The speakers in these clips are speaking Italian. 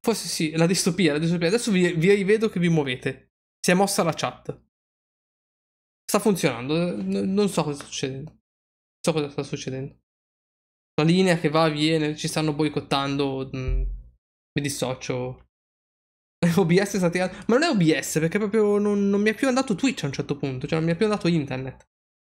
Forse sì, la distopia. Adesso vi rivedo che vi muovete. Si è mossa la chat. Sta funzionando. Non so cosa sta succedendo. Non so cosa sta succedendo. La linea che va, viene, ci stanno boicottando. Mi dissocio. OBS sta tirando. Ma non è OBS, perché proprio non mi è più andato Twitch a un certo punto. Cioè non mi è più andato internet.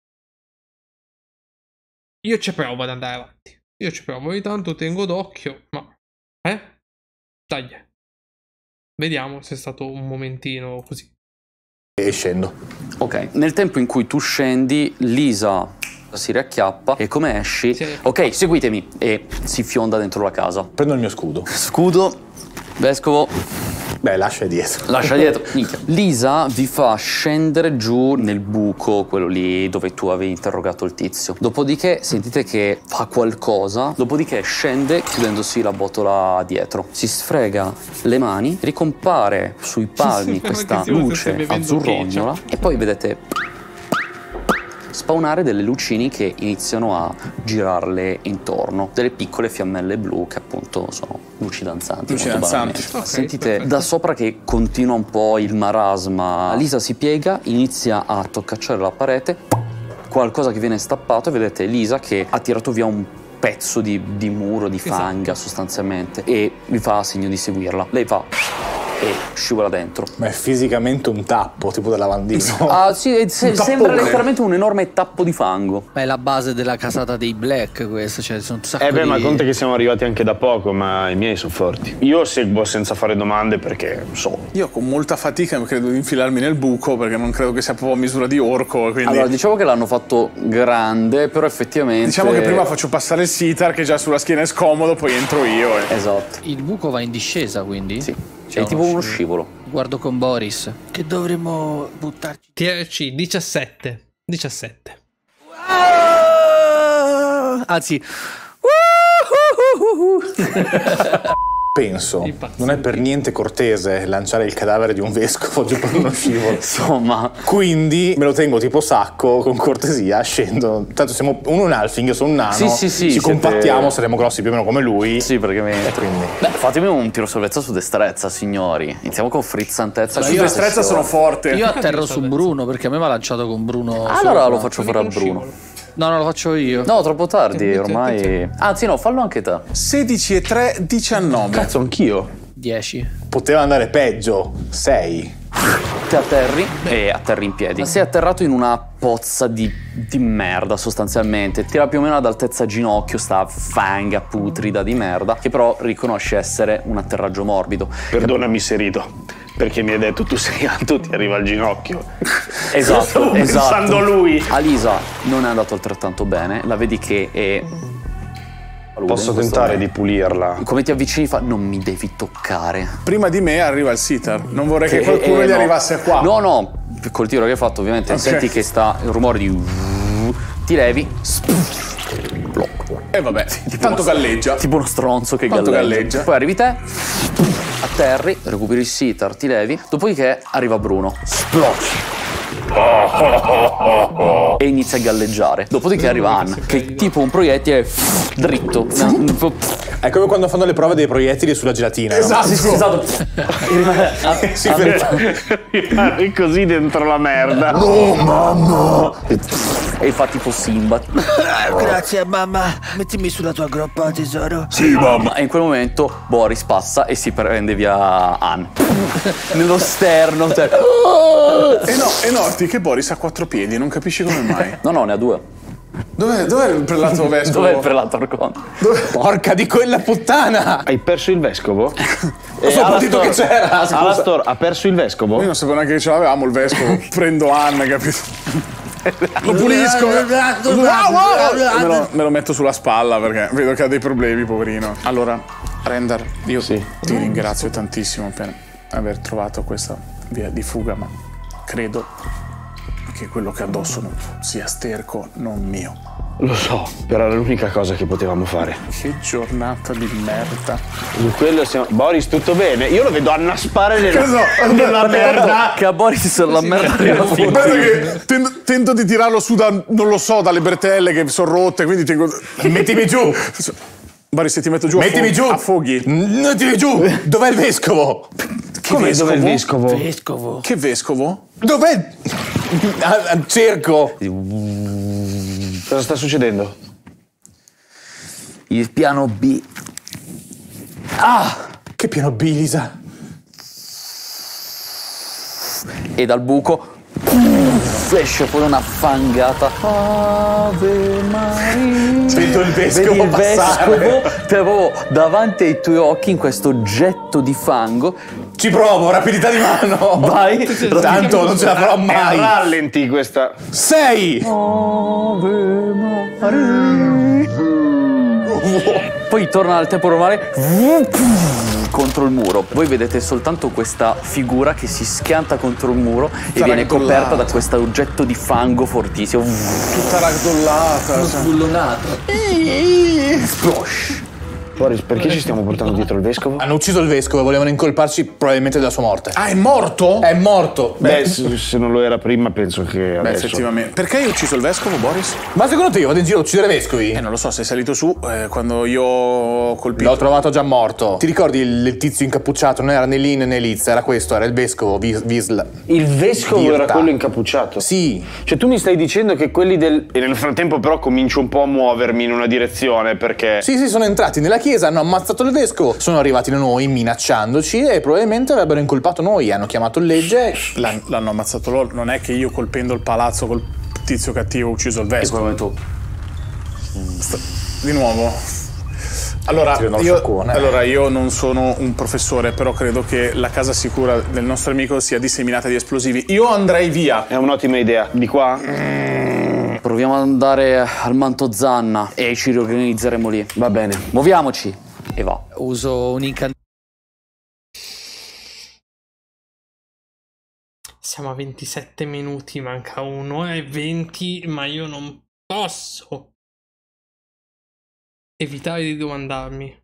Io ci provo ad andare avanti. Io ci provo. Ogni tanto tengo d'occhio. Ma... Dai. Vediamo se è stato un momentino così. E scendo. Ok, nel tempo in cui tu scendi, Lisa si riacchiappa e come esci... Ok, seguitemi. E si fionda dentro la casa. Prendo il mio scudo. Scudo, vescovo... Beh, lascia dietro. Lascia dietro. Lisa vi fa scendere giù nel buco, quello lì dove tu avevi interrogato il tizio. Dopodiché sentite che fa qualcosa, dopodiché scende chiudendosi la botola dietro. Si sfrega le mani, ricompare sui palmi questa luce azzurrognola e poi vedete spawnare delle lucini che iniziano a girarle intorno, delle piccole fiammelle blu che appunto sono luci danzanti. Luci danzanti. Okay, sentite da sopra che continua un po' il marasma. Lisa si piega, inizia a toccacciare la parete, qualcosa che viene stappato e vedete Lisa che ha tirato via un pezzo di muro, di fanga sostanzialmente, e vi fa segno di seguirla. Lei fa e scivola dentro. Ma è fisicamente un tappo, tipo del lavandino. Ah sì, sembra letteralmente un enorme tappo di fango. Ma è la base della casata dei Black questa, cioè sono un sacco di... ma conta che siamo arrivati anche da poco, ma i miei sono forti. Io seguo senza fare domande perché so. Io con molta fatica credo di infilarmi nel buco perché non credo che sia proprio a misura di orco, quindi... Allora, diciamo che l'hanno fatto grande, però effettivamente... Diciamo che prima faccio passare il sitar che già sulla schiena è scomodo, poi entro io. Esatto. Il buco va in discesa, quindi? Sì. È tipo uno scivolo. Guardo con Boris. Che dovremmo buttarci. TRC 17. Anzi. Penso, non è per niente cortese lanciare il cadavere di un vescovo giù per uno scivolo. Insomma. Quindi me lo tengo tipo sacco, con cortesia, scendo. Tanto siamo uno un halfling, io sono un nano. Sì, ci compattiamo, saremo grossi più o meno come lui. Sì, praticamente. Quindi. Beh, fatemi un tiro salvezza su destrezza, signori. Iniziamo con frizzantezza. Su destrezza sono forte. Io atterro su Bruno perché a me mi ha lanciato con Bruno. Allora lo faccio fare a Bruno. No, lo faccio io. No, troppo tardi, ormai. Anzi, no, fallo anche te. 16 e 3, 19. Cazzo, anch'io. 10. Poteva andare peggio. 6. Ti atterri e atterri in piedi. Sei atterrato in una pozza di merda sostanzialmente. Tira più o meno ad altezza ginocchio sta fanga putrida di merda, che però riconosce essere un atterraggio morbido. Perdonami se rido, perché mi hai detto tu sei alto, ti arriva al ginocchio. Esatto, Stavo pensando a lui. A Lisa non è andato altrettanto bene, la vedi che è... Posso tentare di pulirla. Come ti avvicini fa, non mi devi toccare. Prima di me arriva il sitar. Non vorrei che qualcuno gli arrivasse qua. No, col tiro che hai fatto ovviamente senti che sta il rumore di... Ti levi. E vabbè, tanto galleggia. Tipo uno stronzo che galleggia. Poi arrivi te, atterri, recuperi il sitar, ti levi. Dopodiché arriva Bruno. E inizia a galleggiare. Dopodiché arriva Ann, che tipo un proiettile dritto. È come quando fanno le prove dei proiettili sulla gelatina. Esatto, no? Esatto. Rimane così dentro la merda. No, mamma! E fa tipo Simba. Grazie, mamma. Mettimi sulla tua groppa, tesoro. Sì, mamma. E in quel momento Boris passa e si prende via Ann. Nello sterno. E noti che Boris ha 4 piedi, non capisci come mai. No, ne ha 2. Dov'è il prelato vescovo? Dov'è il prelato arconte? Porca di quella puttana! Hai perso il vescovo? Ho saputo che c'era. Alastor ha perso il vescovo? Io non sapevo neanche che ce l'avevamo il vescovo. Prendo Anna, capito? Lo pulisco. Me lo metto sulla spalla perché vedo che ha dei problemi, poverino. Allora, Rendar, io ti ringrazio tantissimo per aver trovato questa via di fuga, ma credo che quello che addosso sia sterco, non mio. Lo so, però era l'unica cosa che potevamo fare. Che giornata di merda. In quello siamo... Boris, tutto bene? Io lo vedo annaspare nella merda. Che a Boris la merda Guarda che tento di tirarlo su da, non lo so, dalle bretelle che sono rotte, quindi tengo... Mettimi giù. Boris, se ti metto giù, Mettimi giù! affoghi. Mettimi giù! Dov'è il vescovo? Come dov'è il vescovo? Vescovo. Che vescovo? Dov'è? Cerco! Cosa sta succedendo? Il piano B. Che piano B, Lisa? E dal buco esce fuori una fangata. Ave Maria. Vedo il vescovo Vedi il passare. vescovo proprio davanti ai tuoi occhi in questo getto di fango. Ci provo, rapidità di mano. Vai. Tanto non ce la farò È a mai. rallenti questa. 6! Ave Maria. Poi torna al tempo normale contro il muro. Voi vedete soltanto questa figura che si schianta contro il muro e viene coperta da questo oggetto di fango fortissimo. Tutta ragdollata. Sbullonato. Splosh. Boris, perché ci stiamo portando dietro il vescovo? Hanno ucciso il vescovo e volevano incolparci probabilmente della sua morte. Ah, è morto? È morto. Beh, se non lo era prima, penso che Beh, adesso... effettivamente. Perché hai ucciso il vescovo, Boris? Ma secondo te io vado in giro a uccidere vescovi? Non lo so, sei salito su quando io ho colpito. L'ho trovato già morto. Ti ricordi il tizio incappucciato? Non era né Lin né Liz, era questo, era il vescovo Wisl. Il vescovo Dirta. era quello incappucciato? Sì. Cioè tu mi stai dicendo che quelli del... E nel frattempo però comincio un po' a muovermi in una direzione perché... Sì, sono entrati nella chiesa, hanno ammazzato il vescovo, sono arrivati da noi minacciandoci e probabilmente avrebbero incolpato noi, hanno chiamato il legge. L'hanno ammazzato loro. Non è che io colpendo il palazzo col tizio cattivo ho ucciso il E vescovo. come tu. Di nuovo. Allora Tiro uno io, sciacquone. allora, io non sono un professore, però credo che la casa sicura del nostro amico sia disseminata di esplosivi. Io andrei via. È un'ottima idea. Di qua? Proviamo ad andare al Manto Zanna e ci riorganizzeremo lì. Va bene. Muoviamoci. E va. Uso un incantesimo. Siamo a 27 minuti, manca 1 e 20, ma io non posso evitare di domandarmi.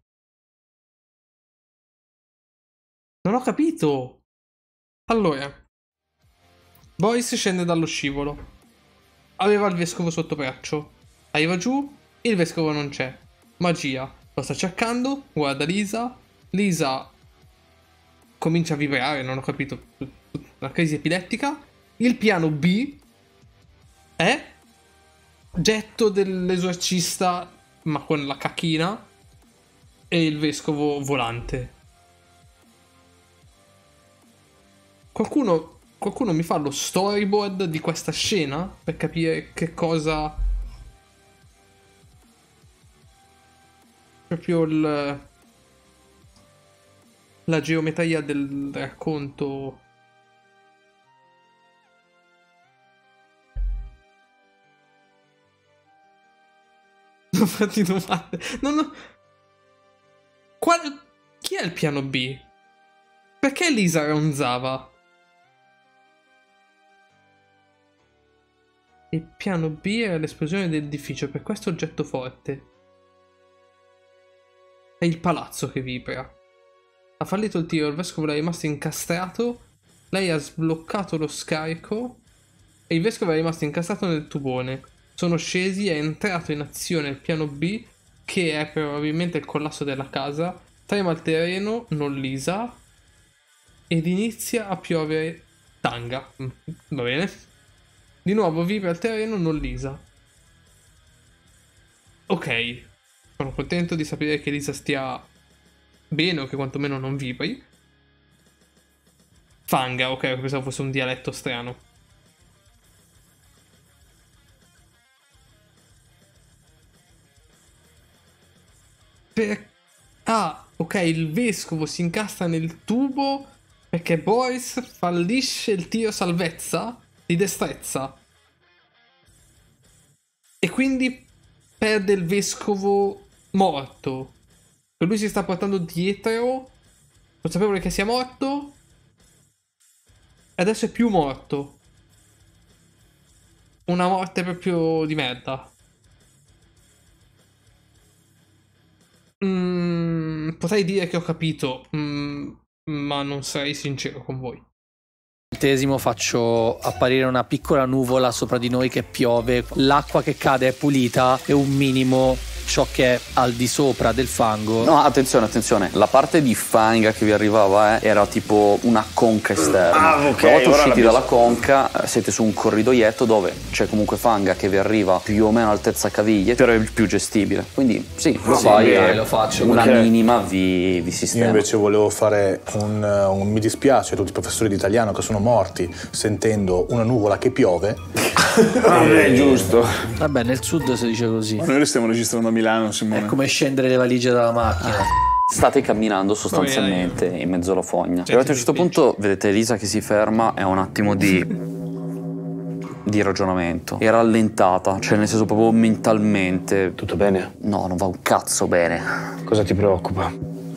Non ho capito. Allora, Boris scende dallo scivolo. Aveva il vescovo sotto braccio. Arriva giù, il vescovo non c'è. Magia. Lo sta cercando, guarda Lisa. Lisa comincia a vibrare, non ho capito. Una crisi epilettica. Il piano B è getto dell'esorcista, ma con la cacchina, e il vescovo volante. Qualcuno mi fa lo storyboard di questa scena per capire che cosa... Proprio la geometria del racconto. Non fatti domande. Chi è il piano B? Perché Lisa ronzava? Il piano B era l'esplosione dell'edificio, per questo oggetto forte. È il palazzo che vibra. Ha fallito il tiro, il vescovo è rimasto incastrato, lei ha sbloccato lo scarico e il vescovo è rimasto incastrato nel tubone. Sono scesi, è entrato in azione il piano B, che è probabilmente il collasso della casa, trema il terreno, non Lisa, ed inizia a piovere tanga. Va bene? Di nuovo vibra il terreno, non Lisa. Ok. Sono contento di sapere che Lisa stia bene o che quantomeno non vibri. Fanga, ok, pensavo fosse un dialetto strano. Ah, ok, il vescovo si incastra nel tubo perché Boris fallisce il tiro salvezza di destrezza. E quindi perde il vescovo morto. E lui si sta portando dietro, consapevole che sia morto, e adesso è più morto. Una morte proprio di merda. Potrei dire che ho capito, ma non sarei sincero con voi. Faccio apparire una piccola nuvola sopra di noi che piove, l'acqua che cade è pulita e un minimo ciò che è al di sopra del fango. No, attenzione, attenzione. La parte di fanga che vi arrivava era tipo una conca esterna. Ah, ok. Una volta ora usciti la dalla conca siete su un corridoietto dove c'è comunque fanga che vi arriva più o meno altezza caviglie, però è più gestibile. Quindi sì, lo fai e lo faccio. una Ok. minima vi Io sistema. invece volevo fare un mi dispiace a tutti i professori di italiano che sono morti sentendo una nuvola che piove. È giusto. Vabbè, nel sud si dice così. Ma noi le stiamo registrando a Milano, Simone. È come scendere le valigie dalla macchina. State camminando sostanzialmente in mezzo alla fogna. Arrivati a un certo punto vedete Elisa che si ferma e ha un attimo di ragionamento. È rallentata, cioè nel senso proprio mentalmente. Tutto bene? No, non va un cazzo bene. Cosa ti preoccupa?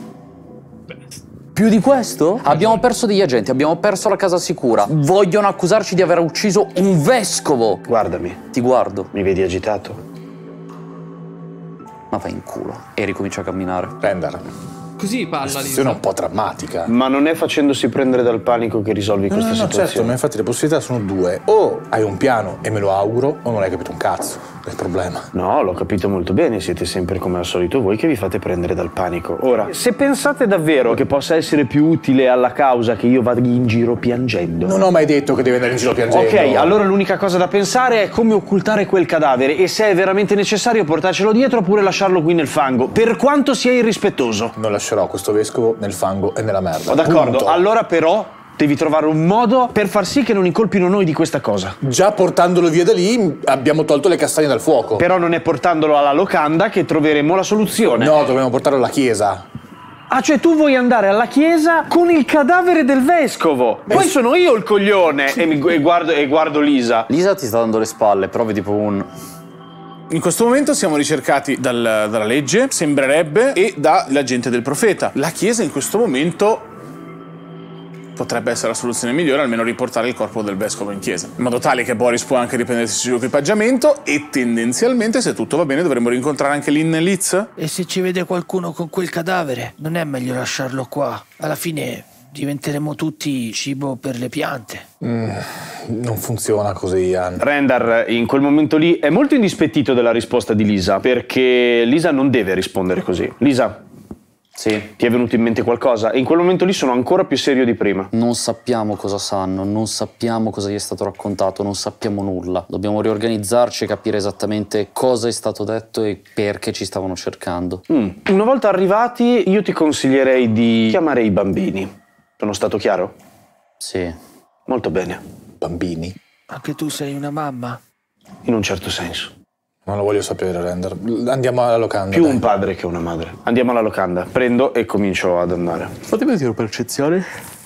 Più di questo? Abbiamo perso degli agenti, abbiamo perso la casa sicura. Vogliono accusarci di aver ucciso un vescovo. Guardami, Ti guardo, mi vedi agitato? ma vai in culo. E ricomincia a camminare. Render, Così parla situazione Lisa. un po' drammatica. Ma non è facendosi prendere dal panico che risolvi questa No, situazione. certo, ma infatti le possibilità sono due. O hai un piano e me lo auguro, o non hai capito un cazzo del problema. No, l'ho capito molto bene, siete sempre come al solito voi che vi fate prendere dal panico. Ora, se pensate davvero che possa essere più utile alla causa che io vada in giro piangendo. Non ho mai detto che devi andare in giro piangendo. Ok, allora l'unica cosa da pensare è come occultare quel cadavere e se è veramente necessario portarcelo dietro oppure lasciarlo qui nel fango, per quanto sia irrispettoso. Non lascerò questo vescovo nel fango e nella merda. D'accordo, Punto. allora però devi trovare un modo per far sì che non incolpino noi di questa cosa. Già portandolo via da lì abbiamo tolto le castagne dal fuoco. Però non è portandolo alla locanda che troveremo la soluzione. No, dobbiamo portarlo alla chiesa. Ah, cioè tu vuoi andare alla chiesa con il cadavere del vescovo? Poi sono io il coglione e guardo Lisa. Lisa ti sta dando le spalle, però vedi proprio un... In questo momento siamo ricercati dalla legge, sembrerebbe, e dall'agente del profeta. La chiesa in questo momento potrebbe essere la soluzione migliore, almeno riportare il corpo del vescovo in chiesa, in modo tale che Boris può anche riprendersi l'equipaggiamento e tendenzialmente, se tutto va bene, dovremmo rincontrare anche Lynn e Liz. E se ci vede qualcuno con quel cadavere, non è meglio lasciarlo qua? Alla fine diventeremo tutti cibo per le piante. Non funziona così, Ian. Rendar in quel momento lì è molto indispettito della risposta di Lisa, perché Lisa non deve rispondere così. Lisa, Sì. ti è venuto in mente qualcosa? E in quel momento lì sono ancora più serio di prima. Non sappiamo cosa sanno, non sappiamo cosa gli è stato raccontato, non sappiamo nulla. Dobbiamo riorganizzarci e capire esattamente cosa è stato detto e perché ci stavano cercando. Una volta arrivati, io ti consiglierei di chiamare i bambini. Sono stato chiaro? Sì. Molto bene, Bambini? Anche tu sei una mamma? in un certo senso. Non lo voglio sapere, Render. Andiamo alla locanda. Più dai. un padre che una madre. Andiamo alla locanda. Prendo e comincio ad andare. Fatemi un tiro percezione.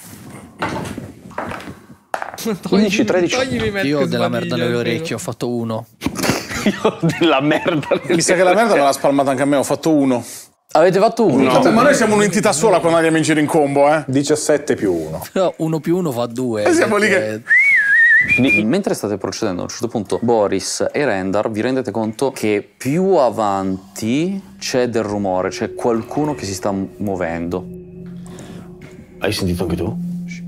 15, 13. Toglimi Matt Io ho che della sbaviglia, merda nelle almeno. orecchie, ho fatto 1. Io della merda. Mi sa che la merda me l'ha spalmata anche a me, ho fatto 1. Avete fatto uno? Ma noi siamo un'entità sola quando andiamo in giro in combo, eh? 17 più 1. Però 1 più 1 fa 2. E siamo lì che... Mentre state procedendo, a un certo punto Boris e Rendar vi rendete conto che più avanti c'è del rumore, c'è qualcuno che si sta muovendo. Hai sentito anche tu?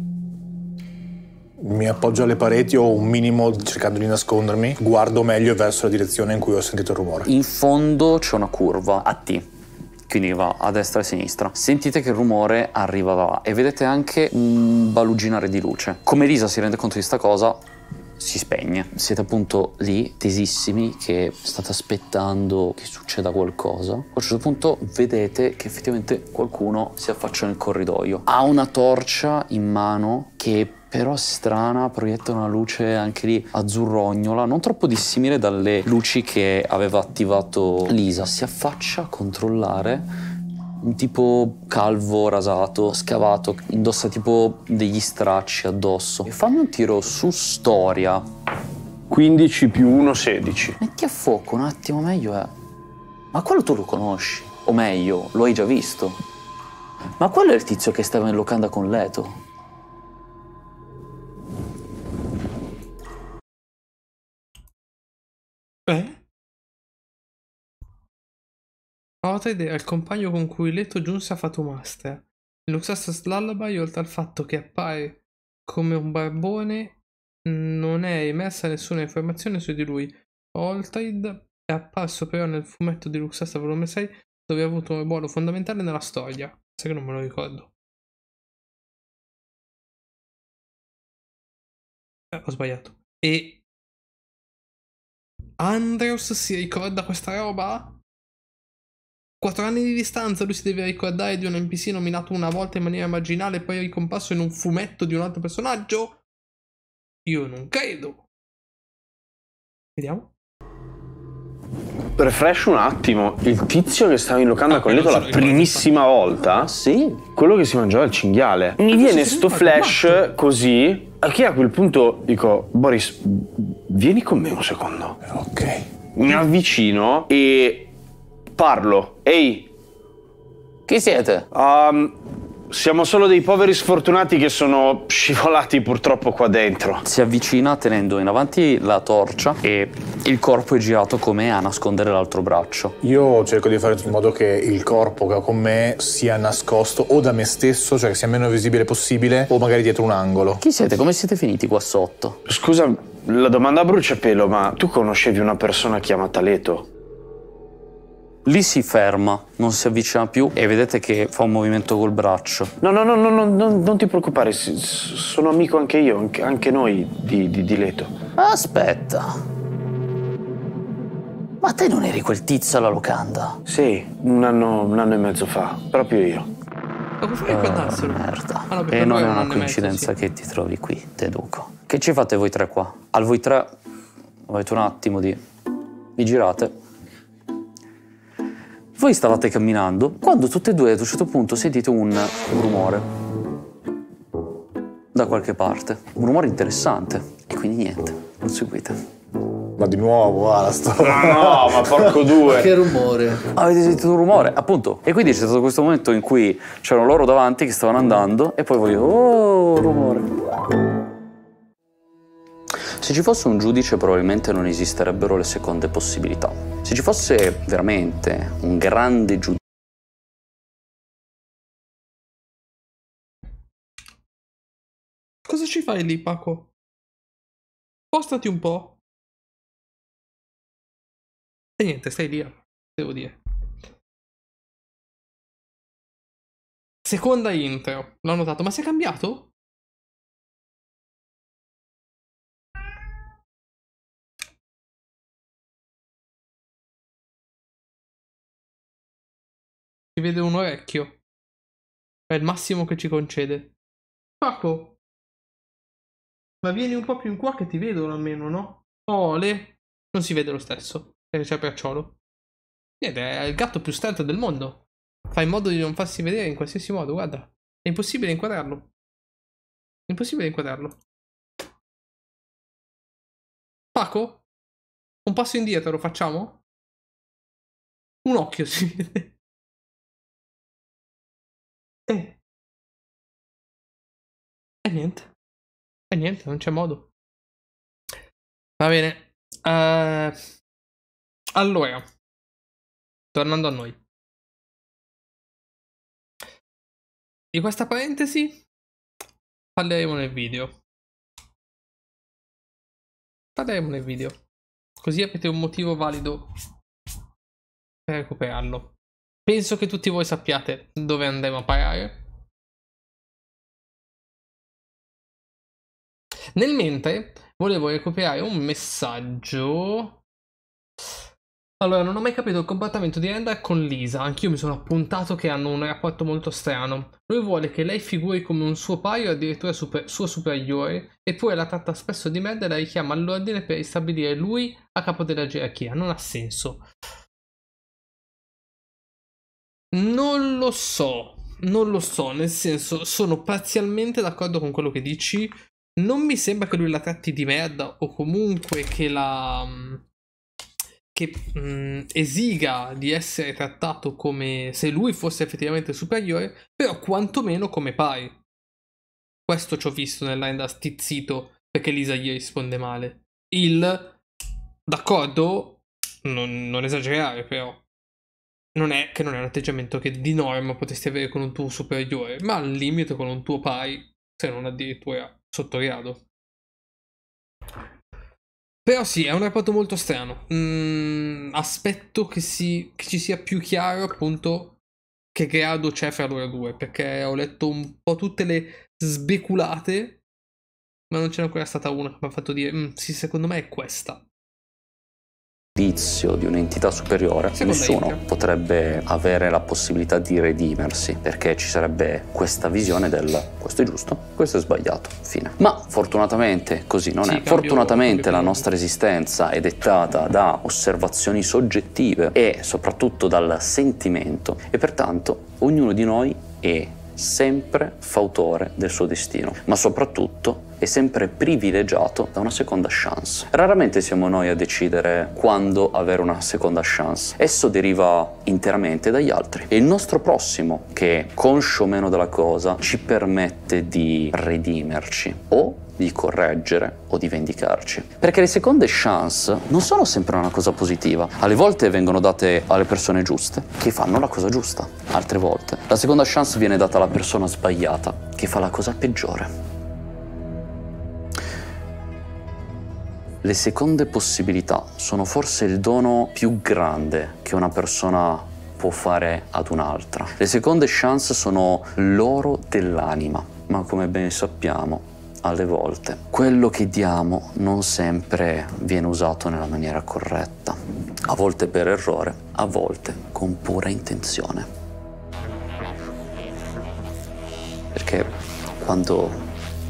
Mi appoggio alle pareti o un minimo cercando di nascondermi. Guardo meglio verso la direzione in cui ho sentito il rumore. In fondo c'è una curva a T, quindi va a destra e a sinistra. Sentite che il rumore arriva da là e vedete anche un baluginare di luce. Come Lisa si rende conto di sta cosa, si spegne. Siete appunto lì, tesissimi, che state aspettando che succeda qualcosa. A un certo punto vedete che effettivamente qualcuno si affaccia nel corridoio. Ha una torcia in mano che però strana, proietta una luce anche lì azzurrognola, non troppo dissimile dalle luci che aveva attivato Lisa. Si affaccia a controllare un tipo calvo, rasato, scavato, indossa tipo degli stracci addosso. E fammi un tiro su storia. 15 più 1, 16. Metti a fuoco un attimo meglio, Ma quello tu lo conosci? O meglio, lo hai già visto? Ma quello è il tizio che stava in locanda con Leto. Nota idea, il compagno con cui Leto giunse a Fatumaster. In Luxastas Lullaby, oltre al fatto che appare come un barbone, non è emersa nessuna informazione su di lui. Altaid è apparso però nel fumetto di Luxasta volume 6, dove ha avuto un ruolo fondamentale nella storia. Sai che non me lo ricordo. Ho sbagliato. E Andrews si ricorda questa roba? 4 anni di distanza lui si deve ricordare di un NPC nominato una volta in maniera marginale e poi ricomparso in un fumetto di un altro personaggio? Io non credo. Vediamo. Refresh un attimo, il tizio che stava in locanda con Leto non la se lo ricordo, primissima volta, Sì. quello che si mangiava il cinghiale. Mi viene sto flash così, che a quel punto dico, Boris, vieni con me un secondo. Ok. Mi avvicino e parlo. Ehi, Chi siete? siamo solo dei poveri sfortunati che sono scivolati purtroppo qua dentro. Si avvicina tenendo in avanti la torcia e il corpo è girato come a nascondere l'altro braccio. Io cerco di fare in modo che il corpo che ho con me sia nascosto o da me stesso, cioè che sia meno visibile possibile, o magari dietro un angolo. Chi siete? Come siete finiti qua sotto? Scusa, la domanda a bruciapelo, ma tu conoscevi una persona chiamata Leto? Lì si ferma, non si avvicina più e vedete che fa un movimento col braccio. No, non ti preoccupare, sono amico anche io, anche noi di Leto. Aspetta. Ma te non eri quel tizio alla locanda? Sì, un anno e mezzo fa, proprio io. Ma come fai a ricordarselo? Merda. Ah, no, perché E non lui è un una anno e mezzo, coincidenza sì. che ti trovi qui, deduco. Che ci fate voi tre qua? Al voi tre avete un attimo di... vi girate. Voi stavate camminando quando tutte e due ad un certo punto sentite un rumore da qualche parte. Un rumore interessante. E quindi niente, non seguite. Ma di nuovo, la storia. No, ma porco due. Che rumore. Avete sentito un rumore, appunto. E quindi c'è stato questo momento in cui c'erano loro davanti che stavano andando e poi voi, oh, rumore. Se ci fosse un giudice probabilmente non esisterebbero le seconde possibilità. Se ci fosse veramente un grande giudice... Cosa ci fai lì, Paco? Spostati un po'. E niente, stai lì, devo dire. Seconda intro, l'ho notato, ma si è cambiato? Si vede un orecchio. È il massimo che ci concede. Paco, ma vieni un po' più in qua che ti vedono almeno, no? Ole, non si vede lo stesso, perché c'è Perciolo. Ed è il gatto più stretto del mondo. Fa in modo di non farsi vedere in qualsiasi modo, guarda. È impossibile inquadrarlo. Impossibile inquadrarlo. Paco? Un passo indietro lo facciamo? Un occhio si vede. E niente. E niente, non c'è modo. Va bene. Allora. Tornando a noi. Di questa parentesi parleremo nel video. Parleremo nel video. Così avete un motivo valido per recuperarlo. Penso che tutti voi sappiate dove andremo a parare. Nel mentre volevo recuperare un messaggio. Allora, non ho mai capito il comportamento di Randall con Lisa. Anch'io mi sono appuntato che hanno un rapporto molto strano. Lui vuole che lei figuri come un suo paio o addirittura suo superiore, eppure la tratta spesso di merda e la richiama all'ordine per ristabilire lui a capo della gerarchia. Non ha senso. Non lo so, nel senso, sono parzialmente d'accordo con quello che dici. Non mi sembra che lui la tratti di merda o comunque che esiga di essere trattato come se lui fosse effettivamente superiore, però quantomeno come pari. Questo ci ho visto nell'enda stizzito perché Lisa gli risponde male. D'accordo, non esagerare però. Non è un atteggiamento che di norma potresti avere con un tuo superiore, ma al limite con un tuo pari, se non addirittura sotto grado. Però sì, è un rapporto molto strano. Aspetto che ci sia più chiaro appunto che grado c'è fra loro due, perché ho letto un po' tutte le sbeculate, ma non c'è ancora stata una che mi ha fatto dire sì, secondo me è questa. Giudizio di un'entità superiore, Secondo nessuno Inca potrebbe avere la possibilità di redimersi, perché ci sarebbe questa visione del questo è giusto, questo è sbagliato, fine. Ma fortunatamente così non è. Fortunatamente la nostra esistenza è dettata da osservazioni soggettive e soprattutto dal sentimento, e pertanto ognuno di noi è sempre fautore del suo destino, ma soprattutto è sempre privilegiato da una seconda chance. Raramente siamo noi a decidere quando avere una seconda chance. Esso deriva interamente dagli altri. È il nostro prossimo che, conscio o meno della cosa, ci permette di redimerci o di correggere o di vendicarci. Perché le seconde chance non sono sempre una cosa positiva. Alle volte vengono date alle persone giuste che fanno la cosa giusta. Altre volte la seconda chance viene data alla persona sbagliata che fa la cosa peggiore. Le seconde possibilità sono forse il dono più grande che una persona può fare ad un'altra. Le seconde chance sono l'oro dell'anima, ma come ben sappiamo, alle volte quello che diamo non sempre viene usato nella maniera corretta, a volte per errore, a volte con pura intenzione. Perché quando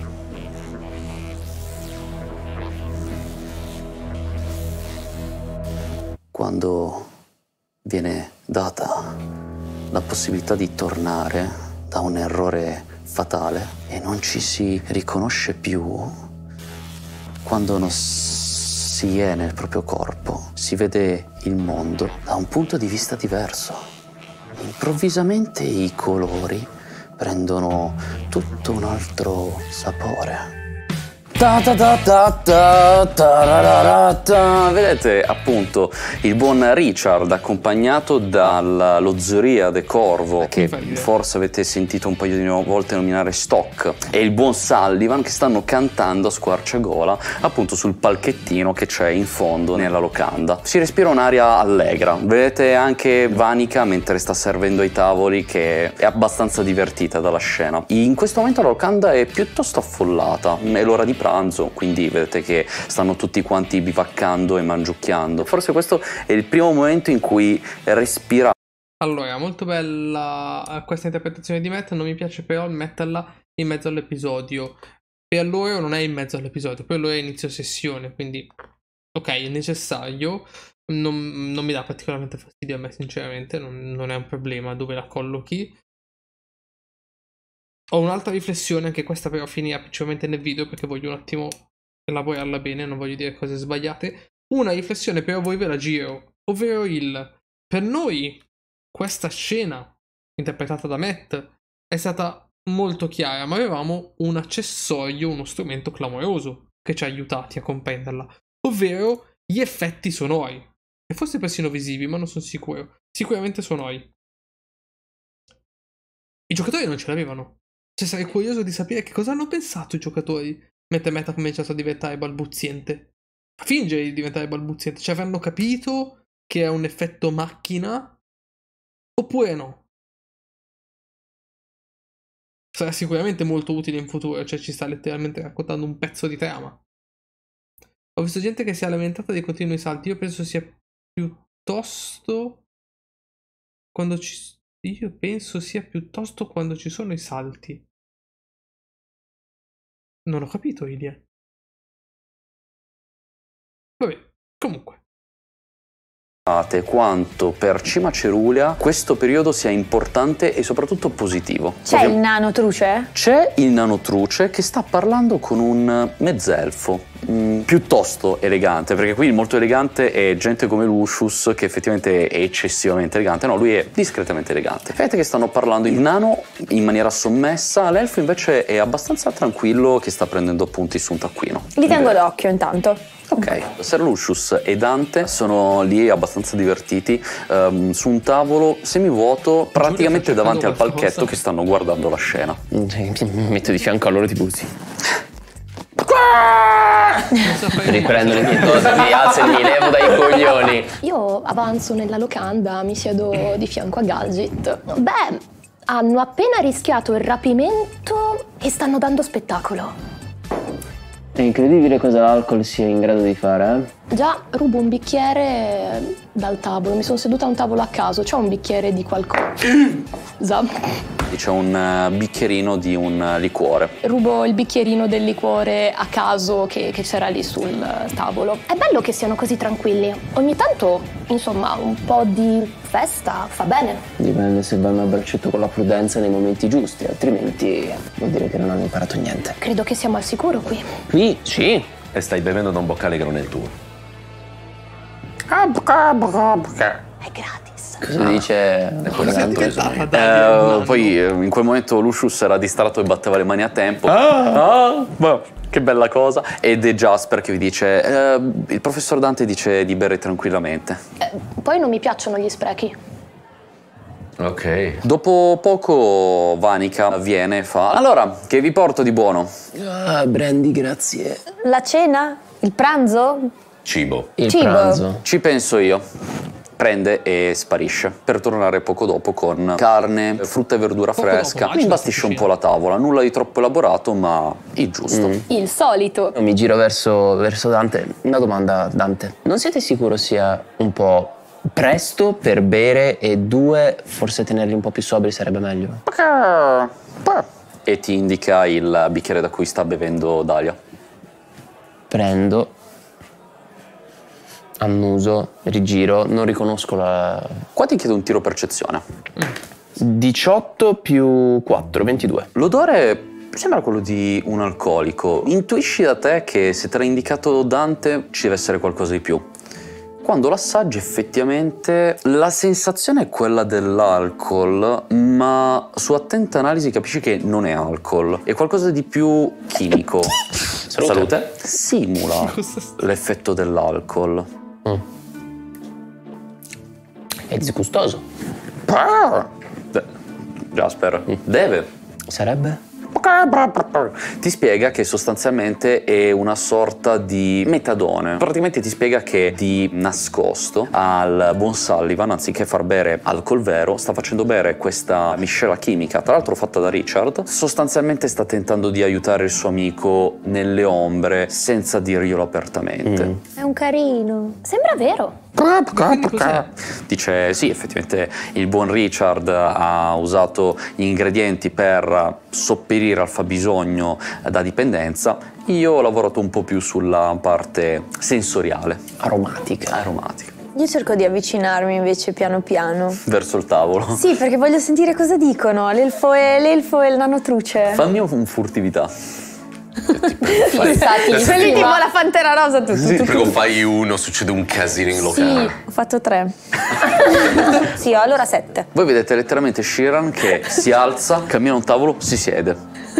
viene data la possibilità di tornare da un errore fatale e non ci si riconosce più, quando non si è nel proprio corpo, si vede il mondo da un punto di vista diverso. Improvvisamente i colori prendono tutto un altro sapore. Vedete appunto il buon Richard accompagnato dallo Zoria de Corvo, che forse avete sentito un paio di volte nominare Stock, e il buon Sullivan che stanno cantando a squarciagola appunto sul palchettino che c'è in fondo nella locanda. Si respira un'aria allegra. Vedete anche Vanica mentre sta servendo ai tavoli, che è abbastanza divertita dalla scena. In questo momento la locanda è piuttosto affollata, è l'ora di pranzo, quindi vedete che stanno tutti quanti bivaccando e mangiucchiando. Forse questo è il primo momento in cui respira. Allora, molto bella questa interpretazione di Matt, non mi piace però metterla in mezzo all'episodio. Per loro non è in mezzo all'episodio, per loro è inizio sessione, quindi ok, è necessario, non mi dà particolarmente fastidio a me sinceramente, non è un problema dove la collochi. Ho un'altra riflessione, anche questa però finirà principalmente nel video perché voglio un attimo elaborarla bene, non voglio dire cose sbagliate. Una riflessione però voi ve la giro, ovvero per noi questa scena interpretata da Matt è stata molto chiara, ma avevamo un accessorio, uno strumento clamoroso che ci ha aiutati a comprenderla, ovvero gli effetti sonori, e forse persino visivi, ma non sono sicuro, sicuramente sonori. I giocatori non ce l'avevano. Cioè, sarei curioso di sapere che cosa hanno pensato i giocatori mentre Matt ha cominciato a diventare balbuziente. A fingere di diventare balbuziente. Cioè, avranno capito che è un effetto macchina? Oppure no? Sarà sicuramente molto utile in futuro. Cioè, ci sta letteralmente raccontando un pezzo di trama. Ho visto gente che si è lamentata dei continui salti. Io penso sia piuttosto quando ci sono i salti. Non ho capito, Ilia. Vabbè, comunque. Quanto per Cima Cerulia questo periodo sia importante e soprattutto positivo. C'è il nano truce? C'è il nano truce che sta parlando con un mezzelfo piuttosto elegante, perché qui il molto elegante è gente come Lucius, che effettivamente è eccessivamente elegante. No, lui è discretamente elegante. Vedete che stanno parlando il nano in maniera sommessa, l'elfo invece è abbastanza tranquillo, che sta prendendo appunti su un taccuino. Li tengo d'occhio intanto. Ok, Ser Lucius e Dante sono lì abbastanza divertiti su un tavolo semivuoto, praticamente davanti al palchetto, che stanno guardando la scena. Mi metto di fianco a loro tipo così. Riprendo le mie cose, mi alzo e mi levo dai coglioni. Io avanzo nella locanda, mi siedo di fianco a Gadget. Beh, hanno appena rischiato il rapimento e stanno dando spettacolo. È incredibile cosa l'alcol sia in grado di fare, eh? Già, rubo un bicchiere dal tavolo, mi sono seduta a un tavolo a caso, c'ho un bicchiere di qualcosa. C'è un bicchierino di un liquore. Rubo il bicchierino del liquore a caso che c'era lì sul tavolo. È bello che siano così tranquilli. Ogni tanto, insomma, un po' di festa fa bene. Dipende se vanno a braccetto con la prudenza nei momenti giusti, altrimenti vuol dire che non hanno imparato niente. Credo che siamo al sicuro qui. Qui? Sì. E stai bevendo da un boccale che non è il tuo. È gratis. Cosa dice? Poi in quel momento Lucius era distratto e batteva le mani a tempo. Che bella cosa. Ed è Jasper che vi dice: il professor Dante dice di bere tranquillamente. Poi non mi piacciono gli sprechi. Ok. Dopo poco Vanica viene e fa: allora, che vi porto di buono? Ah, brandy, grazie. La cena? Il pranzo? Cibo. Il Cibo. pranzo. Ci penso io. Prende e sparisce per tornare poco dopo con carne, frutta e verdura Poco fresca. dopo, Mi imbastisce un po' la tavola, nulla di troppo elaborato, ma il giusto. Il solito. Mi giro verso Dante. Una domanda, Dante. Non siete sicuro sia un po' presto per bere e due, forse tenerli un po' più sobri sarebbe meglio? E ti indica il bicchiere da cui sta bevendo Dalia. Prendo, annuso, rigiro, non riconosco la... Qua ti chiedo un tiro percezione. 18 più 4, 22. L'odore sembra quello di un alcolico. Intuisci da te che se te l'ha indicato Dante ci deve essere qualcosa di più. Quando l'assaggi effettivamente la sensazione è quella dell'alcol, ma su attenta analisi capisci che non è alcol, è qualcosa di più chimico. Salute. Simula l'effetto dell'alcol. È disgustoso. Jasper, deve. Sarebbe? Ti spiega che sostanzialmente è una sorta di metadone. Praticamente ti spiega che di nascosto al buon Sullivan, anziché far bere alcol vero, sta facendo bere questa miscela chimica, tra l'altro fatta da Richard. Sostanzialmente sta tentando di aiutare il suo amico nelle ombre senza dirglielo apertamente. È un carino. Sembra vero. Dice sì, effettivamente il buon Richard ha usato gli ingredienti per sopperire al fabbisogno da dipendenza. Io ho lavorato un po' più sulla parte sensoriale. Aromatica. Io cerco di avvicinarmi invece piano piano. Verso il tavolo. Sì, perché voglio sentire cosa dicono l'elfo e il nanotruce. Fammi un furtività. Quelli tipo la pantera rosa tutto. Prego, fai uno, succede un casino in locale. Ho fatto 3. Sì, allora 7. Voi vedete letteralmente Sheeran che si alza, cammina a un tavolo, si siede.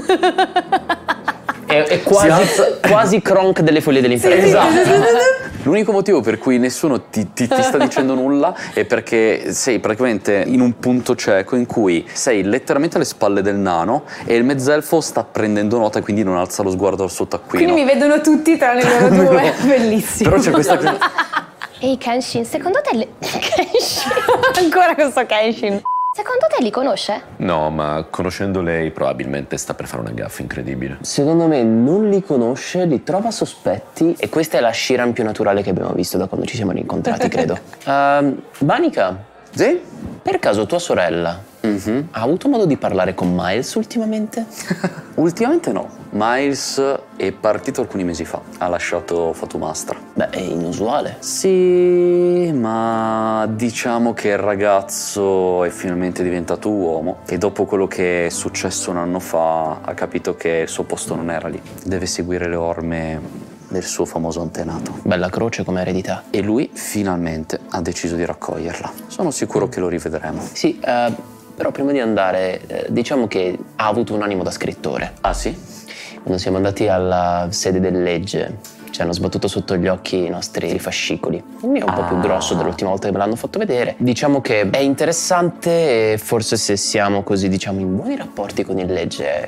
È quasi Kronk delle foglie dell'inferno. Esatto. L'unico motivo per cui nessuno ti sta dicendo nulla è perché sei praticamente in un punto cieco in cui sei letteralmente alle spalle del nano e il mezzelfo sta prendendo nota e quindi non alza lo sguardo al suo taccuino. Quindi mi vedono tutti tranne loro due. Bellissimo. Però c'è questa cosa. Ehi Kenshin, secondo te Kenshin? Ancora questo Kenshin. Secondo te li conosce? No, ma conoscendo lei probabilmente sta per fare una gaffa incredibile. Secondo me non li conosce, li trova sospetti e questa è la Sheeran più naturale che abbiamo visto da quando ci siamo rincontrati, credo. Vanica, Sì? per caso tua sorella ha avuto modo di parlare con Miles ultimamente? Ultimamente no. Miles è partito alcuni mesi fa. Ha lasciato Fatumastra. Beh, è inusuale. Sì, ma diciamo che il ragazzo è finalmente diventato uomo e dopo quello che è successo un anno fa ha capito che il suo posto non era lì. Deve seguire le orme del suo famoso antenato. Bella croce come eredità. E lui finalmente ha deciso di raccoglierla. Sono sicuro che lo rivedremo. Sì, però prima di andare, diciamo che ha avuto un animo da scrittore. Ah sì? Quando siamo andati alla sede del legge ci hanno sbattuto sotto gli occhi i nostri fascicoli. Il mio è un po' più grosso dell'ultima volta che me l'hanno fatto vedere. Diciamo che è interessante e forse se siamo così, diciamo, in buoni rapporti con il legge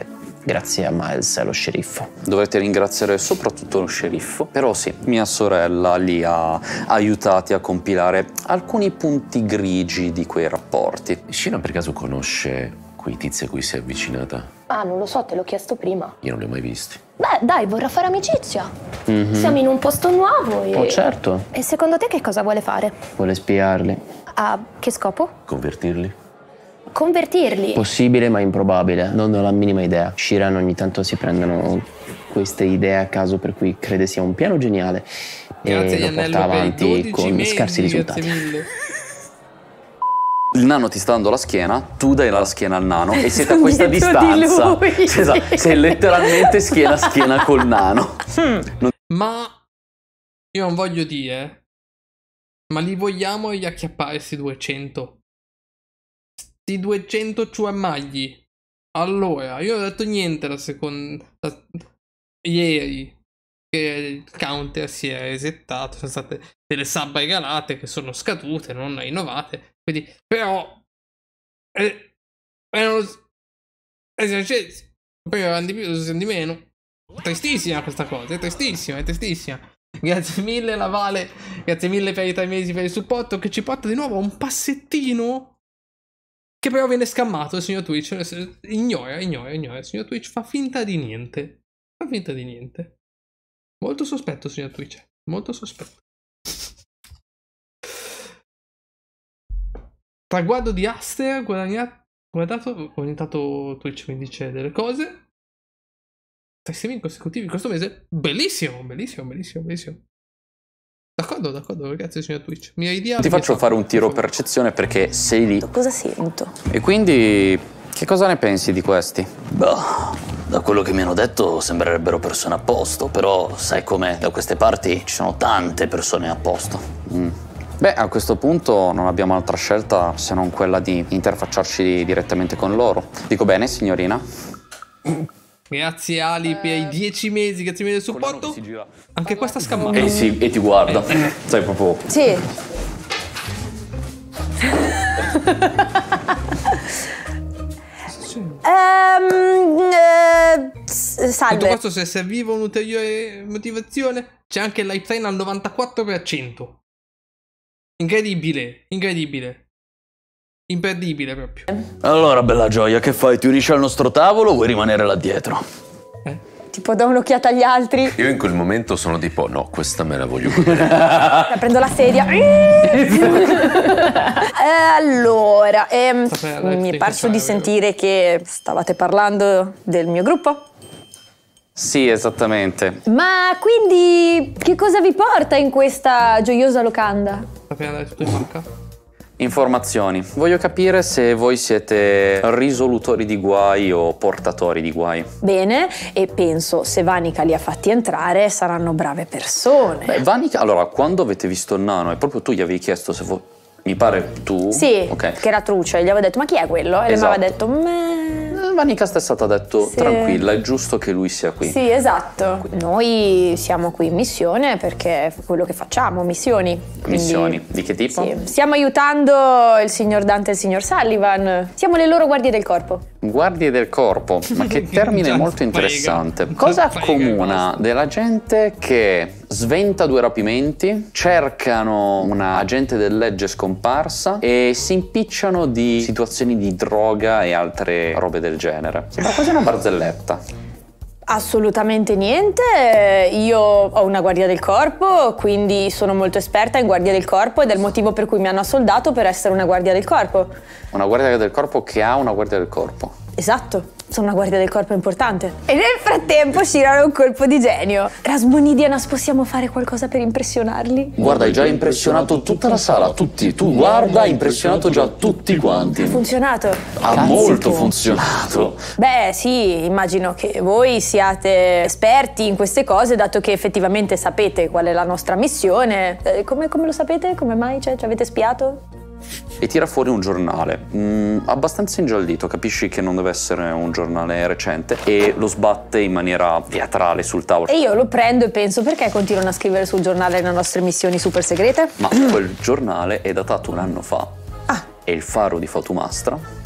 grazie a Miles e allo sceriffo. Dovete ringraziare soprattutto lo sceriffo, però sì, mia sorella li ha aiutati a compilare alcuni punti grigi di quei rapporti. Sheena per caso conosce quei tizi a cui si è avvicinata? Ah, non lo so, te l'ho chiesto prima. Io non li ho mai visti. Beh, dai, vorrà fare amicizia. Siamo in un posto nuovo e... Oh, certo. E secondo te che cosa vuole fare? Vuole spiarli. A che scopo? Convertirli? Convertirli. Possibile ma improbabile, non ho la minima idea. Shiran ogni tanto si prendono queste idee a caso per cui crede sia un piano geniale Grazie, e lo porta avanti con scarsi risultati. Grazie mille. Il nano ti sta dando la schiena, tu dai la schiena al nano e siete a questa Dietro di distanza. lui. Esatto, sei letteralmente schiena a schiena col nano. Ma io non voglio dire, ma li vogliamo gli acchiappare sti 200? Sti 200 magli. Allora, io non ho detto niente ieri che il counter si è resettato, sono state delle sub regalate che sono scadute, non rinnovate. Quindi, però erano esercizi. Poi erano di più, adesso siamo di meno. Tristissima questa cosa, è tristissima, è tristissima. Grazie mille la Vale, grazie mille per i 3 mesi per il supporto, che ci porta di nuovo a un passettino che però viene scammato il signor Twitch. Ignora, il signor Twitch fa finta di niente. Fa finta di niente. Molto sospetto, signor Twitch, molto sospetto. Traguardo di Aster guardato, ogni tanto Twitch mi dice delle cose. 3 streaming consecutivi questo mese, bellissimo. D'accordo, grazie signor Twitch. Mi hai idea? Ti faccio fare un tiro percezione perché sei lì. Cosa sento? E quindi, che cosa ne pensi di questi? Da quello che mi hanno detto sembrerebbero persone a posto, però sai com'è, da queste parti ci sono tante persone a posto. Beh, a questo punto non abbiamo altra scelta se non quella di interfacciarci direttamente con loro. Dico bene, signorina? Grazie Ali per i 10 mesi, grazie mille del supporto. Anche questa scammata. E ti guarda. Sai proprio. Sì. Salve. Tutto questo, se serviva un'ulteriore motivazione, c'è anche il lifetime al 94%. Incredibile. Imperdibile proprio. Allora, bella gioia, che fai? Ti unisci al nostro tavolo o vuoi rimanere là dietro? Tipo do un'occhiata agli altri. Io in quel momento sono tipo, no, questa me la voglio Prendo la sedia. Allora, mi è parso di sentire che stavate parlando del mio gruppo. Sì, esattamente. Ma quindi che cosa vi porta in questa gioiosa locanda? Appena dare tutto in banca. Informazioni. Voglio capire se voi siete risolutori di guai o portatori di guai. Bene, e penso se Vanica li ha fatti entrare saranno brave persone. Beh, Vanica, allora, quando avete visto il nano e proprio tu gli avevi chiesto se mi pare tu? Sì, okay. Che era truce, gli avevo detto ma chi è quello? E Esatto. lei mi aveva detto Vanica stessa ti ha detto sì. Tranquilla, è giusto che lui sia qui. Sì, esatto. Noi siamo qui in missione perché è quello che facciamo, missioni. Quindi, missioni? Di che tipo? Sì. Stiamo aiutando il signor Dante e il signor Sullivan. Siamo le loro guardie del corpo. Guardie del corpo, ma che termine molto interessante. Cosa accomuna della gente che sventa 2 rapimenti, cercano una agente del legge scomparsa e si impicciano di situazioni di droga e altre robe del genere? Sembra quasi una barzelletta. Assolutamente niente, io ho una guardia del corpo, quindi sono molto esperta in guardia del corpo ed è il motivo per cui mi hanno assoldato per essere una guardia del corpo. Una guardia del corpo che ha una guardia del corpo. Esatto, sono una guardia del corpo importante. E nel frattempo Shiran ha un colpo di genio. Rasmonidianas, possiamo fare qualcosa per impressionarli? Guarda, hai già impressionato tutta la sala, tutti. Tu guarda, hai impressionato già tutti quanti. Ha funzionato? Ha molto funzionato. Beh, sì, immagino che voi siate esperti in queste cose, dato che effettivamente sapete qual è la nostra missione. Come lo sapete? Come mai? Cioè, ci avete spiato? E tira fuori un giornale, abbastanza ingiallito, capisci che non deve essere un giornale recente, e lo sbatte in maniera teatrale sul tavolo. E io lo prendo e penso, perché continuano a scrivere sul giornale le nostre missioni super segrete? Ma quel giornale è datato 1 anno fa. E il faro di Fatumastra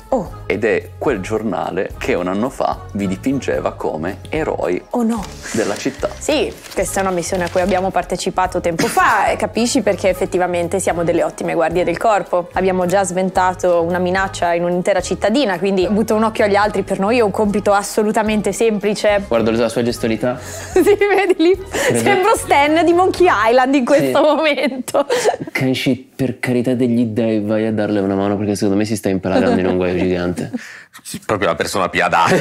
Ed è quel giornale che un anno fa vi dipingeva come eroi della città. Sì, questa è una missione a cui abbiamo partecipato tempo fa e capisci perché effettivamente siamo delle ottime guardie del corpo. Abbiamo già sventato una minaccia in un'intera cittadina, quindi butto un occhio agli altri, per noi è un compito assolutamente semplice. Guardo la sua gestualità. Sì, vedi lì? Sembro Stan di Monkey Island in questo momento. Kenshi, per carità degli dei, vai a darle una mano perché secondo me si sta impalagando in un guaio gigante. Proprio la persona più adatta.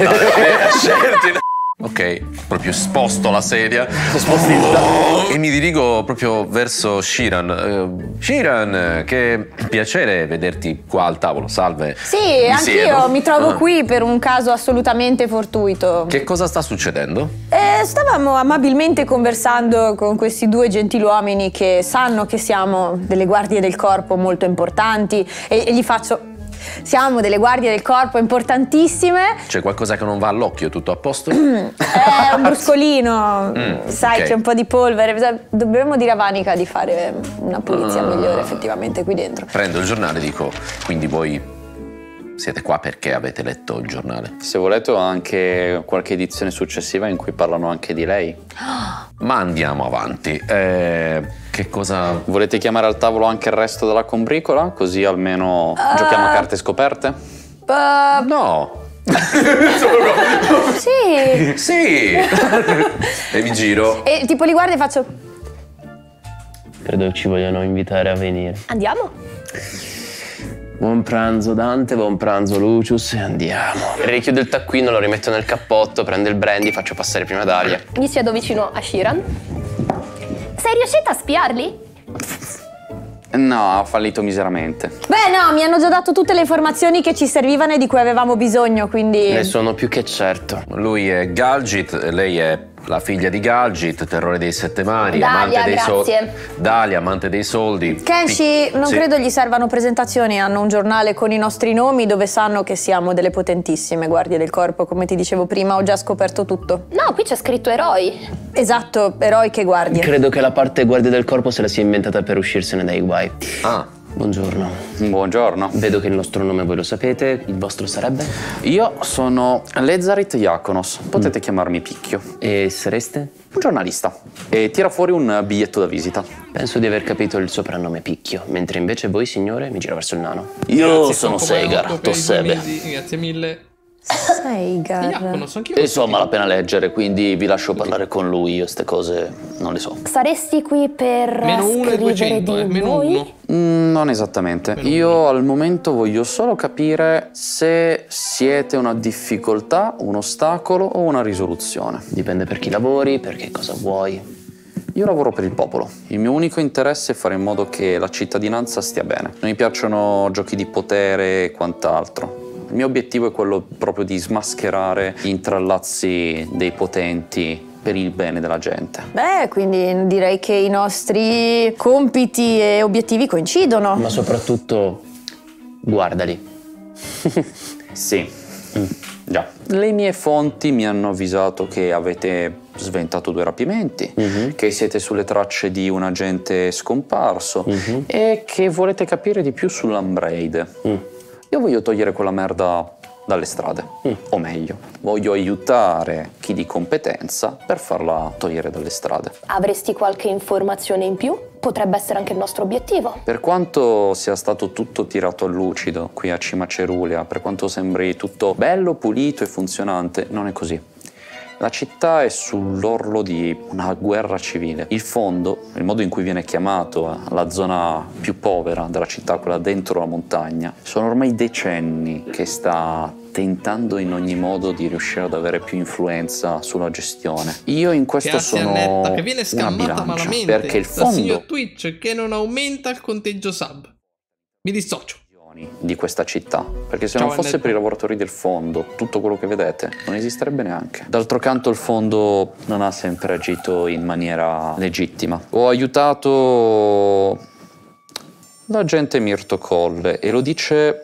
Ok, proprio sposto la sedia e mi dirigo proprio verso Shiran. Shiran, che piacere vederti qua al tavolo, salve. Sì, anch'io mi trovo qui per un caso assolutamente fortuito. Che cosa sta succedendo? Stavamo amabilmente conversando con questi due gentiluomini che sanno che siamo delle guardie del corpo molto importanti e gli faccio... Siamo delle guardie del corpo importantissime. C'è qualcosa che non va all'occhio? Tutto a posto? È un bruscolino. Sai, ok. c'è un po' di polvere. Dobbiamo dire a Vanica di fare una pulizia migliore effettivamente qui dentro. Prendo il giornale e dico, quindi voi siete qua perché avete letto il giornale? Se volete ho anche qualche edizione successiva in cui parlano anche di lei. Ma andiamo avanti. Che cosa... Volete chiamare al tavolo anche il resto della combricola? Così almeno giochiamo a carte scoperte? No! Sì. Sì! E mi giro. E tipo li guardo e faccio... Credo ci vogliano invitare a venire. Andiamo? Buon pranzo Dante, buon pranzo Lucius e andiamo. Richiudo il taccuino, lo rimetto nel cappotto, prendo il brandy, faccio passare prima Dalia. Mi siedo vicino a Shiran. Sei riuscita a spiarli? No, ha fallito miseramente. Beh no, mi hanno già dato tutte le informazioni che ci servivano e di cui avevamo bisogno, quindi... Ne sono più che certo. Lui è Galgit, lei è la figlia di Galgit, terrore dei sette mari, Dalia, amante dei soldi. grazie. Dalia, amante dei soldi. Kenshi, non Sì. credo gli servano presentazioni, hanno un giornale con i nostri nomi dove sanno che siamo delle potentissime guardie del corpo, come ti dicevo prima, ho già scoperto tutto. No, qui c'è scritto eroi. Esatto, eroiche guardie. Credo che la parte guardia del corpo se la sia inventata per uscirsene dai guai. Ah. Buongiorno. Buongiorno. Vedo che il nostro nome voi lo sapete, il vostro sarebbe? Io sono Lezarit Iakonos, potete chiamarmi Picchio. E sareste? Un giornalista. E tira fuori un biglietto da visita. Penso di aver capito il soprannome Picchio, mentre invece voi, signore, mi giro verso il nano. Io sono Segar, Tossebe. Grazie mille. Seigar. Insomma, l'ho appena leggere, quindi vi lascio parlare con lui, io ste cose non le so. Saresti qui per Meno 1 e scrivere 200, di meno noi? 1. Non esattamente. Io al momento voglio solo capire se siete una difficoltà, un ostacolo o una risoluzione. Dipende per chi lavori, per che cosa vuoi. Io lavoro per il popolo. Il mio unico interesse è fare in modo che la cittadinanza stia bene. Non mi piacciono giochi di potere e quant'altro. Il mio obiettivo è quello proprio di smascherare gli intrallazzi dei potenti per il bene della gente. Beh, quindi direi che i nostri compiti e obiettivi coincidono. Ma soprattutto, guardali. Sì, già. Le mie fonti mi hanno avvisato che avete sventato 2 rapimenti, che siete sulle tracce di un agente scomparso e che volete capire di più sull'Umbraid. Io voglio togliere quella merda dalle strade, o meglio, voglio aiutare chi di competenza per farla togliere dalle strade. Avresti qualche informazione in più? Potrebbe essere anche il nostro obiettivo. Per quanto sia stato tutto tirato a lucido qui a Cima Cerulia, per quanto sembri tutto bello, pulito e funzionante, non è così. La città è sull'orlo di una guerra civile. Il fondo, il modo in cui viene chiamato la zona più povera della città, quella dentro la montagna, sono ormai decenni che sta tentando in ogni modo di riuscire ad avere più influenza sulla gestione. Io in questo Grazie sono Annetta, che viene una scammata bilancia, malamente perché il dal signor fondo Twitch che non aumenta il conteggio sub. Mi dissocio. di questa città, perché se Ciao, non fosse Annetta. per i lavoratori del fondo, tutto quello che vedete non esisterebbe neanche. D'altro canto il fondo non ha sempre agito in maniera legittima. Ho aiutato l'agente Mirto Colle e lo dice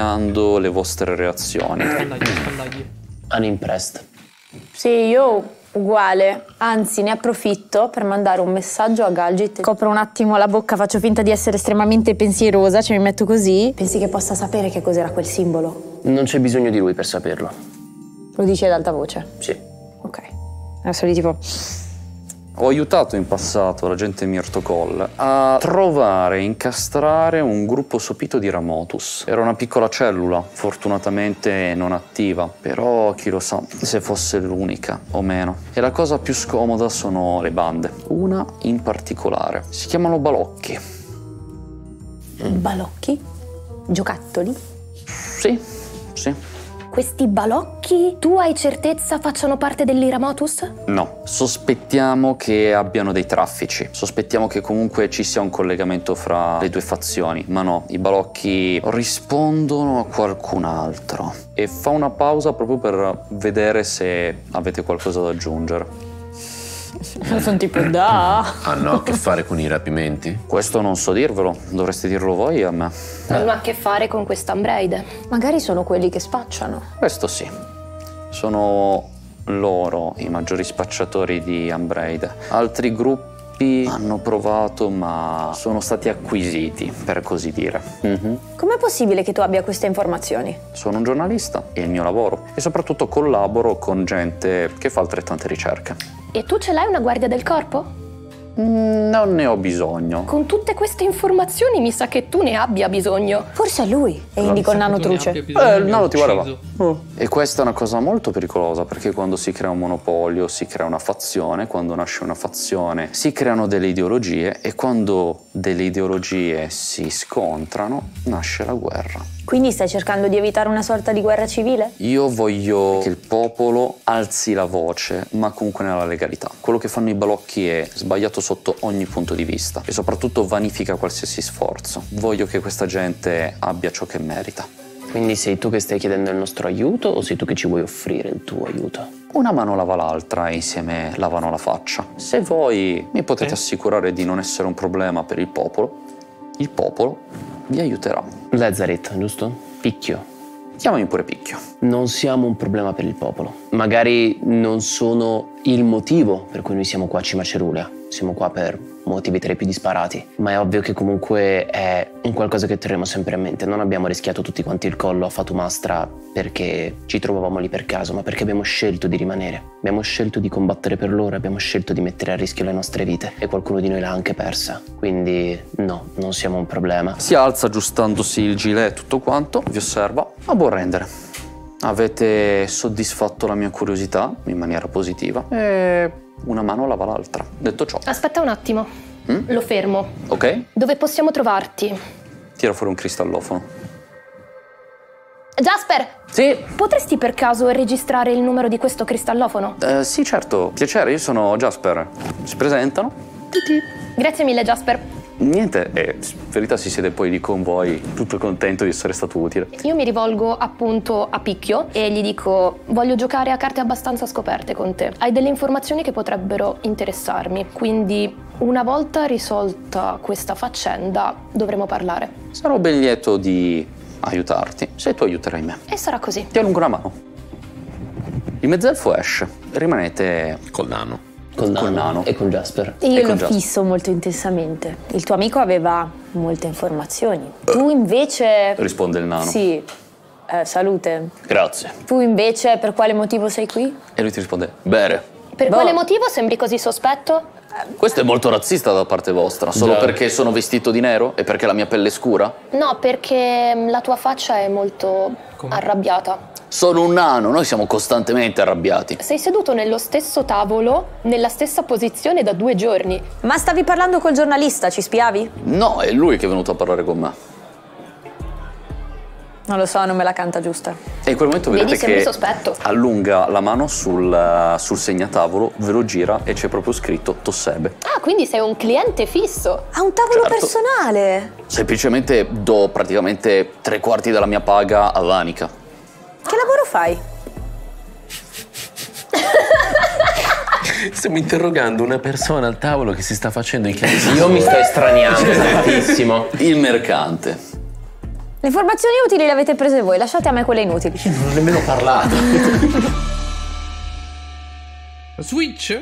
scandagliando le vostre reazioni. Scandagli. Unimpressed. Sì, io Uguale, anzi ne approfitto per mandare un messaggio a Galgit. Copro un attimo la bocca, faccio finta di essere estremamente pensierosa, mi metto così. Pensi che possa sapere che cos'era quel simbolo? Non c'è bisogno di lui per saperlo. Lo dici ad alta voce? Sì. Ok. Adesso lì tipo... Ho aiutato in passato l'agente Mirtocoll a trovare e incastrare un gruppo sopito di Ramotus. Era una piccola cellula, fortunatamente non attiva, però chi lo sa se fosse l'unica o meno. E la cosa più scomoda sono le bande. Una in particolare. Si chiamano balocchi. Balocchi? Giocattoli? Sì, sì. Questi balocchi, tu hai certezza facciano parte dell'Iramotus? No, sospettiamo che abbiano dei traffici. Sospettiamo che comunque ci sia un collegamento fra le due fazioni. Ma no, i balocchi rispondono a qualcun altro. E fa una pausa proprio per vedere se avete qualcosa da aggiungere. Sono tipo Hanno a che fare con i rapimenti? Questo non so dirvelo, dovreste dirlo voi a me. Hanno a che fare con questa Umbraid. Magari sono quelli che spacciano. Questo sì. Sono loro i maggiori spacciatori di Umbraid. Altri gruppi hanno provato, ma sono stati acquisiti, per così dire. Com'è possibile che tu abbia queste informazioni? Sono un giornalista, è il mio lavoro. E soprattutto collaboro con gente che fa altrettante ricerche. E tu ce l'hai una guardia del corpo? Non ne ho bisogno. Con tutte queste informazioni mi sa che tu ne abbia bisogno. Forse è lui. E indico il nano truce. Il nano ti guardava. E questa è una cosa molto pericolosa, perché quando si crea un monopolio si crea una fazione, quando nasce una fazione si creano delle ideologie e quando delle ideologie si scontrano nasce la guerra. Quindi stai cercando di evitare una sorta di guerra civile? Io voglio che il popolo alzi la voce, ma comunque nella legalità. Quello che fanno i balocchi è sbagliato sotto ogni punto di vista e soprattutto vanifica qualsiasi sforzo. Voglio che questa gente abbia ciò che merita. Quindi sei tu che stai chiedendo il nostro aiuto o sei tu che ci vuoi offrire il tuo aiuto? Una mano lava l'altra e insieme lavano la faccia. Se voi mi potete assicurare di non essere un problema per il popolo vi aiuterà. Lazzaret, giusto? Picchio. Chiamami pure Picchio. Non siamo un problema per il popolo. Magari non sono il motivo per cui noi siamo qua a Cimacerulia. Siamo qua per motivi tra i più disparati. Ma è ovvio che comunque è un qualcosa che terremo sempre a mente. Non abbiamo rischiato tutti quanti il collo a Fatumastra perché ci trovavamo lì per caso, ma perché abbiamo scelto di rimanere. Abbiamo scelto di combattere per loro, abbiamo scelto di mettere a rischio le nostre vite. E qualcuno di noi l'ha anche persa. Quindi no, non siamo un problema. Si alza aggiustandosi il gilet e tutto quanto, vi osserva. A buon rendere. Avete soddisfatto la mia curiosità in maniera positiva e una mano lava l'altra. Detto ciò. Aspetta un attimo. Lo fermo. Ok? Dove possiamo trovarti? Tira fuori un cristallofono. Jasper! Sì? Potresti per caso registrare il numero di questo cristallofono? Sì, certo. Piacere, io sono Jasper. Si presentano? Grazie mille, Jasper. Niente, in verità si siede poi lì con voi, tutto contento di essere stato utile. Io mi rivolgo appunto a Picchio e gli dico: voglio giocare a carte abbastanza scoperte con te. Hai delle informazioni che potrebbero interessarmi, quindi una volta risolta questa faccenda dovremo parlare. Sarò ben lieto di aiutarti, se tu aiuterai me. E sarà così. Ti allungo la mano. Il mezzelfo esce, rimanete col nano. Col nano e con Jasper. Io lo fisso molto intensamente. Il tuo amico aveva molte informazioni. Tu invece... Risponde il nano. Sì. Salute. Grazie. Tu invece per quale motivo sei qui? E lui ti risponde: bere. Per quale motivo sembri così sospetto? Questo è molto razzista da parte vostra, solo perché sono vestito di nero e perché la mia pelle è scura? No, perché la tua faccia è molto arrabbiata. Sono un nano, noi siamo costantemente arrabbiati. Sei seduto nello stesso tavolo, nella stessa posizione da 2 giorni. Ma stavi parlando col giornalista, ci spiavi? No, è lui che è venuto a parlare con me. Non lo so, non me la canta giusta. E in quel momento Vedi, vedete sembri che sospetto. allunga la mano sul segnatavolo, ve lo gira e c'è proprio scritto Tossebe. Ah, quindi sei un cliente fisso. Ha un tavolo Certo. personale. Semplicemente do praticamente 3/4 della mia paga a Vanica. Che lavoro fai? Stiamo interrogando una persona al tavolo che si sta facendo i chiavi. Io mi sto estraniando tantissimo. Il mercante. Le informazioni utili le avete prese voi, lasciate a me quelle inutili. Non ho nemmeno parlato. Switch?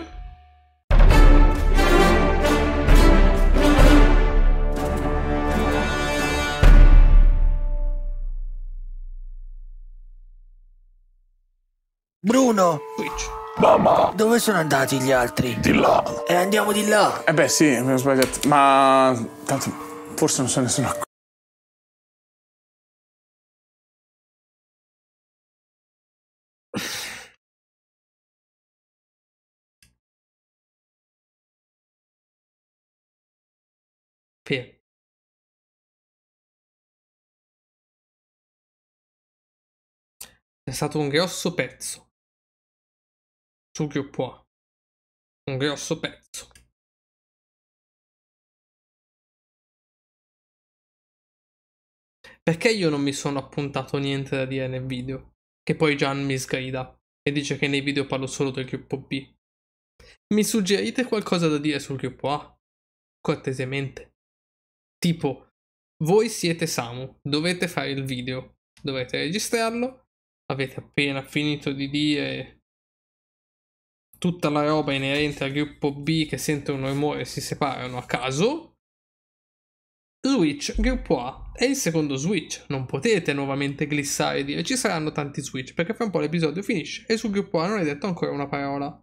Bruno, Switch. Mamma, dove sono andati gli altri? di là. Andiamo di là. Eh beh, sì, abbiamo sbagliato. Ma tanto forse non se ne sono accorto. Fermo. È stato un grosso pezzo sul gruppo A. Un grosso pezzo. Perché io non mi sono appuntato niente da dire nel video? Che poi Gian mi sgrida e dice che nei video parlo solo del gruppo B. Mi suggerite qualcosa da dire sul gruppo A? Cortesemente. Tipo, voi siete Samu, dovete fare il video, dovete registrarlo, avete appena finito di dire tutta la roba inerente al gruppo B che sentono rumore e si separano a caso. Switch, gruppo A, è il secondo switch, non potete nuovamente glissare e dire ci saranno tanti switch, perché fra un po' l'episodio finisce e sul gruppo A non hai detto ancora una parola.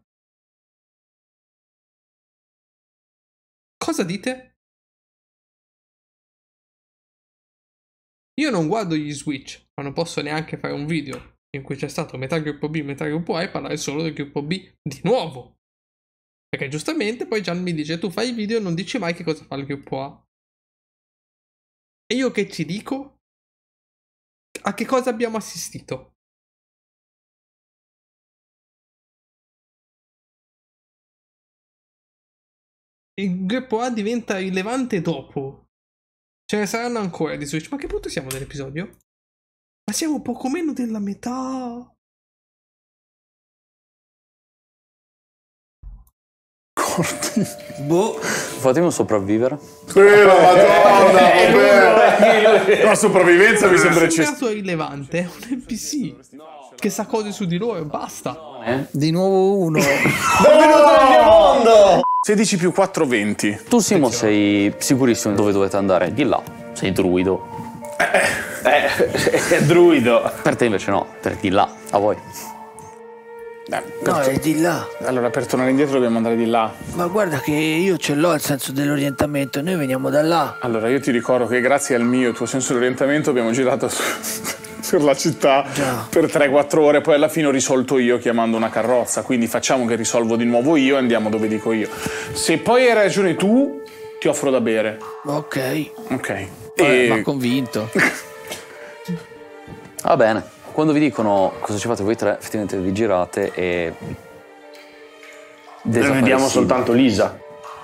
Cosa dite? Io non guardo gli switch, ma non posso neanche fare un video in cui c'è stato metà gruppo B, metà gruppo A e parlare solo del gruppo B di nuovo. Perché giustamente poi Gian mi dice tu fai i video e non dici mai che cosa fa il gruppo A. E io che ci dico? A che cosa abbiamo assistito? Il gruppo A diventa rilevante dopo. Ce ne saranno ancora di Switch. Ma che punto siamo nell'episodio? Ma siamo poco meno della metà. Corti. Boh. Fatemi sopravvivere. Madonna, la sopravvivenza mi sembra Il eccessiva. caso è rilevante, è un NPC che sa cose su di loro e basta. Di nuovo uno. Benvenuto nel mio mondo! 16 più 4, 20. Tu, Simo, sei sicurissimo dove dovete andare? Di là. Sei druido. È druido. Per te invece no, per di là, a voi. No, è di là. Allora, per tornare indietro dobbiamo andare di là. Ma guarda che io ce l'ho il senso dell'orientamento, noi veniamo da là. Allora, io ti ricordo che grazie al mio e tuo senso di orientamento abbiamo girato per la città per 3-4 ore, poi alla fine ho risolto io chiamando una carrozza, quindi facciamo che risolvo di nuovo io e andiamo dove dico io. Se poi hai ragione tu, ti offro da bere. Ok. Ok. Mi ha convinto. Va bene. Quando vi dicono cosa ci fate voi tre, effettivamente vi girate e Noi vediamo soltanto Lisa.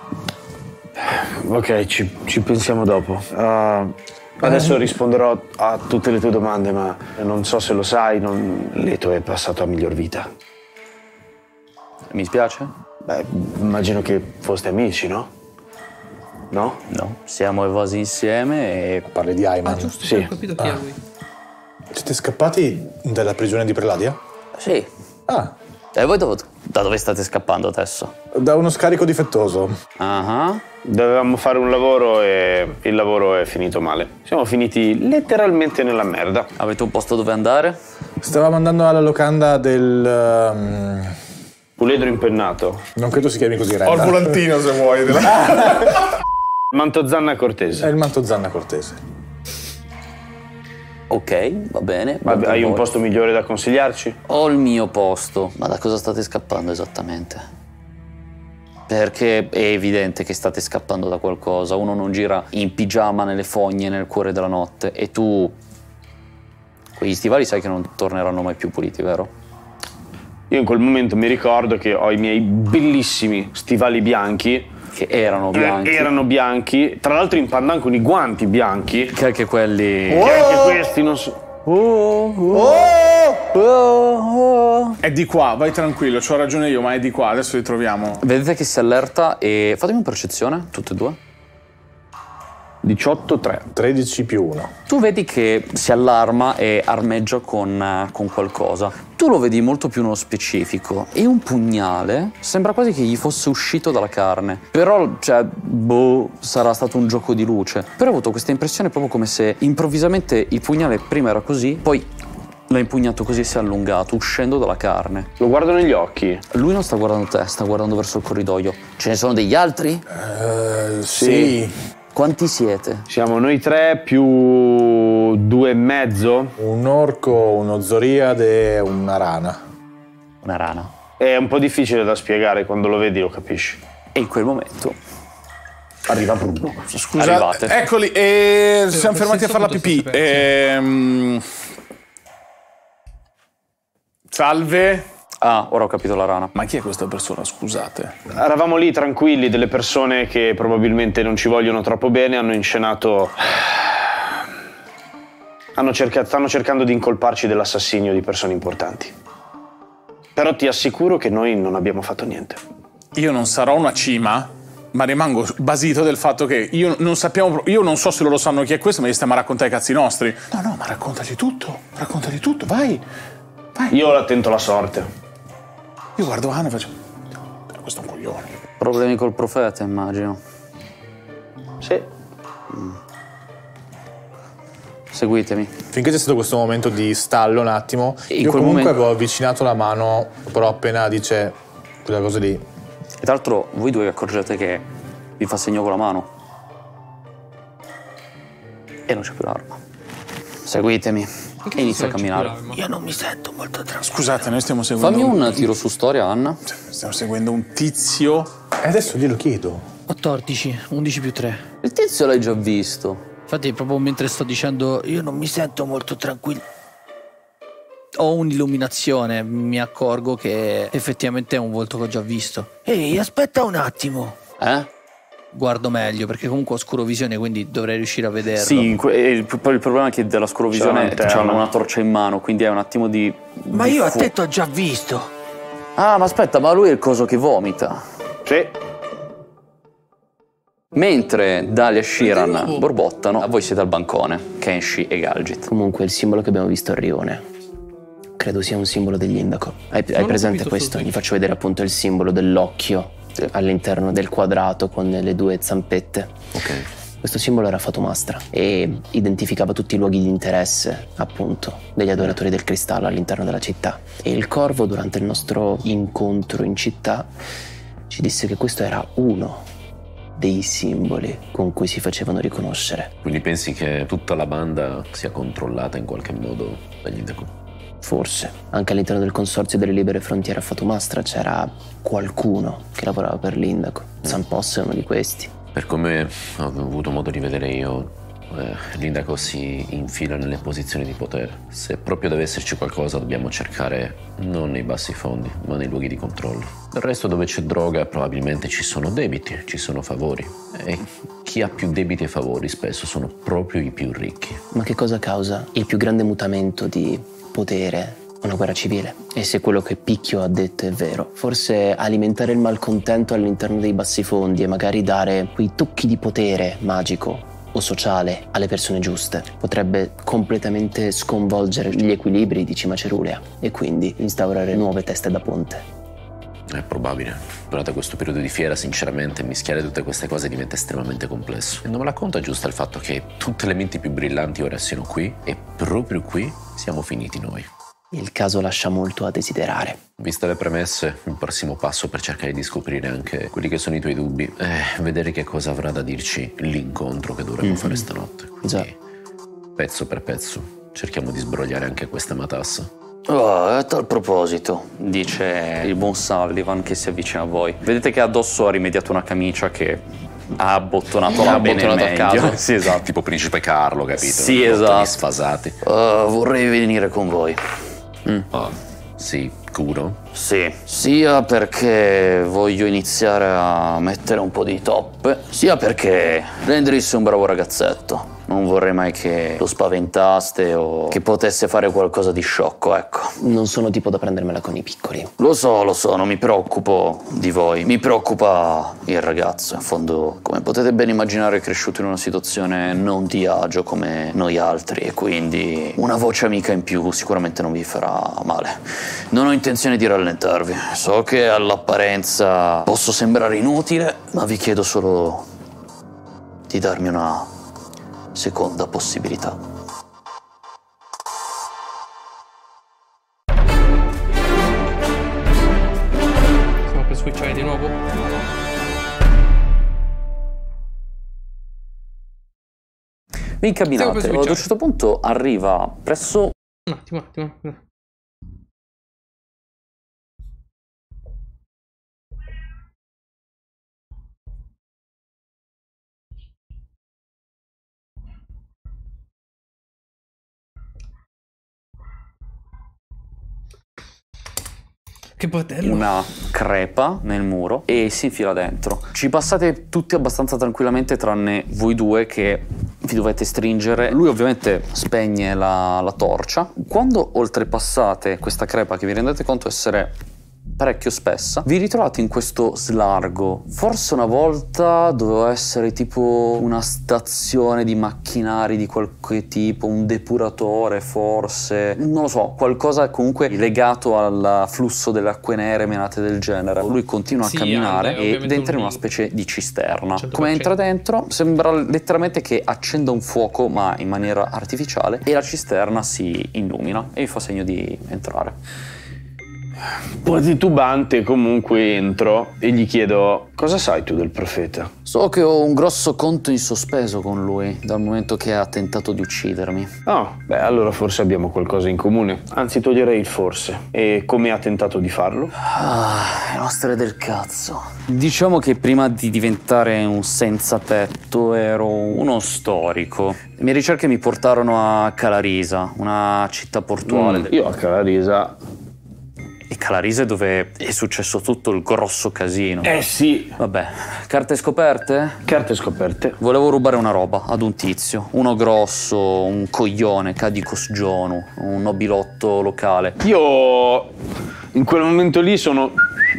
Ok, ci pensiamo dopo. Adesso risponderò a tutte le tue domande, ma non so se lo sai, Leto è passato a miglior vita. Mi spiace? Beh, immagino che foste amici, no? No? No, siamo evasi insieme e... Parli di Ayman? Giusto, Sì. ho capito chi è lui. Siete scappati dalla prigione di Prelladia? Sì. Ah. E voi da dove state scappando adesso? Da uno scarico difettoso. Dovevamo fare un lavoro e il lavoro è finito male. Siamo finiti letteralmente nella merda. Avete un posto dove andare? Stavamo andando alla locanda del... Puledro impennato. Non credo si chiami così, Ho il volantino se vuoi. Manto Zanna Cortese. È il Manto Zanna Cortese. Ok, va bene. Hai un posto migliore da consigliarci? Ho il mio posto. Ma da cosa state scappando esattamente? Perché è evidente che state scappando da qualcosa. Uno non gira in pigiama nelle fogne nel cuore della notte. E tu... quegli stivali sai che non torneranno mai più puliti, vero? Io in quel momento mi ricordo che ho i miei bellissimi stivali bianchi. Che erano bianchi. Erano bianchi. Tra l'altro in pandan con i guanti bianchi. Che anche quelli... Che anche questi non so... È di qua, vai tranquillo, c'ho ragione io, ma è di qua, adesso li troviamo. Vedete che si allerta e... fatemi una percezione, tutte e due. 18, 3. 13 più 1. Tu vedi che si allarma e armeggia con qualcosa. Tu lo vedi molto più nello specifico. E un pugnale sembra quasi che gli fosse uscito dalla carne. Però, cioè, boh, sarà stato un gioco di luce. Però ho avuto questa impressione proprio come se improvvisamente il pugnale prima era così, poi l'ha impugnato così e si è allungato, uscendo dalla carne. Lo guardo negli occhi. Lui non sta guardando te, sta guardando verso il corridoio. Ce ne sono degli altri? Sì. Quanti siete? Siamo noi 3 più 2 e mezzo. Un orco, uno zoriade e una rana. Una rana. È un po' difficile da spiegare, quando lo vedi lo capisci. E in quel momento arriva Bruno. Scusa, Arrivate. eccoli, siamo fermati a fare la pipì. Salve. Ah, ora ho capito la rana. Ma chi è questa persona, scusate? Eravamo lì tranquilli, delle persone che probabilmente non ci vogliono troppo bene, hanno inscenato... stanno cercando di incolparci dell'assassinio di persone importanti. Però ti assicuro che noi non abbiamo fatto niente. Io non sarò una cima, ma rimango basito del fatto che io non so se loro sanno chi è questo, ma gli stiamo a raccontare i cazzi nostri. No, ma raccontati tutto, vai. Io l'attento la sorte. Io guardo Anna e faccio... questo è un coglione. Problemi col profeta, immagino. Sì. Seguitemi. Finché c'è stato questo momento di stallo un attimo, In io quel comunque momento... avevo avvicinato la mano, però appena dice quella cosa lì. E tra l'altro voi due vi accorgete che vi fa segno con la mano. E non c'è più l'arma. Seguitemi. E inizia a camminare. Io non mi sento molto tranquillo. Scusate, noi stiamo seguendo... Fammi un tiro su storia, Anna. Stiamo seguendo un tizio... E adesso glielo chiedo. 14, 11 più 3. Il tizio l'hai già visto. Infatti proprio mentre sto dicendo io non mi sento molto tranquillo, ho un'illuminazione, mi accorgo che effettivamente è un volto che ho già visto. Ehi, aspetta un attimo. Guardo meglio perché comunque ho oscurovisione, quindi dovrei riuscire a vederlo. Sì, il problema è che della scurovisione c'ha una torcia in mano, quindi è un attimo di... Ma io a te t'ho già visto. Ah, ma aspetta, ma lui è il coso che vomita. Sì. Mentre Dalia e Shiran borbottano, voi siete al bancone, Kenshi e Galgit. Comunque il simbolo che abbiamo visto a Rione credo sia un simbolo dell'indaco. Hai presente questo? Gli faccio vedere appunto il simbolo dell'occhio all'interno del quadrato con le due zampette. Ok. Questo simbolo era Fatomastra e identificava tutti i luoghi di interesse, appunto, degli adoratori del cristallo all'interno della città. E il corvo, durante il nostro incontro in città, ci disse che questo era uno dei simboli con cui si facevano riconoscere. Quindi pensi che tutta la banda sia controllata in qualche modo dagli Indaco? Forse. Anche all'interno del consorzio delle libere frontiere a Fatomastra c'era qualcuno che lavorava per l'Indaco. Zamposso è uno di questi. Per come ho avuto modo di vedere io, l'Indaco si infila nelle posizioni di potere. Se proprio deve esserci qualcosa, dobbiamo cercare non nei bassi fondi, ma nei luoghi di controllo. Del resto, dove c'è droga, probabilmente ci sono debiti, ci sono favori. E chi ha più debiti e favori spesso sono proprio i più ricchi. Ma che cosa causa il più grande mutamento di potere? Una guerra civile. E se quello che Picchio ha detto è vero, forse alimentare il malcontento all'interno dei bassi fondi e magari dare quei tocchi di potere magico o sociale alle persone giuste potrebbe completamente sconvolgere gli equilibri di Cima Cerulea e quindi instaurare nuove teste da ponte. È probabile. Durante questo periodo di fiera, sinceramente, mischiare tutte queste cose diventa estremamente complesso. E non me la conta giusta il fatto che tutte le menti più brillanti ora siano qui e proprio qui siamo finiti noi. Il caso lascia molto a desiderare. Viste le premesse, il prossimo passo per cercare di scoprire anche quelli che sono i tuoi dubbi è vedere che cosa avrà da dirci l'incontro che dovremmo fare stanotte. Quindi, pezzo per pezzo, cerchiamo di sbrogliare anche questa matassa. Oh, a tal proposito, dice il buon Sullivan che si avvicina a voi. Vedete che addosso ha rimediato una camicia che ha abbottonato la bene a caso. Sì, esatto. Tipo Principe Carlo, capito? Sì, esatto. Sfasati. Vorrei venire con voi. Sicuro? Sì, sia perché voglio iniziare a mettere un po' di toppe, sia perché Rendris è un bravo ragazzetto. Non vorrei mai che lo spaventaste o che potesse fare qualcosa di sciocco, ecco. Non sono tipo da prendermela con i piccoli. Lo so, non mi preoccupo di voi. Mi preoccupa il ragazzo. In fondo, come potete ben immaginare, è cresciuto in una situazione non di agio come noi altri e quindi una voce amica in più sicuramente non vi farà male. Non ho intenzione di rallentarvi. So che all'apparenza posso sembrare inutile, ma vi chiedo solo di darmi una seconda possibilità. Stiamo per switchare di nuovo. Vi incamminate, ad un certo punto arriva presso... Un attimo. Che bordello. Una crepa nel muro e si infila dentro. Ci passate tutti abbastanza tranquillamente tranne voi due che vi dovete stringere. Lui ovviamente spegne la torcia. Quando oltrepassate questa crepa, che vi rendete conto essere parecchio spessa, vi ritrovate in questo slargo. Forse una volta doveva essere tipo una stazione di macchinari di qualche tipo, un depuratore forse, non lo so, qualcosa comunque legato al flusso delle acque nere, menate del genere. Lui continua a camminare ed entra in una specie di cisterna. 100%. Come entra dentro sembra letteralmente che accenda un fuoco, ma in maniera artificiale, e la cisterna si illumina e vi fa segno di entrare. Un po' titubante comunque entro e gli chiedo: cosa sai tu del profeta? So che ho un grosso conto in sospeso con lui dal momento che ha tentato di uccidermi. Oh, beh, allora forse abbiamo qualcosa in comune. Anzi, toglierei il forse. E come ha tentato di farlo? Le nostre del cazzo. Diciamo che prima di diventare un senza tetto ero uno storico. Le mie ricerche mi portarono a Calarisa, una città portuale. Io a Calarisa... E Calarisa è dove è successo tutto il grosso casino. Sì. Vabbè, carte scoperte? Carte scoperte. Volevo rubare una roba ad un tizio. Uno grosso, un coglione, Cadicos Gionu, un nobilotto locale. Io in quel momento lì sono...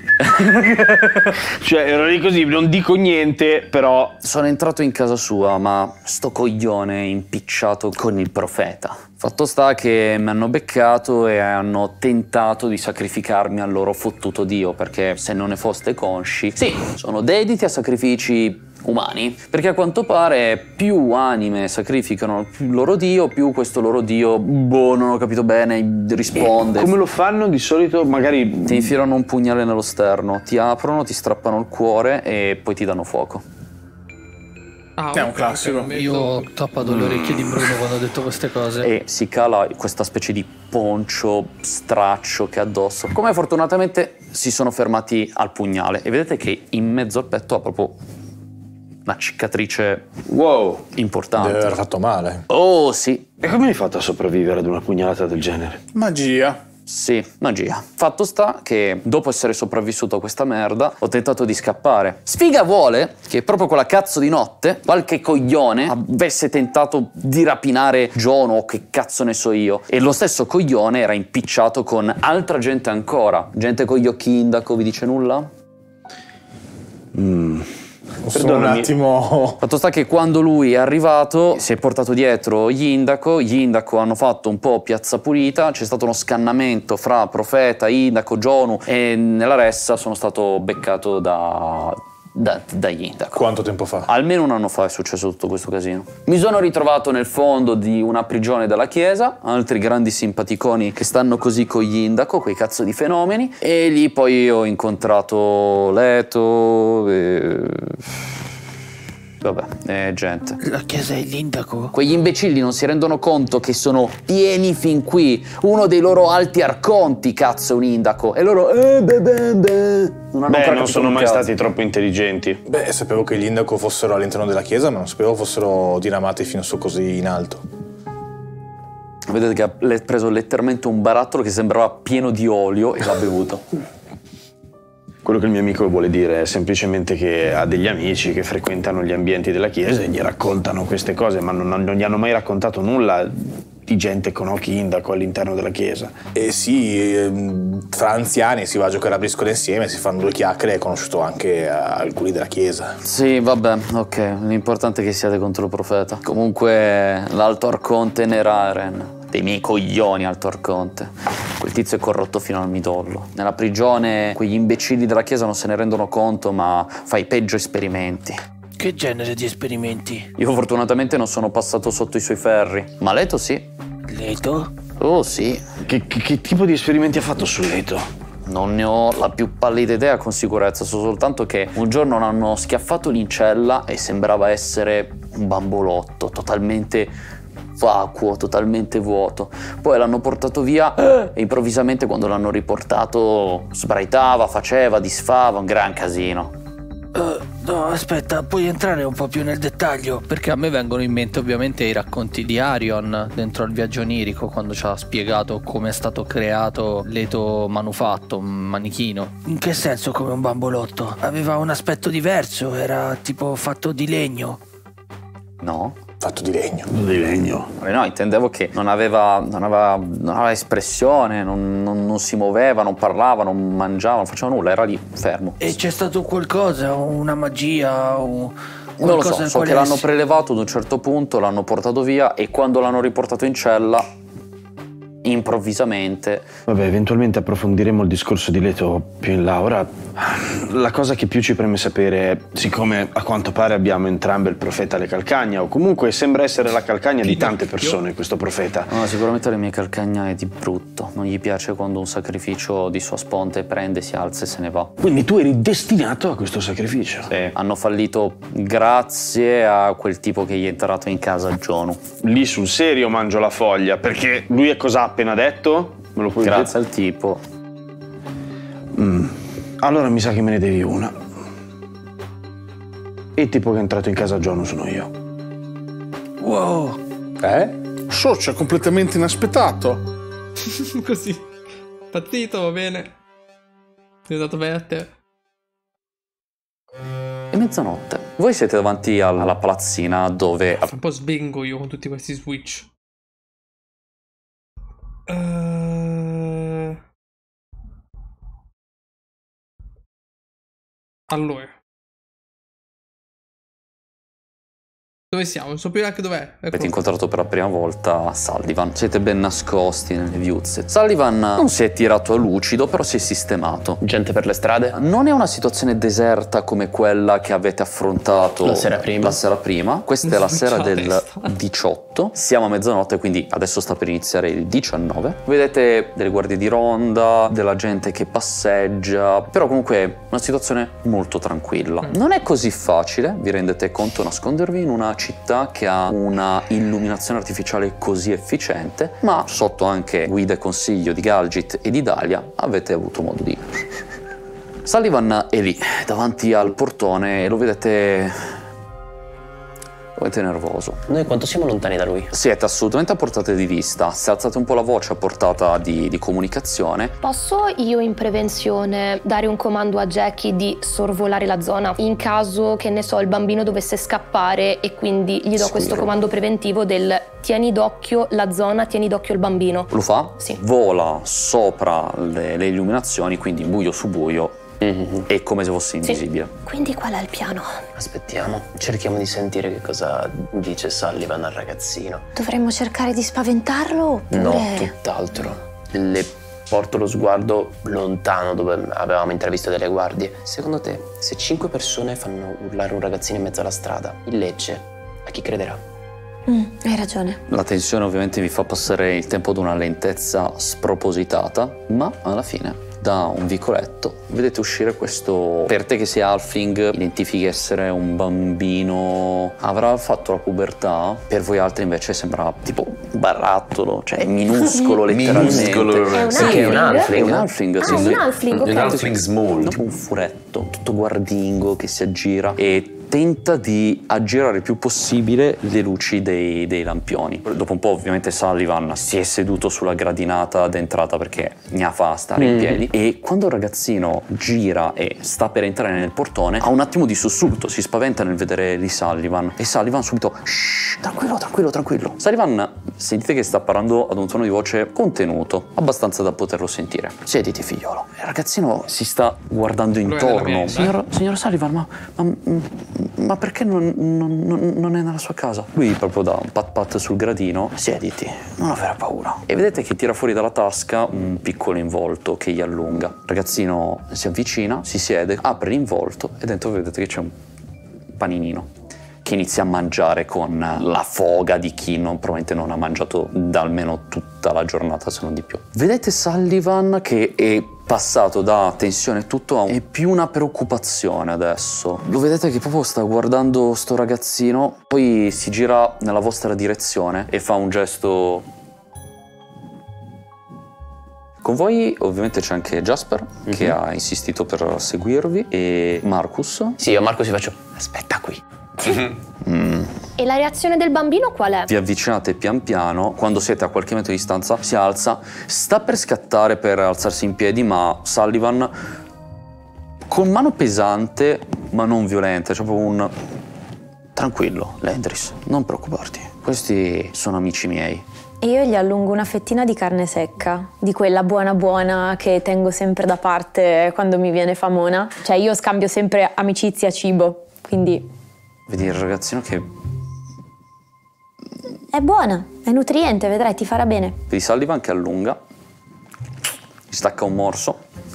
cioè ero lì così, non dico niente, però... Sono entrato in casa sua, ma sto coglione è impicciato con il profeta. Fatto sta che mi hanno beccato e hanno tentato di sacrificarmi al loro fottuto dio, perché se non ne foste consci, sì, sono dediti a sacrifici umani, perché a quanto pare più anime sacrificano il loro dio, più questo loro dio, non ho capito bene, risponde. Come lo fanno di solito? Magari ti infilano un pugnale nello sterno, ti aprono, ti strappano il cuore e poi ti danno fuoco. È un classico. Io ho tappato le orecchie di Bruno quando ho detto queste cose. E si cala questa specie di poncio straccio che ha addosso. Come fortunatamente si sono fermati al pugnale e vedete che in mezzo al petto ha proprio una cicatrice importante. Deve aver fatto male. Oh sì. E come hai fatto a sopravvivere ad una pugnalata del genere? Magia. Sì, magia. Fatto sta che dopo essere sopravvissuto a questa merda ho tentato di scappare. Sfiga vuole che proprio quella cazzo di notte qualche coglione avesse tentato di rapinare Gionu o che cazzo ne so io, e lo stesso coglione era impicciato con altra gente ancora. Gente con gli occhi indaco, vi dice nulla? Solo un attimo. Fatto sta che quando lui è arrivato si è portato dietro gli indaco hanno fatto un po' piazza pulita, c'è stato uno scannamento fra profeta, indaco, Gionu, e nella ressa sono stato beccato dagli indaco. Quanto tempo fa? Almeno un anno fa è successo tutto questo casino. Mi sono ritrovato nel fondo di una prigione della chiesa, altri grandi simpaticoni che stanno così con gli indaco, quei cazzo di fenomeni, e lì poi ho incontrato Leto vabbè, gente. La chiesa è l'indaco? Quegli imbecilli non si rendono conto che sono pieni fin qui. Uno dei loro alti arconti, cazzo, è un indaco. E loro... non sono mai stati troppo intelligenti. Beh, sapevo che gli indaco fossero all'interno della chiesa, ma non sapevo fossero diramati fino su così in alto. Vedete che ha preso letteralmente un barattolo che sembrava pieno di olio e l'ha bevuto. Quello che il mio amico vuole dire è semplicemente che ha degli amici che frequentano gli ambienti della chiesa e gli raccontano queste cose, ma non gli hanno mai raccontato nulla di gente con occhi indaco all'interno della chiesa. E sì, fra anziani si va a giocare a briscola insieme, si fanno 2 chiacchiere e hai conosciuto anche alcuni della chiesa. Sì, vabbè, ok, l'importante è che siate contro il profeta. Comunque l'Alto Arconte Neraren, dei miei coglioni Alto Arconte. Quel tizio è corrotto fino al midollo. Nella prigione quegli imbecilli della chiesa non se ne rendono conto, ma fa i peggio esperimenti. Che genere di esperimenti? Io fortunatamente non sono passato sotto i suoi ferri, ma Leto sì. Leto? Oh sì. Che tipo di esperimenti ha fatto su Leto? Non ne ho la più pallida idea con sicurezza, so soltanto che un giorno l'hanno schiaffato in cella e sembrava essere un bambolotto, totalmente vacuo, totalmente vuoto. Poi l'hanno portato via e improvvisamente quando l'hanno riportato sbraitava, faceva, disfava, un gran casino. No, aspetta, puoi entrare un po' più nel dettaglio? Perché a me vengono in mente ovviamente i racconti di Arion dentro al viaggio onirico, quando ci ha spiegato come è stato creato Leto manufatto, un manichino. In che senso come un bambolotto? Aveva un aspetto diverso, era tipo fatto di legno. No. Fatto di legno. Di legno. No, intendevo che non aveva espressione, non si muoveva, non parlava, non mangiava, non faceva nulla, era lì, fermo. E c'è stato qualcosa, una magia, non lo so che l'hanno prelevato ad un certo punto, l'hanno portato via e quando l'hanno riportato in cella, improvvisamente... Vabbè, eventualmente approfondiremo il discorso di Leto più in là. Ora, la cosa che più ci preme sapere è, siccome a quanto pare abbiamo entrambe il profeta alle calcagna, o comunque sembra essere la calcagna di tante persone questo profeta. No, sicuramente le mie calcagna è di brutto. Non gli piace quando un sacrificio di sua sponte prende, si alza e se ne va. Quindi tu eri destinato a questo sacrificio? Sì, hanno fallito grazie a quel tipo che gli è entrato in casa Jonu. Lì sul serio mangio la foglia, perché lui è cosa ha appena detto? Me lo puoi dire? Grazie al tipo. Allora mi sa che me ne devi una. Il tipo che è entrato in casa Jonu sono io. Wow. Socia, completamente inaspettato. Così. Pazzito, va bene. È andato bene a te. È mezzanotte. Voi siete davanti alla palazzina dove... Un po' svengo io con tutti questi switch. Allora, dove siamo? Non so più neanche dov'è. Avete incontrato per la prima volta Sullivan. Siete ben nascosti nelle viuzze. Sullivan non si è tirato a lucido, però si è sistemato. Gente per le strade? Non è una situazione deserta come quella che avete affrontato la sera prima. Questa è la sera del 18. Siamo a mezzanotte, quindi adesso sta per iniziare il 19. Vedete delle guardie di ronda, della gente che passeggia, però comunque è una situazione molto tranquilla. Non è così facile, vi rendete conto, nascondervi in una città che ha una illuminazione artificiale così efficiente, ma sotto anche guida e consiglio di Galgit e di Dahlia avete avuto modo di... Sullivan è lì, davanti al portone, e lo vedete nervoso. Noi quanto siamo lontani da lui? Siete assolutamente a portata di vista, se alzate un po' la voce a portata di comunicazione. Posso io in prevenzione dare un comando a Jackie di sorvolare la zona in caso, che ne so, il bambino dovesse scappare, e quindi gli do questo comando preventivo del tieni d'occhio la zona, tieni d'occhio il bambino. Lo fa? Sì. Vola sopra le illuminazioni, quindi buio su buio. È come se fosse invisibile. Quindi qual è il piano? Aspettiamo, cerchiamo di sentire che cosa dice Sullivan al ragazzino. Dovremmo cercare di spaventarlo oppure... No, tutt'altro. Le porto lo sguardo lontano dove avevamo intravisto delle guardie. Secondo te, se 5 persone fanno urlare un ragazzino in mezzo alla strada, in Lecce, a chi crederà? Hai ragione. La tensione ovviamente vi fa passare il tempo ad una lentezza spropositata, ma alla fine da un vicoletto vedete uscire questo, per te che sei halfling identifichi essere un bambino, avrà fatto la pubertà, per voi altri invece sembra tipo un barattolo, cioè è minuscolo letteralmente. È un halfling? È un halfling, sì. Un halfling, ok. Un halfling small. Tipo un furetto, tutto guardingo che si aggira, e tenta di aggirare il più possibile le luci dei lampioni. Dopo un po' ovviamente Sullivan si è seduto sulla gradinata d'entrata perché ne ha fa stare in piedi, e quando il ragazzino gira e sta per entrare nel portone ha un attimo di sussulto, si spaventa nel vedere Lee Sullivan, e Sullivan subito shh, tranquillo. Sullivan sentite che sta parlando ad un tono di voce contenuto, abbastanza da poterlo sentire. Siediti figliolo. Il ragazzino si sta guardando intorno. Signor Sullivan, ma perché non è nella sua casa? Lui proprio dà un pat sul gradino. Siediti, non avere paura. E vedete che tira fuori dalla tasca un piccolo involto che gli allunga. Il ragazzino si avvicina, si siede, apre l'involto e dentro vedete che c'è un paninino che inizia a mangiare con la foga di chi probabilmente non ha mangiato da almeno tutta la giornata, se non di più. Vedete Sullivan che è passato da tensione tutto a più una preoccupazione adesso. Lo vedete che proprio sta guardando sto ragazzino, poi si gira nella vostra direzione e fa un gesto. Con voi ovviamente c'è anche Jasper che ha insistito per seguirvi, e Marcus. Sì, io a Marcus gli faccio: aspetta qui. E la reazione del bambino qual è? Vi avvicinate pian piano, quando siete a qualche metro di distanza si alza, sta per scattare per alzarsi in piedi, ma Sullivan con mano pesante ma non violenta, cioè proprio un tranquillo, Landris, non preoccuparti, questi sono amici miei. E io gli allungo una fettina di carne secca, di quella buona che tengo sempre da parte quando mi viene famona. Cioè io scambio sempre amicizia cibo, quindi... Vedi il ragazzino che... È buona, è nutriente, vedrai, ti farà bene. Vedi Sullivan che allunga, gli stacca un morso.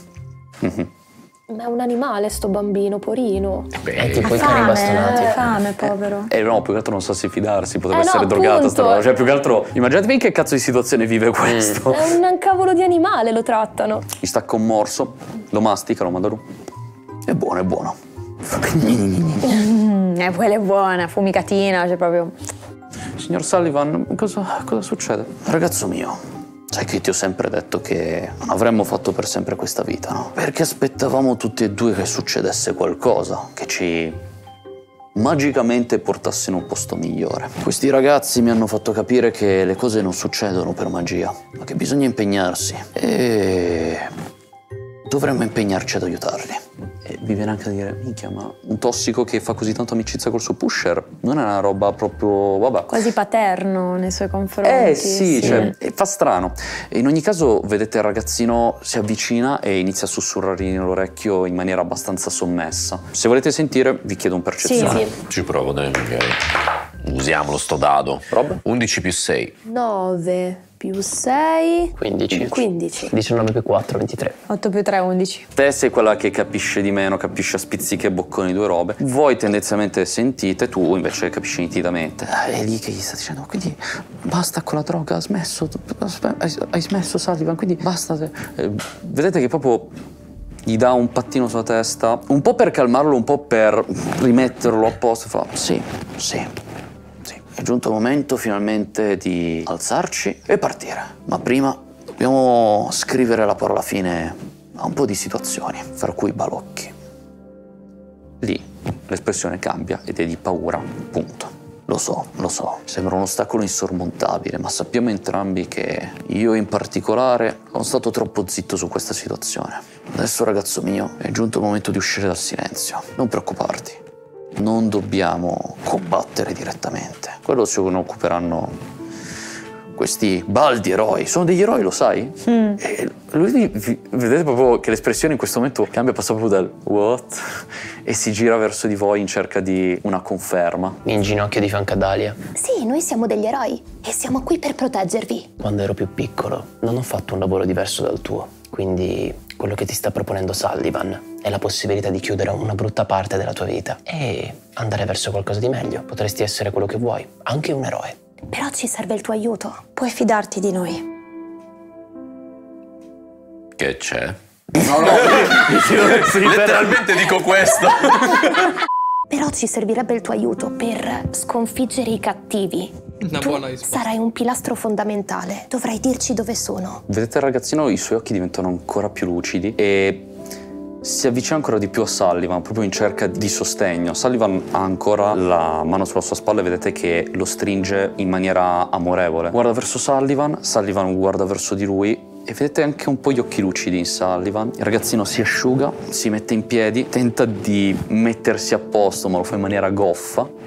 Ma è un animale sto bambino, porino. È tipo i cani bastonati. Ha fame, povero. No, più che altro non sa se fidarsi, potrebbe essere no, drogata appunto. sta roba. Cioè più che altro, immaginatevi in che cazzo di situazione vive questo. È un cavolo di animale, lo trattano. Gli stacca un morso, lo mastica, lo manda giù. È buono. Quella è buona, fumicatina, cioè proprio... Signor Sullivan, cosa succede? Ragazzo mio, sai che ti ho sempre detto che non avremmo fatto per sempre questa vita, no? Perché aspettavamo tutti e due che succedesse qualcosa, che ci magicamente portasse in un posto migliore. Questi ragazzi mi hanno fatto capire che le cose non succedono per magia, ma che bisogna impegnarsi e dovremmo impegnarci ad aiutarli. E vi viene anche a dire, minchia, ma un tossico che fa così tanto amicizia col suo pusher non è una roba proprio, vabbè. Quasi paterno nei suoi confronti. Sì. Cioè, fa strano. E in ogni caso, vedete il ragazzino si avvicina e inizia a sussurrare nell'orecchio in maniera abbastanza sommessa. Se volete sentire, vi chiedo un percezione. Sì. Ci provo, dai, magari. Usiamolo sto dado. Rob? 11 più 6. 9 più 6... 15. 19 più 4, 23. 8 più 3, 11. Te sei quella che capisce di meno, capisce a spizzichi e bocconi due robe. Voi tendenzialmente sentite, tu invece capisci nitidamente. È lì che gli sta dicendo, quindi basta con la droga, hai smesso Sullivan, quindi basta. Vedete che proprio gli dà un pattino sulla testa, un po' per calmarlo, un po' per rimetterlo a posto. Fa, sì. È giunto il momento finalmente di alzarci e partire. Ma prima dobbiamo scrivere la parola fine a un po' di situazioni, fra cui balocchi. Lì l'espressione cambia ed è di paura, punto. Lo so, sembra un ostacolo insormontabile, ma sappiamo entrambi che io in particolare sono stato troppo zitto su questa situazione. Adesso, ragazzo mio, è giunto il momento di uscire dal silenzio. Non preoccuparti. Non dobbiamo combattere direttamente. Quello se ne occuperanno questi baldi eroi. Sono degli eroi, lo sai? E lui vedete proprio che l'espressione in questo momento cambia, passa proprio dal what e si gira verso di voi in cerca di una conferma. Mi inginocchio di fianco a Dalia. Sì, noi siamo degli eroi e siamo qui per proteggervi. Quando ero più piccolo non ho fatto un lavoro diverso dal tuo, quindi quello che ti sta proponendo Sullivan è la possibilità di chiudere una brutta parte della tua vita e andare verso qualcosa di meglio. Potresti essere quello che vuoi, anche un eroe. Però ci serve il tuo aiuto. Puoi fidarti di noi. Che c'è? No, letteralmente dico questo. Però ci servirebbe il tuo aiuto per sconfiggere i cattivi. Una buona risposta. Sarai un pilastro fondamentale. Dovrai dirci dove sono. Vedete il ragazzino, i suoi occhi diventano ancora più lucidi e si avvicina ancora di più a Sullivan, proprio in cerca di sostegno. Sullivan ha ancora la mano sulla sua spalla e vedete che lo stringe in maniera amorevole. Guarda verso Sullivan, Sullivan guarda verso di lui e vedete anche un po' gli occhi lucidi in Sullivan. Il ragazzino si asciuga, si mette in piedi, tenta di mettersi a posto, ma lo fa in maniera goffa.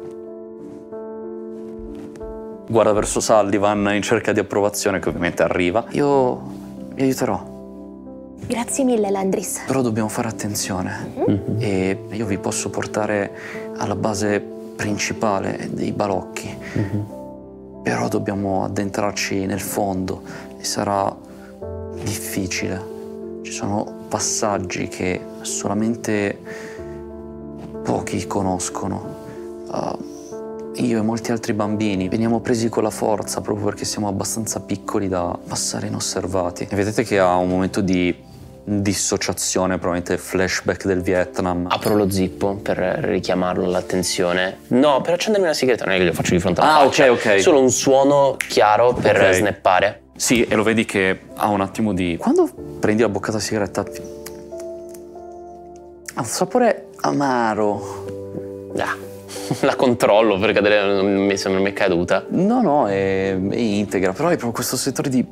Guarda verso Sullivan in cerca di approvazione, che ovviamente arriva. Io vi aiuterò. Grazie mille, Landris. Però dobbiamo fare attenzione. E io vi posso portare alla base principale dei balocchi. Però dobbiamo addentrarci nel fondo e sarà difficile. Ci sono passaggi che solamente pochi conoscono. Io e molti altri bambini veniamo presi con la forza proprio perché siamo abbastanza piccoli da passare inosservati. E vedete che ha un momento di dissociazione, probabilmente flashback del Vietnam. Apro lo zippo per richiamarlo all'attenzione. No, per accendermi una sigaretta, non è che glielo faccio di fronte alla faccia. Ok. Solo un suono chiaro per snappare. Sì, e lo vedi che ha un attimo di... Quando prendi la boccata di sigaretta ha un sapore amaro. La controllo per cadere, non mi sembra mai caduta. No, è integra, però è proprio questo settore di...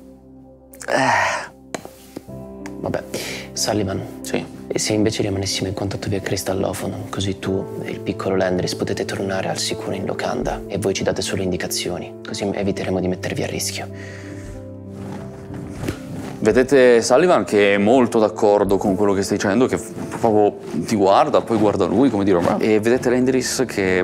Vabbè, Sullivan. Sì. E se invece rimanessimo in contatto via cristallofono, così tu e il piccolo Landris potete tornare al sicuro in locanda e voi ci date solo indicazioni, così eviteremo di mettervi a rischio. Vedete Sullivan che è molto d'accordo con quello che stai dicendo, che proprio ti guarda, poi guarda lui, come dire, e vedete Landris che...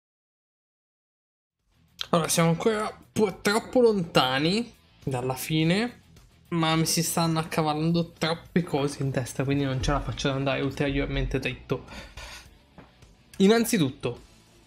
Allora, siamo ancora troppo lontani dalla fine, ma mi si stanno accavallando troppe cose in testa, quindi non ce la faccio ad andare ulteriormente dritto. Innanzitutto,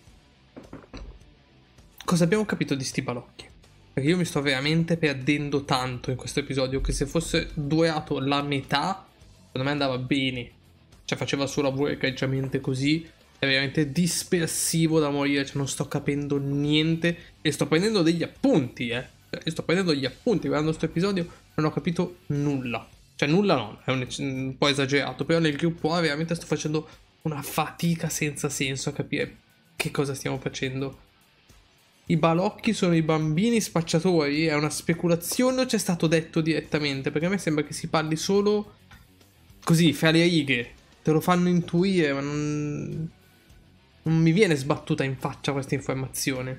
cosa abbiamo capito di sti balocchi? Perché io mi sto veramente perdendo tanto in questo episodio, che se fosse durato la metà, secondo me andava bene. Cioè faceva il suo lavoro egregiamente così, è veramente dispersivo da morire, cioè non sto capendo niente e sto prendendo degli appunti, Cioè, io sto prendendo degli appunti, guardando questo episodio non ho capito nulla. Cioè nulla no, è un po' esagerato, però nel gruppo A veramente sto facendo una fatica senza senso a capire che cosa stiamo facendo. I balocchi sono i bambini spacciatori? È una speculazione o c'è stato detto direttamente? Perché a me sembra che si parli solo così, fra le righe. Te lo fanno intuire, ma non mi viene sbattuta in faccia questa informazione.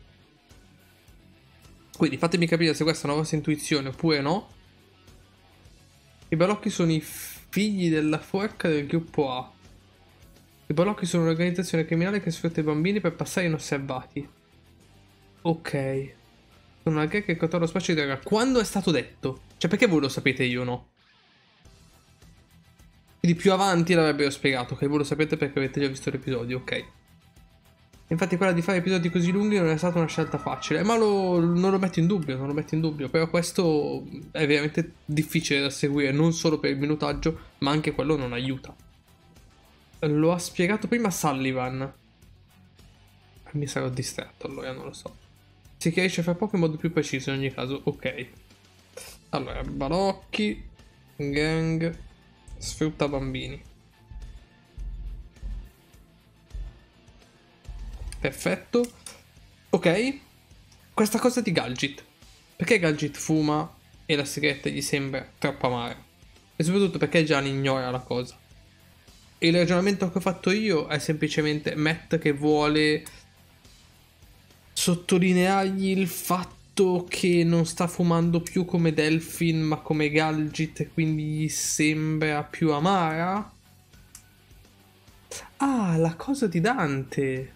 Quindi fatemi capire se questa è una vostra intuizione oppure no. I balocchi sono i figli della forca del gruppo A. I balocchi sono un'organizzazione criminale che sfrutta i bambini per passare inosservati. Ok. Sono una gang che controlla lo spazio di droga. Quando è stato detto? Cioè perché voi lo sapete e io no? Quindi più avanti l'avrebbero spiegato, che voi lo sapete perché avete già visto l'episodio, ok. Infatti quella di fare episodi così lunghi non è stata una scelta facile, ma non lo metto in dubbio, non lo metto in dubbio. Però questo è veramente difficile da seguire, non solo per il minutaggio, ma anche quello non aiuta. Lo ha spiegato prima Sullivan. Mi sarò distratto, allora non lo so. Si chiarisce fra poco in modo più preciso in ogni caso, ok. Allora, balocchi, gang, sfrutta bambini. Perfetto. Ok. Questa cosa di Galgit. Perché Galgit fuma e la sigaretta gli sembra troppo amara? E soprattutto perché Gianni ignora la cosa. E il ragionamento che ho fatto io è semplicemente Matt che vuole sottolineargli il fatto che non sta fumando più come Delphine ma come Galgit e quindi gli sembra più amara. Ah, la cosa di Dante.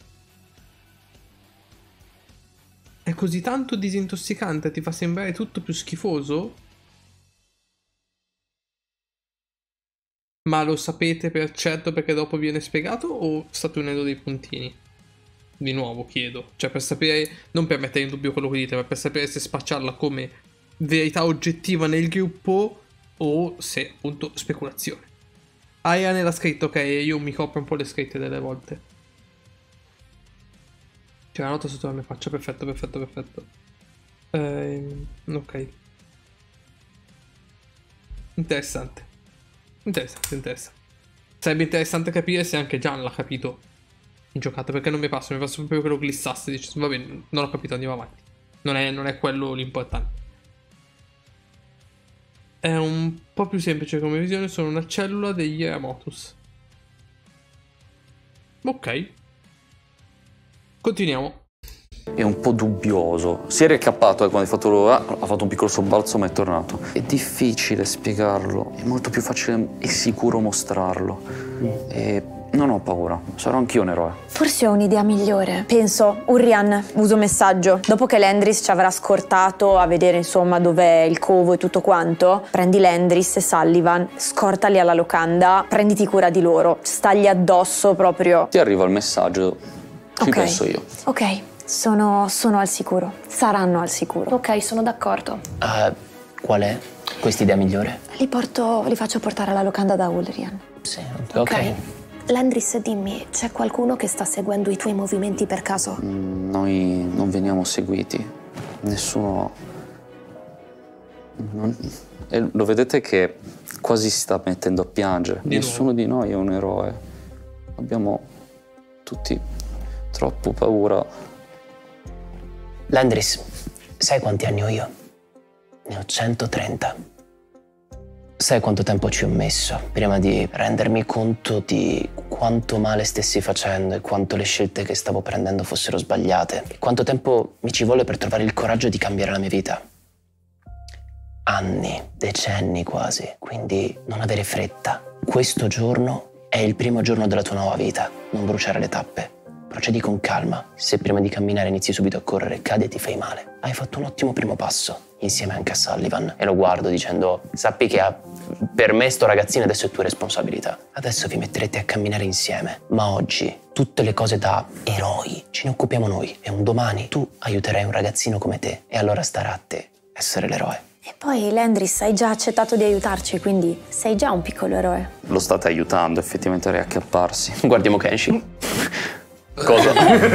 È così tanto disintossicante, ti fa sembrare tutto più schifoso? Ma lo sapete per certo perché dopo viene spiegato o state unendo dei puntini? Di nuovo chiedo, cioè per sapere, non per mettere in dubbio quello che dite, ma per sapere se spacciarla come verità oggettiva nel gruppo o se appunto speculazione. Ariane l'ha scritto, ok, io mi copro un po' le scritte delle volte. C'è una nota sotto la mia faccia, perfetto. Ok. Interessante. Interessante, interessante. Sarebbe interessante capire se anche Gian l'ha capito in giocata, perché non mi passo proprio quello glissasse. Dice, va bene, non ho capito, andiamo avanti. Non è quello l'importante. È un po' più semplice come visione, sono una cellula degli Eramotus. Ok. Continuiamo. È un po' dubbioso. Si è recappato quando hai fatto ha fatto un piccolo sobbalzo ma è tornato. È difficile spiegarlo, è molto più facile e sicuro mostrarlo. E non ho paura, sarò anch'io un eroe. Forse ho un'idea migliore. Penso, Urrian, uso messaggio. Dopo che Lendris ci avrà scortato a vedere insomma dov'è il covo e tutto quanto, prendi Lendris e Sullivan, scortali alla locanda, prenditi cura di loro, stagli addosso proprio. Ti arriva il messaggio, ci penso io. Ok. Sono al sicuro. Saranno al sicuro. Ok, sono d'accordo. Qual è quest'idea migliore? Li faccio portare alla locanda da Ulrian. Sì, ok. Landris, dimmi, c'è qualcuno che sta seguendo i tuoi movimenti per caso? Noi non veniamo seguiti. Nessuno... E lo vedete che quasi si sta mettendo a piangere. Nessuno di noi è un eroe. Abbiamo tutti troppo paura. Landris, sai quanti anni ho io? Ne ho 130. Sai quanto tempo ci ho messo prima di rendermi conto di quanto male stessi facendo e quanto le scelte che stavo prendendo fossero sbagliate? E quanto tempo mi ci vuole per trovare il coraggio di cambiare la mia vita? Anni, decenni quasi. Quindi non avere fretta. Questo giorno è il primo giorno della tua nuova vita. Non bruciare le tappe. Procedi con calma. Se prima di camminare inizi subito a correre, cadi e ti fai male. Hai fatto un ottimo primo passo, insieme anche a Sullivan. E lo guardo dicendo, sappi che per me sto ragazzino adesso è tua responsabilità. Adesso vi metterete a camminare insieme. Ma oggi, tutte le cose da eroi, ce ne occupiamo noi. E un domani tu aiuterai un ragazzino come te. E allora starà a te essere l'eroe. E poi Lendris hai già accettato di aiutarci, quindi sei già un piccolo eroe. Lo state aiutando effettivamente a riacchiapparsi. Guardiamo Kenshi. Cosa?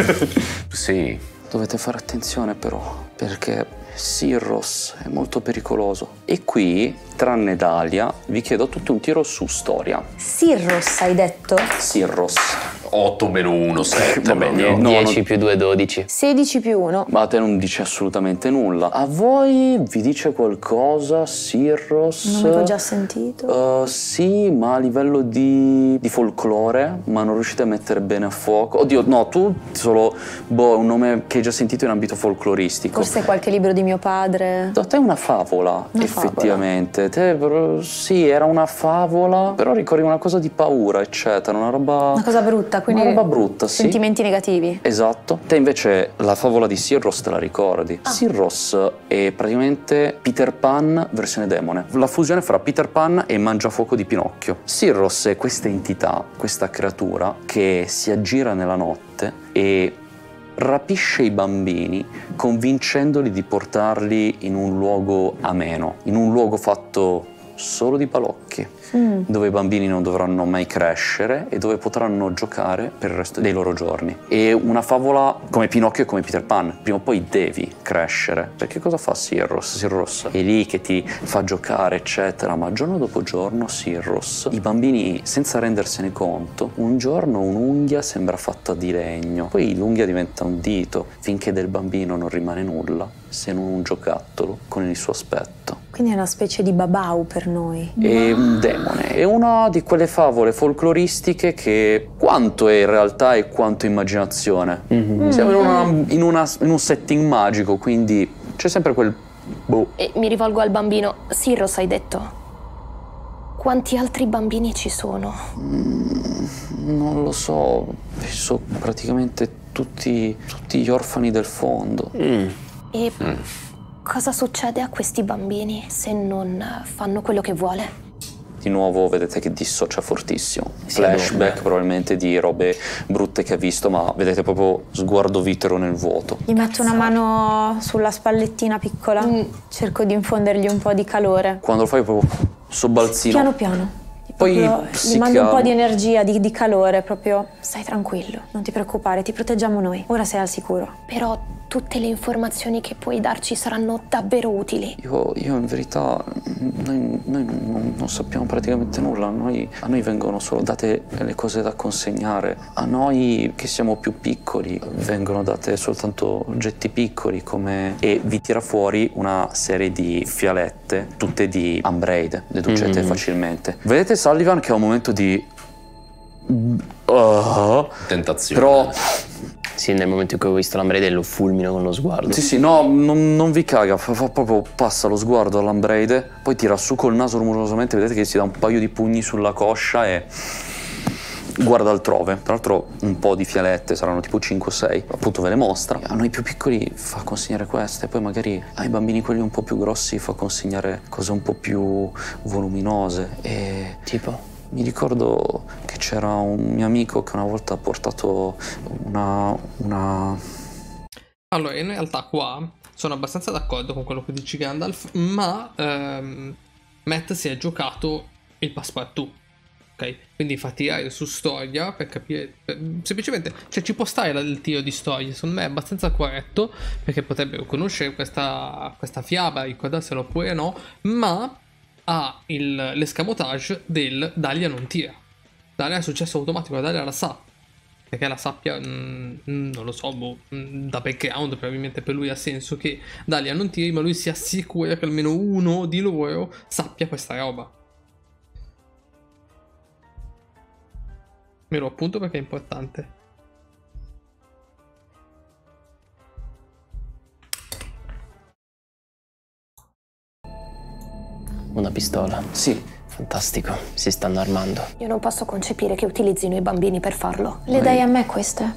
Sì. Dovete fare attenzione però, perché Sirros è molto pericoloso. E qui, tranne Dalia, vi chiedo tutti un tiro su storia. Sirros hai detto? Sirros. 8 meno 1, 7. Vabbè, 10 più 2, 12. 16 più 1. Ma a te non dice assolutamente nulla. A voi vi dice qualcosa, Sirros? Non l'avevo già sentito. Sì, ma a livello di folklore, ma non riuscite a mettere bene a fuoco. Oddio, no, tu solo, un nome che hai già sentito in ambito folcloristico. Forse qualche libro di mio padre. Da te è una favola, effettivamente. Sì, era una favola, però ricordi una cosa di paura, eccetera, una roba... Una cosa brutta, quindi... Una roba brutta, sì. Sentimenti negativi. Esatto. Te invece la favola di Sirros te la ricordi. Sirros è praticamente Peter Pan versione demone. La fusione fra Peter Pan e Mangiafuoco di Pinocchio. Sirros è questa entità, questa creatura che si aggira nella notte e rapisce i bambini convincendoli di portarli in un luogo ameno, in un luogo fatto solo di balocchi, dove i bambini non dovranno mai crescere e dove potranno giocare per il resto dei loro giorni. È una favola come Pinocchio e come Peter Pan. Prima o poi devi crescere, perché cosa fa Sirros? Sirros è lì che ti fa giocare, eccetera, ma giorno dopo giorno Sirros, i bambini, senza rendersene conto, un giorno un'unghia sembra fatta di legno, poi l'unghia diventa un dito, finché del bambino non rimane nulla se non un giocattolo con il suo aspetto. Quindi è una specie di babau per noi. È un demone, è una di quelle favole folcloristiche che quanto è in realtà e quanto immaginazione. Siamo in un setting magico, quindi c'è sempre quel E mi rivolgo al bambino. Sirros, hai detto? Quanti altri bambini ci sono? Non lo so, penso praticamente tutti gli orfani del fondo. E cosa succede a questi bambini se non fanno quello che vuole? Di nuovo vedete che dissocia fortissimo. Flashback probabilmente di robe brutte che ha visto, ma vedete proprio sguardo vitero nel vuoto. Gli metto una mano sulla spallettina piccola, cerco di infondergli un po' di calore. Quando lo fai proprio sobbalzino. Piano piano, Poi Gli mando un po' di energia, di calore, proprio. Stai tranquillo, non ti preoccupare, ti proteggiamo noi. Ora sei al sicuro. Però tutte le informazioni che puoi darci saranno davvero utili. Io in verità, noi non sappiamo praticamente nulla. A noi vengono solo date le cose da consegnare. A noi che siamo più piccoli vengono date soltanto oggetti piccoli e vi tira fuori una serie di fialette, tutte di Unbraid, deducete facilmente. Vedete Sullivan che ha un momento di tentazione. Però Sì, nel momento in cui ho visto l'Unbraid lo fulmino con lo sguardo. sì, no, non vi caga, fa proprio, passa lo sguardo all'Unbraid, poi tira su col naso rumorosamente, vedete che si dà un paio di pugni sulla coscia e guarda altrove. Tra l'altro un po' di fialette, saranno tipo 5 o 6, appunto ve le mostra. A noi più piccoli fa consegnare queste, poi magari ai bambini quelli un po' più grossi fa consegnare cose un po' più voluminose e... Tipo? Mi ricordo che c'era un mio amico che una volta ha portato una... Allora, in realtà qua sono abbastanza d'accordo con quello che dici Gandalf, ma Matt si è giocato il passepartout, ok? Quindi fa tirare su storia per capire, semplicemente, cioè ci può stare il tiro di storia, secondo me è abbastanza corretto, perché potrebbero conoscere questa fiaba, ricordarselo oppure no, ma ha l'escamotage del Dahlia non tira. Dahlia è successo automatico, Dahlia la sa, perché la sappia, non lo so, da background probabilmente per lui ha senso che Dahlia non tiri, ma lui si assicura che almeno uno di loro sappia questa roba. Me lo appunto perché è importante. Una pistola? Sì. Fantastico, si stanno armando. Io non posso concepire che utilizzino i bambini per farlo. Le dai a me queste?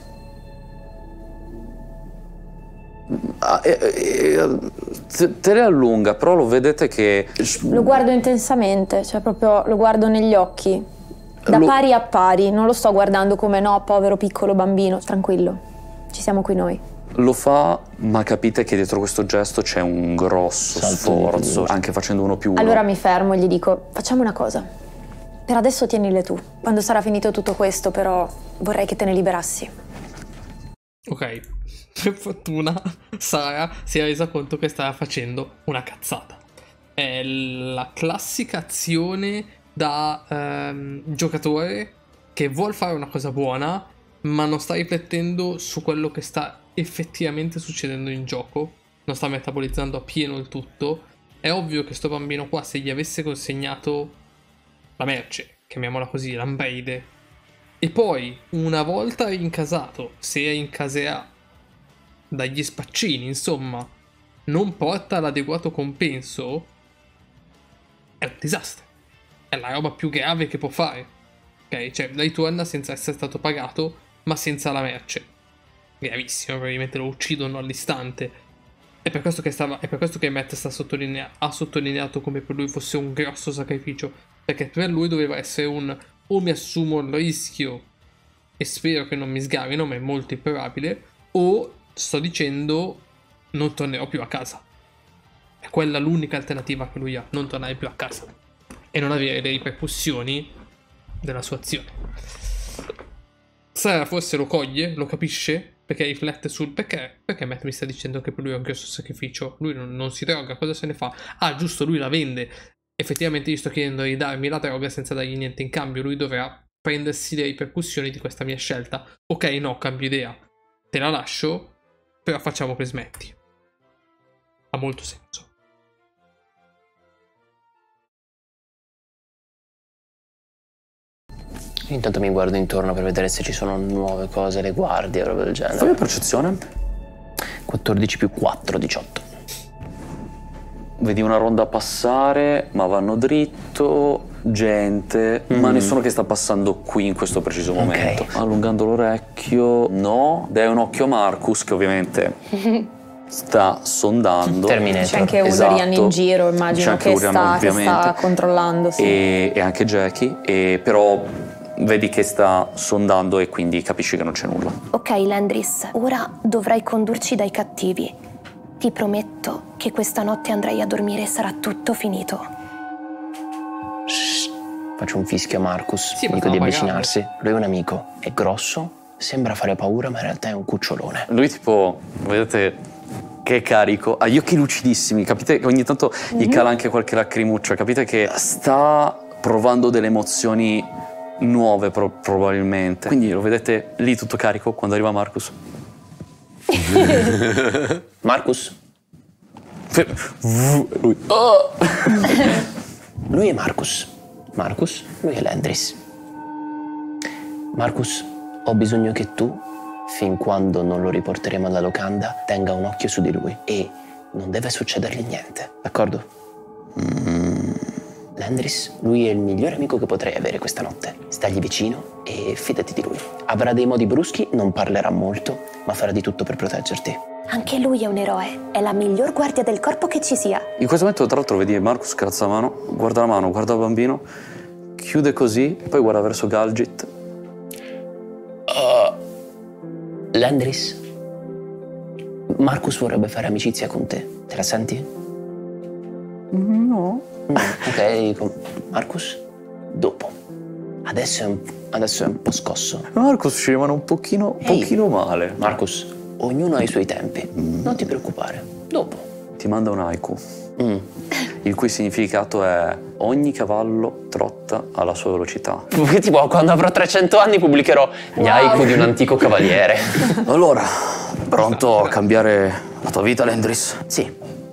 Te le allunga, però lo vedete che... Lo guardo intensamente, cioè proprio lo guardo negli occhi. Da pari a pari, non lo sto guardando come no, povero piccolo bambino. Tranquillo, ci siamo qui noi. Lo fa, ma capite che dietro questo gesto c'è un grosso sforzo, anche facendo 1 più 1. Allora mi fermo e gli dico, facciamo una cosa. Per adesso tienile tu. Quando sarà finito tutto questo, però, vorrei che te ne liberassi. Ok, per fortuna Sara si è resa conto che stava facendo una cazzata. È la classica azione da giocatore che vuol fare una cosa buona, ma non sta riflettendo su quello che sta effettivamente succedendo in gioco, non sta metabolizzando a pieno il tutto. È ovvio che sto bambino qua, se gli avesse consegnato la merce, chiamiamola così, l'Unbraid, e poi una volta rincasato, se rincaserà dagli spaccini, insomma, non porta l'adeguato compenso, è un disastro, è la roba più grave che può fare, ok? Cioè ritorna senza essere stato pagato, ma senza la merce. Gravissimo, probabilmente lo uccidono all'istante. È per questo che Matt ha sottolineato come per lui fosse un grosso sacrificio, perché per lui doveva essere o mi assumo il rischio e spero che non mi sgavino, ma è molto improbabile, o sto dicendo non tornerò più a casa. È quella l'unica alternativa che lui ha, non tornare più a casa e non avere le ripercussioni della sua azione. Sara forse lo coglie, lo capisce, perché riflette sul perché Matt mi sta dicendo che per lui è un grosso sacrificio, lui non si droga, cosa se ne fa? Ah giusto, lui la vende, effettivamente gli sto chiedendo di darmi la droga senza dargli niente in cambio, lui dovrà prendersi le ripercussioni di questa mia scelta. Ok, no, cambio idea, te la lascio, però facciamo che smetti. Ha molto senso. Intanto mi guardo intorno per vedere se ci sono nuove cose, le guardie, roba del genere. Fai una percezione. 14 più 4, 18. Vedi una ronda passare, ma vanno dritto, gente, ma nessuno che sta passando qui in questo preciso momento. Allungando l'orecchio, no. Dai un occhio a Marcus, che ovviamente sta sondando. C'è anche Ulrian in giro, immagino, che sta controllando. Sì. E anche Jackie, però vedi che sta sondando e quindi capisci che non c'è nulla. Ok, Landris, ora dovrai condurci dai cattivi. Ti prometto che questa notte andrai a dormire e sarà tutto finito. Faccio un fischio a Marcus, Sì, ma dico di stavo avvicinarsi. Lui è un amico, è grosso, sembra fare paura, ma in realtà è un cucciolone. Lui tipo, vedete che è carico, ha gli occhi lucidissimi, capite che ogni tanto gli cala anche qualche lacrimuccia, capite che sta provando delle emozioni nuove probabilmente. Quindi lo vedete lì tutto carico quando arriva Marcus. Marcus? Lui. Oh! Lui è Marcus. Marcus, lui è Landris. Marcus, ho bisogno che tu, fin quando non lo riporteremo alla locanda, tenga un occhio su di lui e non deve succedergli niente, d'accordo? Landris, lui è il migliore amico che potrei avere questa notte. Stagli vicino e fidati di lui. Avrà dei modi bruschi, non parlerà molto, ma farà di tutto per proteggerti. Anche lui è un eroe, è la miglior guardia del corpo che ci sia. In questo momento tra l'altro vedi Marcus che alza la mano, guarda il bambino, chiude così, poi guarda verso Galgit. Landris, Marcus vorrebbe fare amicizia con te. Te la senti? No. Ok, Marcus, dopo. Adesso è un po' scosso. Marcus ci rimane un pochino male. Marcus, ognuno ha i suoi tempi. Non ti preoccupare. Dopo. Ti manda un haiku, il cui significato è ogni cavallo trotta alla sua velocità. Tipo, quando avrò 300 anni pubblicherò gli haiku di un antico cavaliere. Allora, pronto a cambiare la tua vita, Landris? Sì.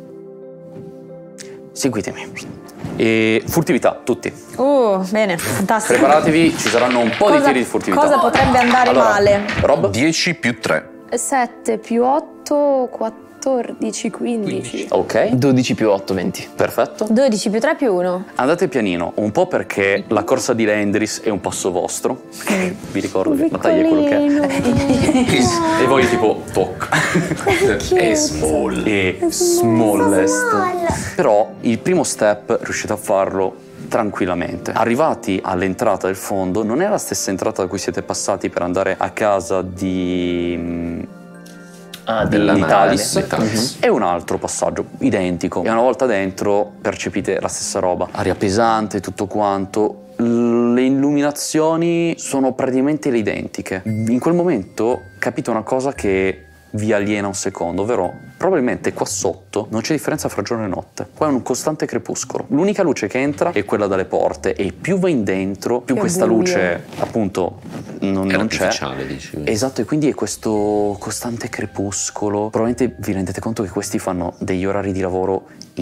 Seguitemi. E furtività, tutti. Bene, fantastico. Preparatevi, ci saranno un po' di tiri di furtività. Cosa potrebbe andare male? Rob? 10 più 3. 7 più 8, 14, 15. Ok. 12 più 8, 20. Perfetto. 12 più 3 più 1. Andate pianino, un po' perché la corsa di Landris è un passo vostro. Vi ricordo che la taglia è quello che è. E voi tipo toc. E small. E smallest. Però il primo step riuscite a farlo tranquillamente. Arrivati all'entrata del fondo, non è la stessa entrata da cui siete passati per andare a casa di Talis. È un altro passaggio identico e una volta dentro percepite la stessa roba, aria pesante, tutto quanto. Le illuminazioni sono praticamente le identiche. In quel momento capite una cosa che vi aliena un secondo, ovvero probabilmente qua sotto non c'è differenza fra giorno e notte. Qua è un costante crepuscolo. L'unica luce che entra è quella dalle porte e più vai in dentro, più questa luce appunto non c'è. Dici. Esatto, e quindi è questo costante crepuscolo. Probabilmente vi rendete conto che questi fanno degli orari di lavoro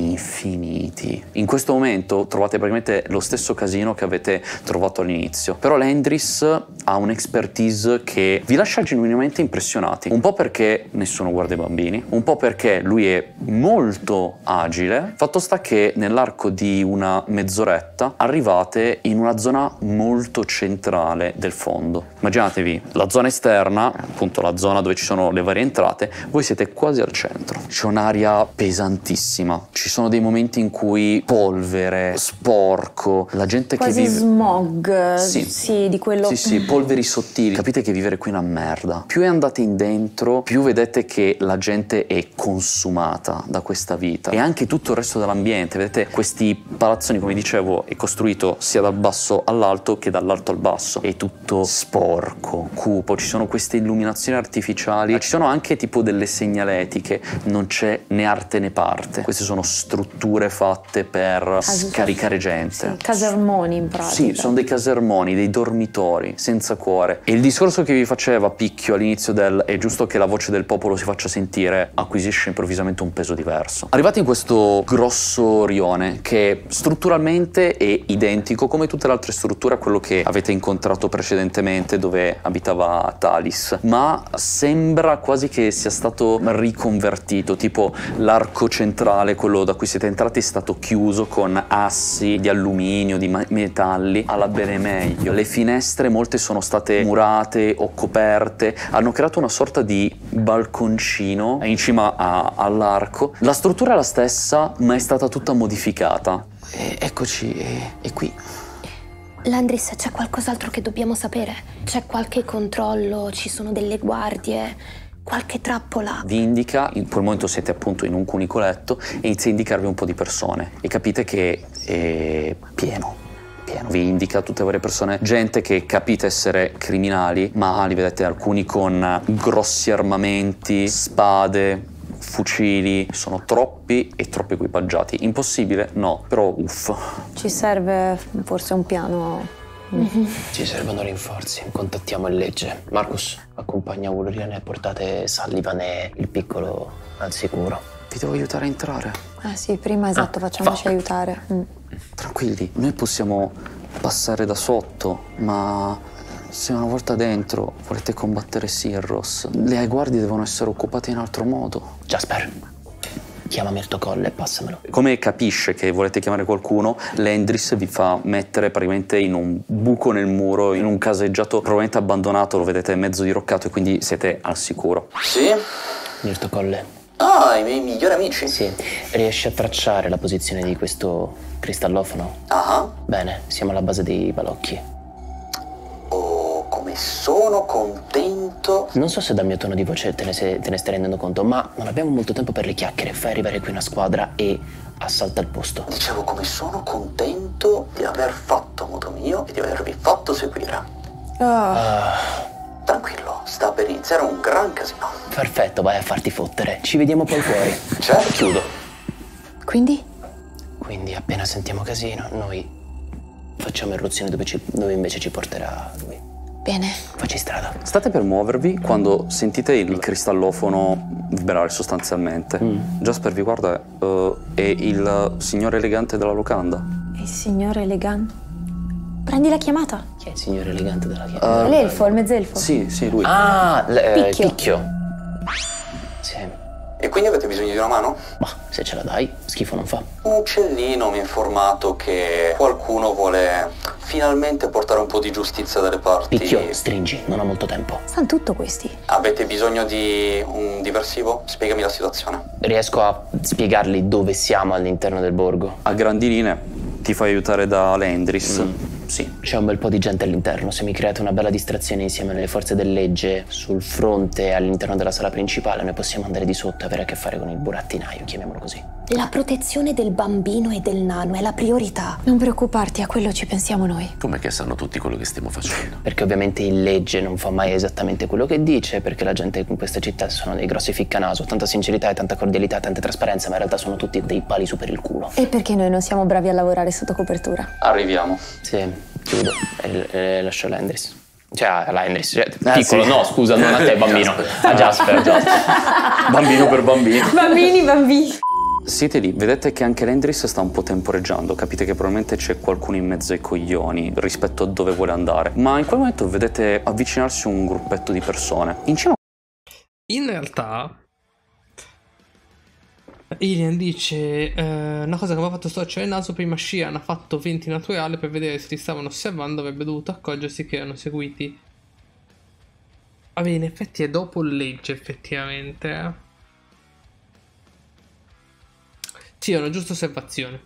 infiniti. In questo momento trovate praticamente lo stesso casino che avete trovato all'inizio. Però Landris ha un'expertise che vi lascia genuinamente impressionati. Un po' perché nessuno guarda i bambini, un po' perché lui è molto agile. Fatto sta che nell'arco di una mezz'oretta arrivate in una zona molto centrale del fondo. Immaginatevi la zona esterna, appunto la zona dove ci sono le varie entrate, voi siete quasi al centro. C'è un'aria pesantissima. Ci sono dei momenti in cui polvere, sporco, la gente quasi che vive... smog, sì, di quello... Sì, polveri sottili. Capite che vivere qui è una merda. Più andate in dentro, più vedete che la gente è consumata da questa vita. E anche tutto il resto dell'ambiente. Vedete questi palazzoni, come dicevo, è costruito sia dal basso all'alto che dall'alto al basso. È tutto sporco, cupo, ci sono queste illuminazioni artificiali. Ci sono anche tipo delle segnaletiche. Non c'è né arte né parte. Queste sono strutture fatte per scaricare gente. Sì, casermoni in pratica. Sì, sono dei casermoni, dei dormitori senza cuore. E il discorso che vi faceva Picchio all'inizio del è giusto che la voce del popolo si faccia sentire acquisisce improvvisamente un peso diverso. Arrivati in questo grosso rione che strutturalmente è identico come tutte le altre strutture a quello che avete incontrato precedentemente dove abitava Talis, ma sembra quasi che sia stato riconvertito, tipo l'arco centrale, quello da cui siete entrati, è stato chiuso con assi di alluminio, di metalli alla bene meglio. Le finestre molte sono state murate o coperte, hanno creato una sorta di balconcino in cima all'arco. La struttura è la stessa ma è stata tutta modificata. Eccoci, è qui. Landris, c'è qualcos'altro che dobbiamo sapere? C'è qualche controllo? Ci sono delle guardie? Qualche trappola? Vi indica, in quel momento siete appunto in un cunicoletto e inizia a indicarvi un po' di persone e capite che è pieno. pieno. Vi indica tutte le varie persone, gente che capite essere criminali, ma li vedete alcuni con grossi armamenti, spade, fucili. Sono troppi e troppo equipaggiati. Impossibile? No, però uff. Ci serve forse un piano. Ci servono rinforzi. Contattiamo il legge. Marcus, accompagna Ulrian e portate Sullivan e il piccolo al sicuro. Vi devo aiutare a entrare. Sì, prima facciamoci aiutare. Tranquilli, noi possiamo passare da sotto, ma se una volta dentro volete combattere Sirros, le guardie devono essere occupate in altro modo. Jasper, chiamami il tuo colle e passamelo. Come capisce che volete chiamare qualcuno, Lendris vi fa mettere praticamente in un buco nel muro, in un caseggiato probabilmente abbandonato, lo vedete mezzo diroccato e quindi siete al sicuro. Sì? Mirto Colle. Ah, i miei migliori amici? Sì. Riesci a tracciare la posizione di questo cristallofono? Ah. Bene, siamo alla base dei balocchi. Oh, come sono contento. Non so se dal mio tono di voce te ne stai rendendo conto, ma non abbiamo molto tempo per le chiacchiere. Fai arrivare qui una squadra e assalta il posto. Dicevo come sono contento di aver fatto modo mio e di avervi fatto seguire. Tranquillo, sta per iniziare un gran casino. Perfetto, vai a farti fottere. Ci vediamo poi fuori. Certo. Chiudo. Quindi appena sentiamo casino, noi facciamo irruzione dove invece ci porterà lui. Bene. Facci strada. State per muovervi quando sentite il cristallofono vibrare sostanzialmente. Jasper vi guarda, è il signore elegante della locanda. Il signore elegante? Prendi la chiamata. Chi è il signore elegante della chiamata? L'elfo, il mezzelfo. Sì, lui. Picchio. Sì. E quindi avete bisogno di una mano? Ma se ce la dai, schifo non fa. Un uccellino mi ha informato che qualcuno vuole finalmente portare un po' di giustizia dalle parti. Picchio, stringi, non ho molto tempo. Sanno tutto questi. Avete bisogno di un diversivo? Spiegami la situazione. Riesco a spiegargli dove siamo all'interno del borgo. A grandi linee ti fai aiutare da Lendris. Sì. C'è un bel po' di gente all'interno. Se mi create una bella distrazione insieme alle forze del legge sul fronte all'interno della sala principale, noi possiamo andare di sotto e avere a che fare con il burattinaio, chiamiamolo così. La protezione del bambino e del nano è la priorità. Non preoccuparti, a quello ci pensiamo noi. Com'è che sanno tutti quello che stiamo facendo? Perché ovviamente il legge non fa mai esattamente quello che dice, perché la gente in questa città sono dei grossi ficcanaso, tanta sincerità e tanta cordialità, tanta trasparenza, ma in realtà sono tutti dei pali su per il culo. E perché noi non siamo bravi a lavorare sotto copertura? Arriviamo. Sì, chiudo e lascio Lendris. Cioè, Lendris, piccolo, sì. No, scusa, non a te, bambino. A Jasper. Bambino per bambino. Bambini. Siete lì, vedete che anche Lendris sta un po' temporeggiando, capite che probabilmente c'è qualcuno in mezzo ai coglioni rispetto a dove vuole andare, ma in quel momento vedete avvicinarsi un gruppetto di persone. In realtà Ilian dice una cosa che mi ha fatto storcere il naso: prima Shian ha fatto venti naturale per vedere se li stavano osservando, avrebbe dovuto accorgersi che erano seguiti. Vabbè, in effetti è dopo il legge, effettivamente. Sì, è una giusta osservazione.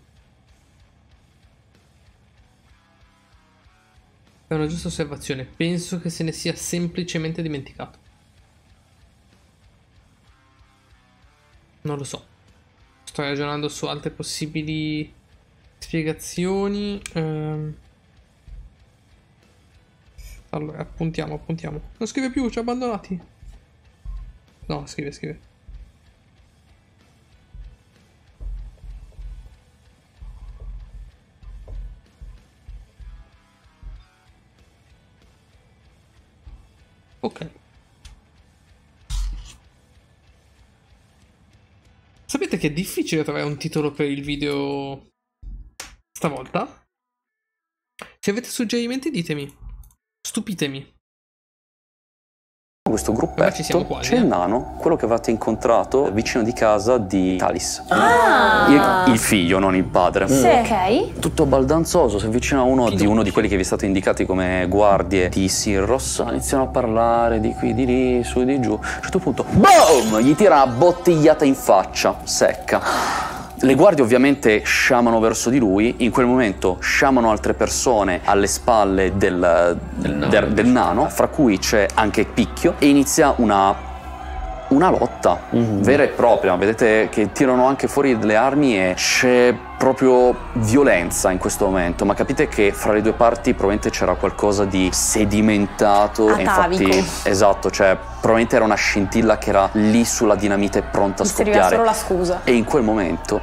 È una giusta osservazione. Penso che se ne sia semplicemente dimenticato. Non lo so. Sto ragionando su altre possibili spiegazioni. Allora, appuntiamo. Non scrive più, ci ha abbandonati. No, scrive. Ok. Sapete che è difficile trovare un titolo per il video stavolta? Se avete suggerimenti ditemi. Stupitemi. Questo gruppetto c'è il nano, quello che avete incontrato vicino di casa di Talis. Il figlio, non il padre. Sì. Ok. Tutto baldanzoso, si avvicina a uno di quelli che vi è stato indicati come guardie di Sirros. Iniziano a parlare di qui, di lì, su e di giù. A un certo punto, boom! Gli tira una bottigliata in faccia, secca. Le guardie ovviamente sciamano verso di lui, in quel momento sciamano altre persone alle spalle del nano, fra cui c'è anche Picchio, e inizia una una lotta vera e propria. Vedete che tirano anche fuori delle armi e c'è proprio violenza in questo momento, ma capite che fra le due parti probabilmente c'era qualcosa di sedimentato e infatti esatto, cioè probabilmente era una scintilla che era lì sulla dinamite pronta a scoppiare. Serviva solo la scusa. E in quel momento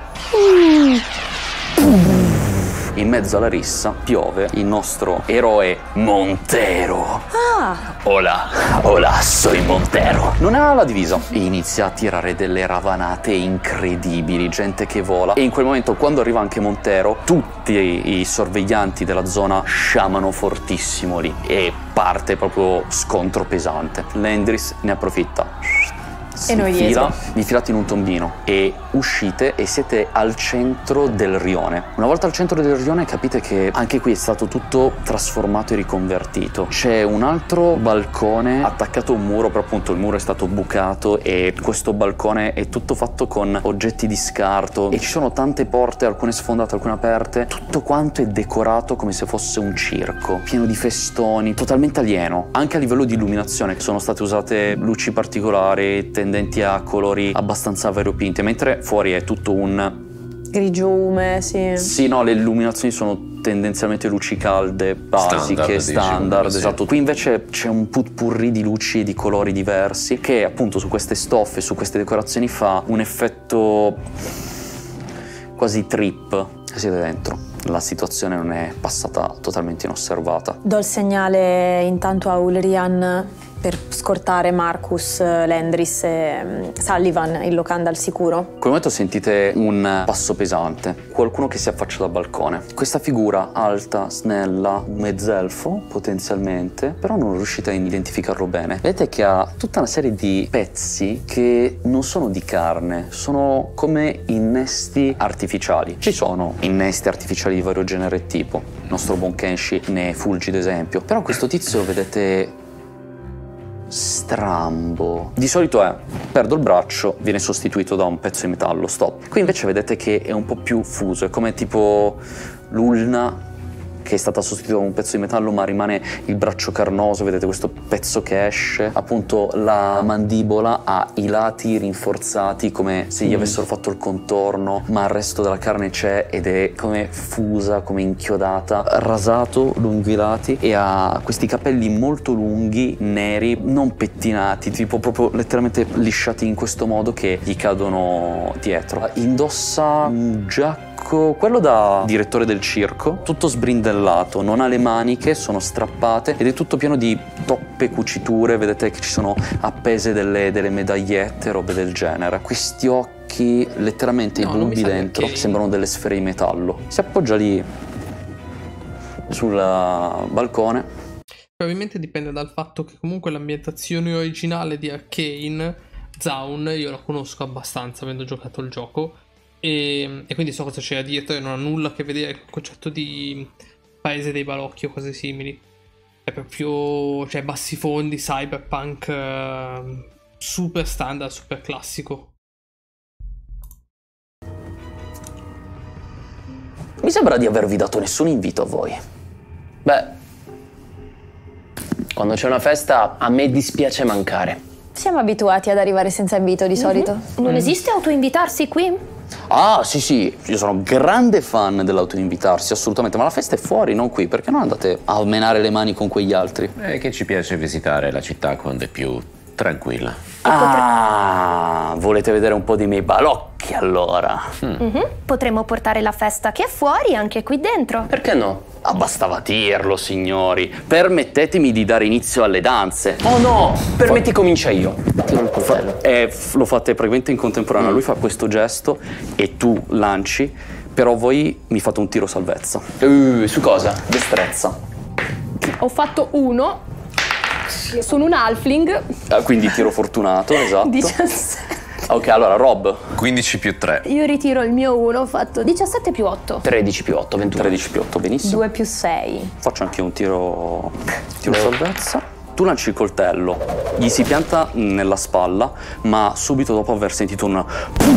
in mezzo alla rissa piove il nostro eroe Montero. Hola, soy Montero. Non ha la divisa e inizia a tirare delle ravanate incredibili, gente che vola. E in quel momento, quando arriva anche Montero, tutti i sorveglianti della zona sciamano fortissimo lì e parte proprio scontro pesante. Landris ne approfitta. E noi dietro. Vi filate in un tombino e uscite e siete al centro del rione. Una volta al centro del rione capite che anche qui è stato tutto trasformato e riconvertito. C'è un altro balcone attaccato a un muro, però appunto il muro è stato bucato e questo balcone è tutto fatto con oggetti di scarto e ci sono tante porte, alcune sfondate, alcune aperte. Tutto quanto è decorato come se fosse un circo, pieno di festoni, totalmente alieno. Anche a livello di illuminazione sono state usate luci particolari, tendenti a colori abbastanza variopinti, mentre fuori è tutto un grigiume, sì. Sì, no, le illuminazioni sono tendenzialmente luci calde, basiche, standard, esatto. Qui invece c'è un putpurri di luci e di colori diversi che appunto su queste stoffe, su queste decorazioni fa un effetto quasi trip. Siete dentro. La situazione non è passata totalmente inosservata. Do il segnale intanto a Ulrian per scortare Marcus, Landris e Sullivan, il locanda al sicuro. In quel momento sentite un passo pesante, qualcuno che si affaccia dal balcone. Questa figura alta, snella, un mezzelfo potenzialmente, però non riuscite a identificarlo bene. Vedete che ha tutta una serie di pezzi che non sono di carne, sono come innesti artificiali. Ci sono innesti artificiali di vario genere e tipo, il nostro buon Kenshi ne è fulgido esempio, però questo tizio vedete strambo. Di solito è perdo il braccio, viene sostituito da un pezzo di metallo, stop. Qui invece vedete che è un po' più fuso, è come tipo l'ulna che è stata sostituita da un pezzo di metallo ma rimane il braccio carnoso, vedete questo pezzo che esce, appunto la mandibola ha i lati rinforzati come se gli avessero fatto il contorno, ma il resto della carne c'è ed è come fusa, come inchiodata, rasato lungo i lati e ha questi capelli molto lunghi, neri, non pettinati, tipo proprio letteralmente lisciati in questo modo che gli cadono dietro. Indossa un giacco, quello da direttore del circo, tutto sbrindellato, non ha le maniche, sono strappate ed è tutto pieno di toppe, cuciture, vedete che ci sono appese delle medagliette, robe del genere. Questi occhi, letteralmente i bulbi dentro, sembrano delle sfere di metallo. Si appoggia lì sul balcone. Probabilmente dipende dal fatto che comunque l'ambientazione originale di Arcane, Zaun, io la conosco abbastanza avendo giocato il gioco. E quindi so cosa c'era dietro e non ha nulla a che vedere con il concetto di paese dei balocchi o cose simili. È proprio, cioè, bassi fondi, cyberpunk, super standard, super classico. Mi sembra di avervi dato nessun invito a voi. Beh, quando c'è una festa a me dispiace mancare. Siamo abituati ad arrivare senza invito di solito. Non esiste autoinvitarsi qui? Ah, sì, io sono grande fan dell'autoinvitarsi, assolutamente, ma la festa è fuori, non qui, perché non andate a menare le mani con quegli altri? È che ci piace visitare la città quando è più tranquilla. Ah, volete vedere un po' dei miei balocchi allora? Potremmo portare la festa che è fuori anche qui dentro. Perché no? Ah, bastava dirlo, signori. Permettetemi di dare inizio alle danze. Oh no, permetti comincia io. Tiro il coltello. Lo fate praticamente in contemporanea. Lui fa questo gesto e tu lanci, però voi mi fate un tiro salvezza. Su cosa? Destrezza. Ho fatto 1. Sono un halfling. Quindi tiro fortunato, esatto. 17. Ok, allora Rob. 15 più 3. Io ritiro il mio 1, ho fatto 17 più 8. 13 più 8, 21. 13 più 8, benissimo. 2 più 6. Faccio anche un tiro salvezza. Tu lanci il coltello, gli si pianta nella spalla, ma subito dopo aver sentito un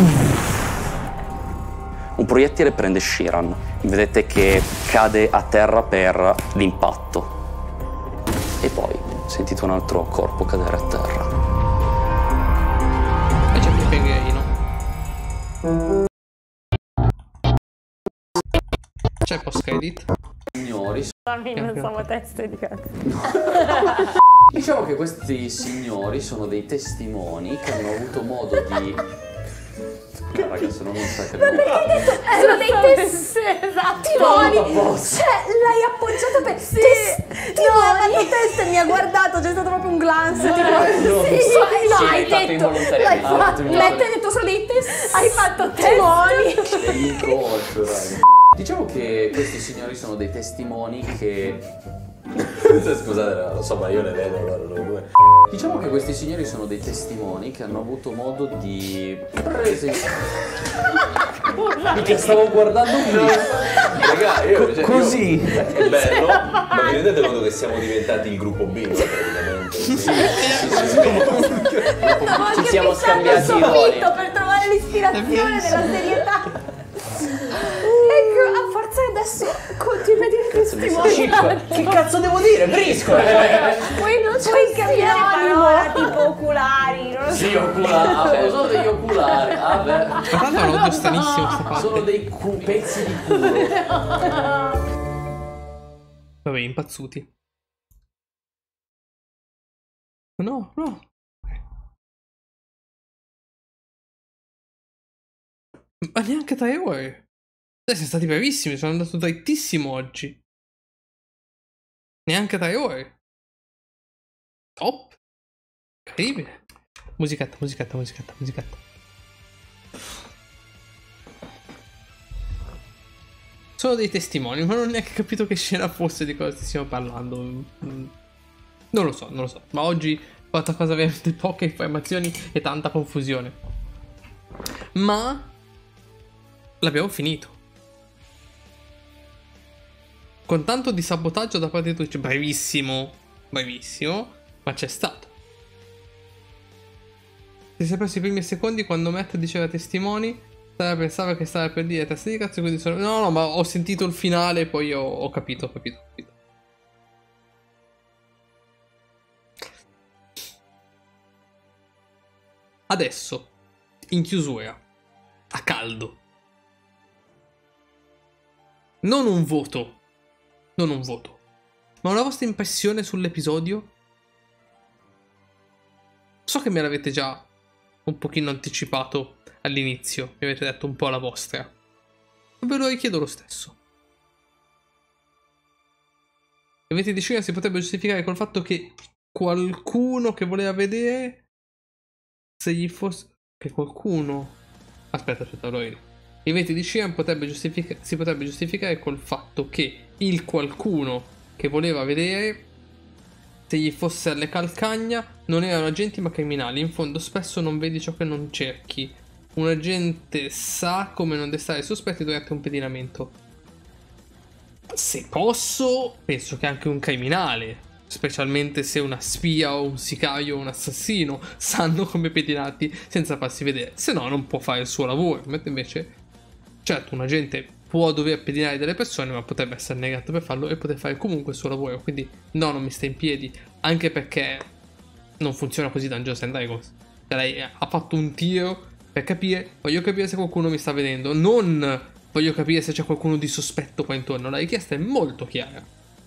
proiettile prende Shiran. Vedete che cade a terra per l'impatto. E poi sentite un altro corpo cadere a terra. Pellegrino. C'è post credit? Signori, Non siamo teste di cazzo. diciamo che questi signori sono dei testimoni che hanno avuto modo di... Raga, se no non sa che Sono dei testimoni. Cioè, l'hai appoggiato per testimoni. No, ha fatto test e mi ha guardato, c'è stato proprio un glance. Tipo, hai detto. L'hai fatto. Hai detto solo dei testimoni. Hai fatto testimoni. È inconscio, raga. Diciamo che questi signori sono dei testimoni che... Scusate, lo so, ma io ne vedo allora. Diciamo che questi signori sono dei testimoni che hanno avuto modo di Mica stavo guardando un video. Raga, io Così. È bello, ma vi rendete conto che siamo diventati il gruppo B, no, praticamente. Ci siamo scambiati i ruoli per trovare l'ispirazione della serietà. Ecco, a forza adesso continua a dire testimoni. Che cazzo devo dire? Brisco! Poi non puoi cambiare parola, tipo oculari, non lo so. Sì, oculari. Sono degli oculari. Vabbè. Ma tanto lo odio stranissimo questa parte. Sono dei pezzi di culo. Vabbè, impazzuti. No. Ma neanche 3 ore. Siete stati bravissimi, sono andato drittissimo oggi. Neanche 3 ore. Top. Incredibile. Musichetta. Sono dei testimoni, ma non ho neanche capito che scena fosse, di cosa stiamo parlando. Non lo so. Ma oggi ho fatto cosa veramente poche informazioni e tanta confusione. Ma l'abbiamo finito. Con tanto di sabotaggio da parte di Twitch. Bravissimo, ma c'è stato. Ti sei perso i primi secondi quando Matt diceva testimoni. Pensava che stava per dire testa di cazzo, quindi sono... No, ma ho sentito il finale e poi ho capito. Adesso, in chiusura, a caldo. Non un voto, ma una vostra impressione sull'episodio? So che me l'avete già un pochino anticipato all'inizio, mi avete detto un po' la vostra, ma ve lo richiedo lo stesso. Il 20 di Shira si potrebbe giustificare col fatto che qualcuno che voleva vedere, se gli fosse... che qualcuno... Aspetta, lo vedo. Il 20 di Shira si potrebbe giustificare col fatto che il qualcuno che voleva vedere, se gli fosse alle calcagna, non erano agenti ma criminali. In fondo spesso non vedi ciò che non cerchi. Un agente sa come non destare sospetti durante un pedinamento. Se posso, penso che anche un criminale, specialmente se una spia o un sicario o un assassino, sanno come pedinarti senza farsi vedere. Se no non può fare il suo lavoro. Mentre invece, certo, un agente può dover pedinare delle persone, ma potrebbe essere negato per farlo e poter fare comunque il suo lavoro. Quindi no, non mi sta in piedi. Anche perché non funziona così Dungeons and Dragons. Lei ha fatto un tiro per capire, voglio capire se qualcuno mi sta vedendo, non voglio capire se c'è qualcuno di sospetto qua intorno. La richiesta è molto chiara.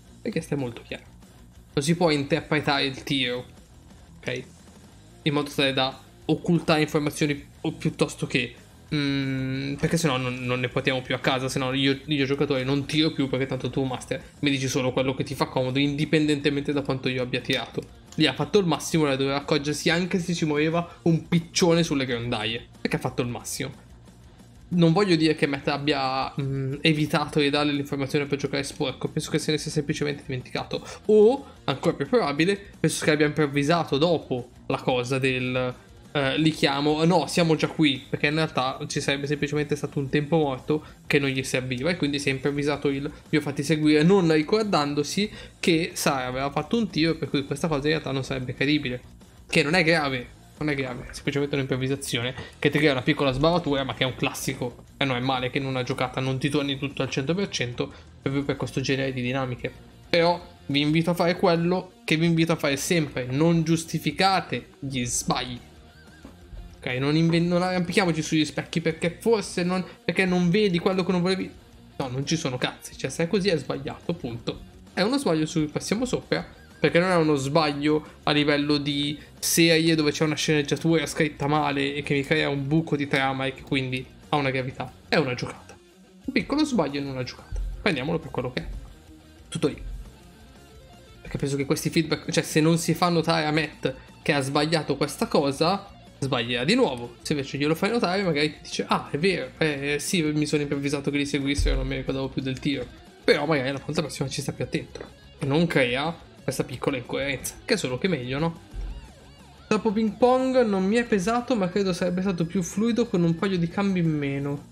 Non si può interpretare il tiro, ok? In modo tale da occultare informazioni o piuttosto che... perché sennò non ne portiamo più a casa. Sennò io giocatore non tiro più, perché tanto tu master mi dici solo quello che ti fa comodo, indipendentemente da quanto io abbia tirato. Lì ha fatto il massimo, lei doveva accorgersi anche se ci muoveva un piccione sulle grondaie, perché ha fatto il massimo. Non voglio dire che Matt abbia evitato di darle l'informazione per giocare sporco, penso che se ne sia semplicemente dimenticato. O, ancora più probabile, penso che abbia improvvisato dopo la cosa del li chiamo, no, siamo già qui, perché in realtà ci sarebbe semplicemente stato un tempo morto che non gli serviva, e quindi si è improvvisato il vi ho fatti seguire, non ricordandosi che Sara aveva fatto un tiro, per cui questa cosa in realtà non sarebbe credibile, che non è grave, è semplicemente un'improvvisazione che ti crea una piccola sbavatura, ma che è un classico, e non è male che in una giocata non ti torni tutto al 100% proprio per questo genere di dinamiche. Però vi invito a fare quello che vi invito a fare sempre: non giustificate gli sbagli. Ok, non arrampichiamoci sugli specchi perché forse non... Perché non vedi quello che non volevi... No, non ci sono cazzi. Cioè, se è così è sbagliato, punto. È uno sbaglio su cui passiamo sopra, perché non è uno sbaglio a livello di serie dove c'è una sceneggiatura scritta male e che mi crea un buco di trama e che quindi ha una gravità. È una giocata. Un piccolo sbaglio in una giocata. Prendiamolo per quello che è. Tutto lì. Perché penso che questi feedback... Cioè, se non si fa notare a Matt che ha sbagliato questa cosa, sbaglierà di nuovo. Se invece glielo fai notare, magari ti dice: ah, è vero, sì, mi sono improvvisato che li seguissero e non mi ricordavo più del tiro. Però magari la volta prossima ci sta più attento. E non crea questa piccola incoerenza, che è solo che meglio, no? Troppo ping pong non mi è pesato, ma credo sarebbe stato più fluido con un paio di cambi in meno.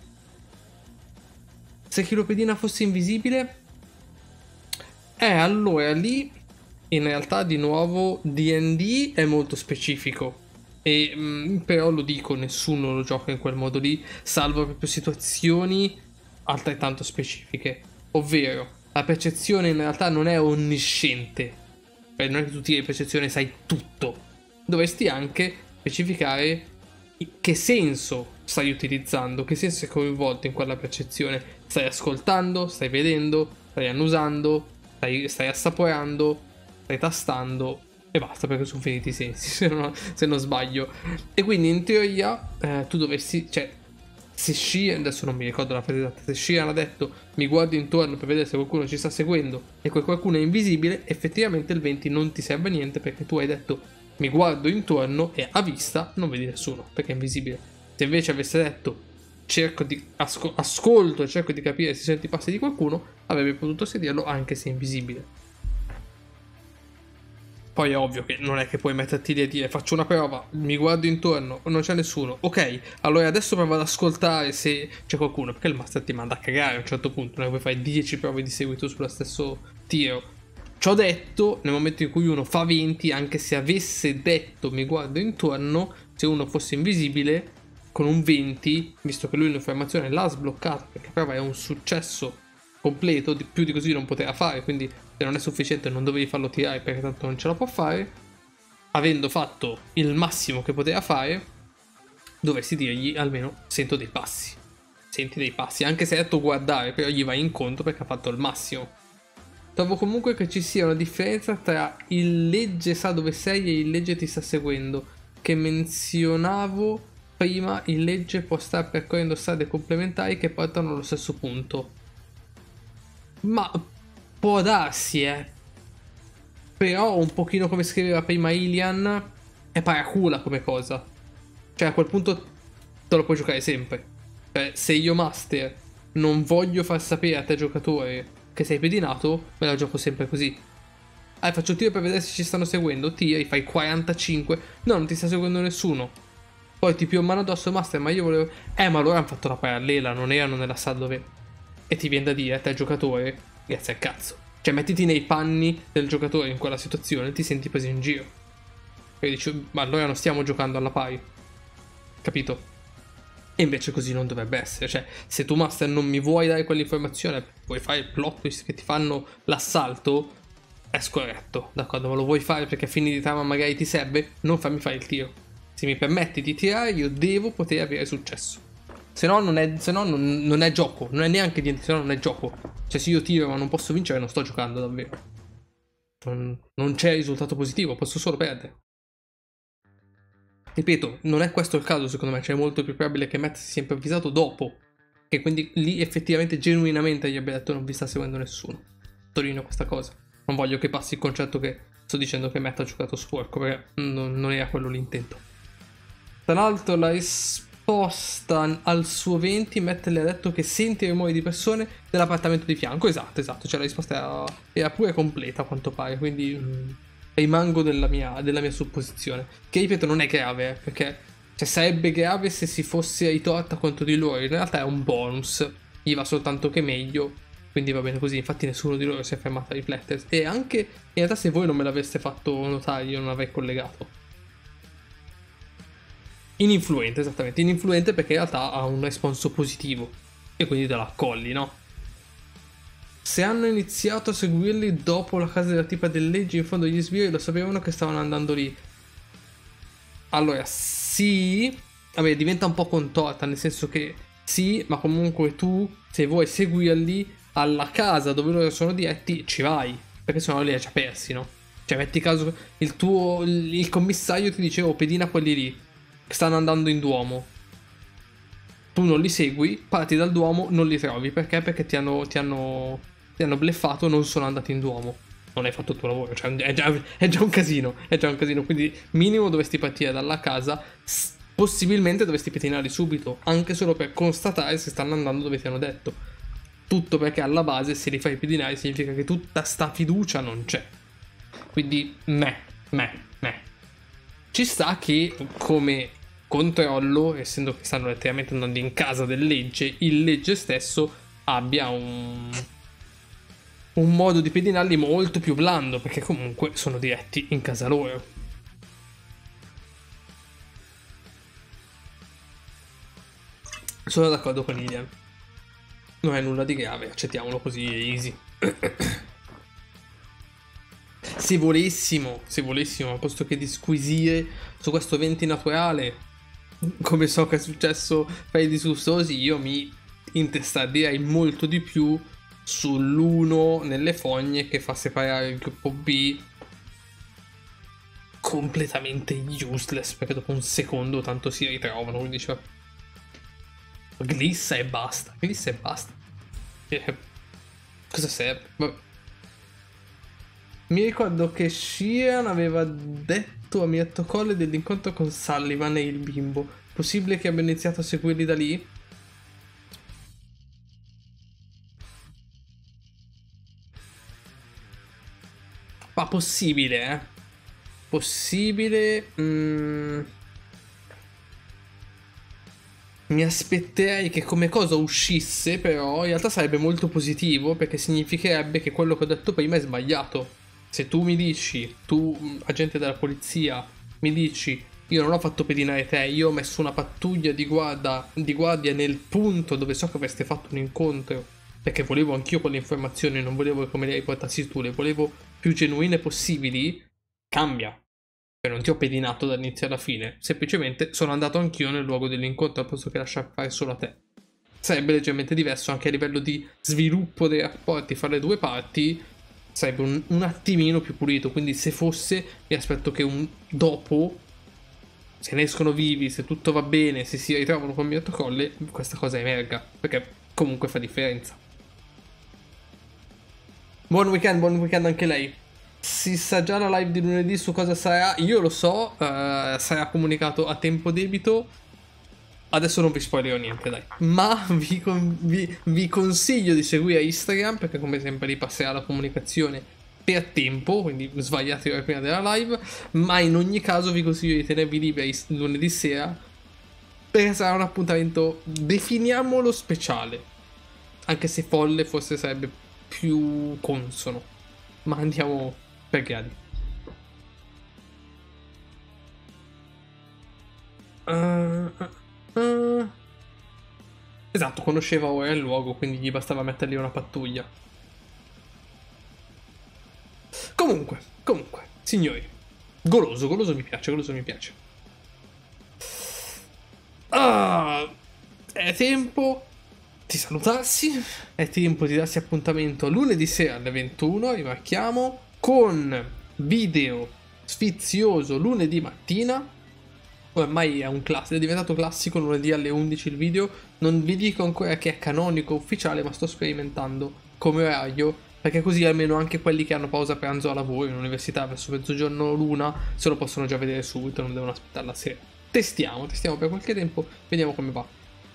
Se Chilopedina fosse invisibile... allora lì in realtà di nuovo D&D è molto specifico e però lo dico, nessuno lo gioca in quel modo lì, salvo proprio situazioni altrettanto specifiche, ovvero la percezione in realtà non è onnisciente, cioè non è che tu tiri percezione e sai tutto, dovresti anche specificare che senso stai utilizzando, che senso è coinvolto in quella percezione, stai ascoltando, stai vedendo, stai annusando, stai assaporando, stai tastando e basta, perché sono finiti i sensi se non sbaglio. E quindi in teoria tu dovresti, cioè se Sheeran, adesso non mi ricordo la frase esatta, se Sheeran ha detto mi guardo intorno per vedere se qualcuno ci sta seguendo e quel qualcuno è invisibile, effettivamente il 20 non ti serve a niente, perché tu hai detto mi guardo intorno e a vista non vedi nessuno perché è invisibile. Se invece avesse detto cerco di ascolto e cerco di capire se senti i passi di qualcuno, avrebbe potuto sederlo anche se è invisibile. Poi è ovvio che non è che puoi metterti lì e dire faccio una prova, mi guardo intorno, non c'è nessuno, ok, allora adesso provo ad ascoltare se c'è qualcuno, perché il master ti manda a cagare a un certo punto, non è che puoi fare 10 prove di seguito sullo stesso tiro. Ciò detto, nel momento in cui uno fa 20, anche se avesse detto mi guardo intorno, se uno fosse invisibile, con un 20, visto che lui l'informazione l'ha sbloccata, perché prova è un successo completo, più di così non poteva fare, quindi se non è sufficiente non dovevi farlo tirare perché tanto non ce la può fare, avendo fatto il massimo che poteva fare, dovresti dirgli almeno sento dei passi, senti dei passi, anche se hai detto guardare, però gli vai incontro perché ha fatto il massimo. Trovo comunque che ci sia una differenza tra il legge sa dove sei e il legge ti sta seguendo, che menzionavo prima. Il legge può stare percorrendo strade complementari che portano allo stesso punto, ma può darsi, però un pochino come scriveva prima Ilian, è paracula come cosa, cioè a quel punto te lo puoi giocare sempre, cioè se io master non voglio far sapere a te giocatore che sei pedinato, me la gioco sempre così. Faccio tiro per vedere se ci stanno seguendo, tiri, fai 45, no, non ti sta seguendo nessuno, poi ti più mano addosso master, ma io volevo... ma loro hanno fatto la parallela, non erano nella sala dove... E ti viene da dire a te giocatore, grazie al cazzo. Cioè mettiti nei panni del giocatore in quella situazione, ti senti preso in giro. E dici, ma allora non stiamo giocando alla pari. Capito? E invece così non dovrebbe essere. Cioè, se tu master non mi vuoi dare quell'informazione, vuoi fare il plot twist che ti fanno l'assalto, è scorretto, d'accordo? Ma lo vuoi fare perché a fini di trama magari ti serve, non fammi fare il tiro. Se mi permetti di tirare, io devo poter avere successo. Se no non è gioco, non è neanche niente, se no non è gioco. Cioè se io tiro ma non posso vincere non sto giocando davvero. Non c'è risultato positivo, posso solo perdere. Ripeto, non è questo il caso secondo me, cioè è molto più probabile che Matt si sia improvvisato dopo, che quindi lì effettivamente genuinamente gli abbia detto non vi sta seguendo nessuno. Sottolineo questa cosa. Non voglio che passi il concetto che sto dicendo che Matt ha giocato sporco, perché non era quello l'intento. Tra l'altro la risposta al suo 20 Matt le ha detto che sente i rumori di persone nell'appartamento di fianco. Esatto, cioè la risposta era pure completa a quanto pare, quindi rimango della mia supposizione, che ripeto non è grave, perché cioè, sarebbe grave se si fosse ritorta contro di loro, in realtà è un bonus, gli va soltanto che meglio, quindi va bene così. Infatti nessuno di loro si è fermato a riflettere, e anche in realtà se voi non me l'aveste fatto notare io non avrei collegato. Ininfluente, esattamente, ininfluente perché in realtà ha un responso positivo e quindi te la accolli, no? Se hanno iniziato a seguirli dopo la casa della tipa del legge, in fondo gli sbirri lo sapevano che stavano andando lì. Allora, sì, vabbè, diventa un po' contorta, nel senso che sì, ma comunque tu, se vuoi seguirli alla casa dove loro sono diretti, ci vai, perché sennò li hai già persi, no? Cioè, metti caso il commissario ti dice, oh, pedina quelli lì, che stanno andando in Duomo. Tu non li segui, parti dal Duomo, non li trovi, perché? Perché ti hanno bleffato, non sono andati in Duomo. Non hai fatto il tuo lavoro, cioè è già un casino, quindi minimo dovresti partire dalla casa, possibilmente dovresti pedinarli subito, anche solo per constatare se stanno andando dove ti hanno detto. Tutto perché alla base se li fai pedinare significa che tutta sta fiducia non c'è. Quindi ci sta che come controllo, essendo che stanno letteralmente andando in casa del legge, il legge stesso abbia un modo di pedinarli molto più blando, perché comunque sono diretti in casa loro. Sono d'accordo con Lilian. Non è nulla di grave, accettiamolo così, easy. Se volessimo, al posto che disquisire su questo evento naturale, come so che è successo per i disgustosi, io mi intestarei molto di più sull'1 nelle fogne che fa separare il gruppo B, completamente useless, perché dopo un secondo tanto si ritrovano, quindi dice glissa e basta. Cosa serve? Vabbè. Mi ricordo che Sheeran aveva detto a Mirto Colle dell'incontro con Sullivan e il bimbo. Possibile che abbia iniziato a seguirli da lì? Ma possibile, Possibile. Mi aspetterei che come cosa uscisse, però in realtà sarebbe molto positivo, perché significherebbe che quello che ho detto prima è sbagliato. Se tu mi dici, tu agente della polizia, mi dici io non ho fatto pedinare te, io ho messo una pattuglia di guardia nel punto dove so che avreste fatto un incontro, perché volevo anch'io quelle informazioni, non volevo come le riportassi tu, le volevo più genuine possibili, cambia. Cioè non ti ho pedinato dall'inizio alla fine, semplicemente sono andato anch'io nel luogo dell'incontro al posto che lasciare fare solo a te. Sarebbe leggermente diverso anche a livello di sviluppo dei rapporti fra le due parti, sarebbe un attimino più pulito, quindi se fosse mi aspetto che dopo, se ne escono vivi, se tutto va bene, se si ritrovano con Mirto Colle, questa cosa emerga, perché comunque fa differenza. Buon weekend anche lei. Si sa già la live di lunedì su cosa sarà? Io lo so, sarà comunicato a tempo debito. Adesso non vi spoilerò niente, dai. Ma vi consiglio di seguire Instagram, perché come sempre lì passerà la comunicazione per tempo, quindi sbagliate ore prima della live. Ma in ogni caso vi consiglio di tenervi liberi lunedì sera, perché sarà un appuntamento, definiamolo speciale. Anche se folle forse sarebbe più consono. Ma andiamo per gradi. Esatto, conosceva ora il luogo, quindi gli bastava mettergli una pattuglia. Comunque, signori, goloso mi piace. È tempo di salutarsi, è tempo di darsi appuntamento lunedì sera alle 21, rimarchiamo, con video sfizioso lunedì mattina. Ormai è diventato classico lunedì alle 11 il video. Non vi dico ancora che è canonico ufficiale, ma sto sperimentando come orario, perché così almeno anche quelli che hanno pausa pranzo a lavoro in università verso mezzogiorno l'una se lo possono già vedere subito, non devono aspettare la sera. Testiamo per qualche tempo, vediamo come va.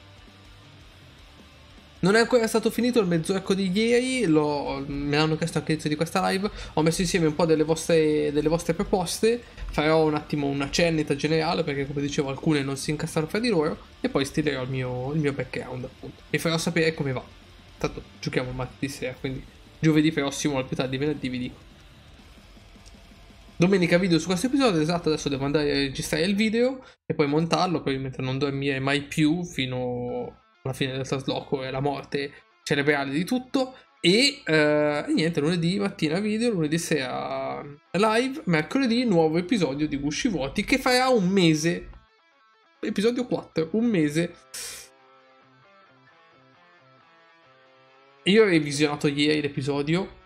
Non è ancora stato finito il mezz'orco di ieri, me l'hanno chiesto anche all'inizio di questa live, ho messo insieme un po' delle vostre proposte, farò un attimo una cernita generale, perché come dicevo alcune non si incastrano fra di loro, e poi stilerò il mio background, appunto. Vi farò sapere come va. Tanto giochiamo martedì sera, quindi giovedì prossimo, al più tardi venerdì vi dico. Domenica video su questo episodio, esatto, adesso devo andare a registrare il video e poi montarlo, probabilmente non dormire mai più fino alla fine del trasloco e la morte cerebrale di tutto. E niente, lunedì mattina video, lunedì sera live, mercoledì nuovo episodio di Gusci Vuoti, che farà un mese Episodio 4, un mese. Io avevo visionato ieri l'episodio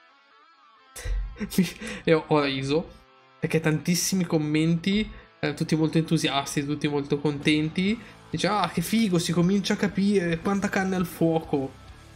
e ho riso perché tantissimi commenti, tutti molto entusiasti, tutti molto contenti. Dice, ah, che figo, si comincia a capire quanta carne al fuoco.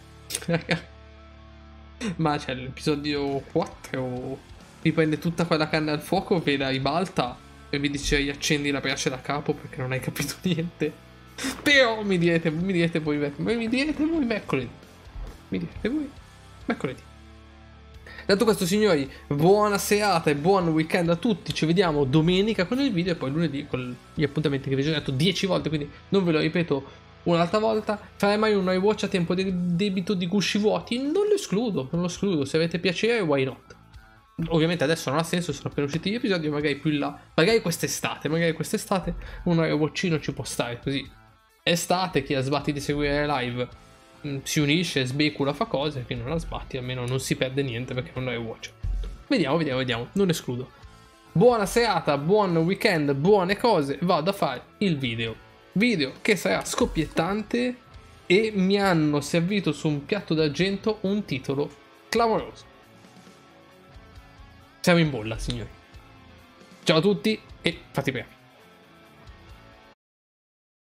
Ma cioè, l'episodio 4 vi prende tutta quella carne al fuoco, ve la ribalta e vi dice riaccendi la brace da capo perché non hai capito niente. Però mi direte voi mercoledì. Mi direte voi mercoledì. Detto questo, signori, buona serata e buon weekend a tutti. Ci vediamo domenica con il video e poi lunedì con gli appuntamenti che vi ho già detto 10 volte, quindi non ve lo ripeto un'altra volta. Farei mai un rewatch a tempo debito di gusci vuoti? Non lo escludo. Se avete piacere, why not? Ovviamente adesso non ha senso, sono appena usciti gli episodi, magari più in là, magari quest'estate un rewatchino ci può stare, così estate, chi ha sbatti di seguire le live si unisce, sbecula, fa cose, chi non la sbatti almeno non si perde niente perché non è watch. Vediamo, non escludo. Buona serata, buon weekend, buone cose, vado a fare il video che sarà scoppiettante e mi hanno servito su un piatto d'argento un titolo clamoroso. Siamo in bolla, signori. Ciao a tutti e fate bravi.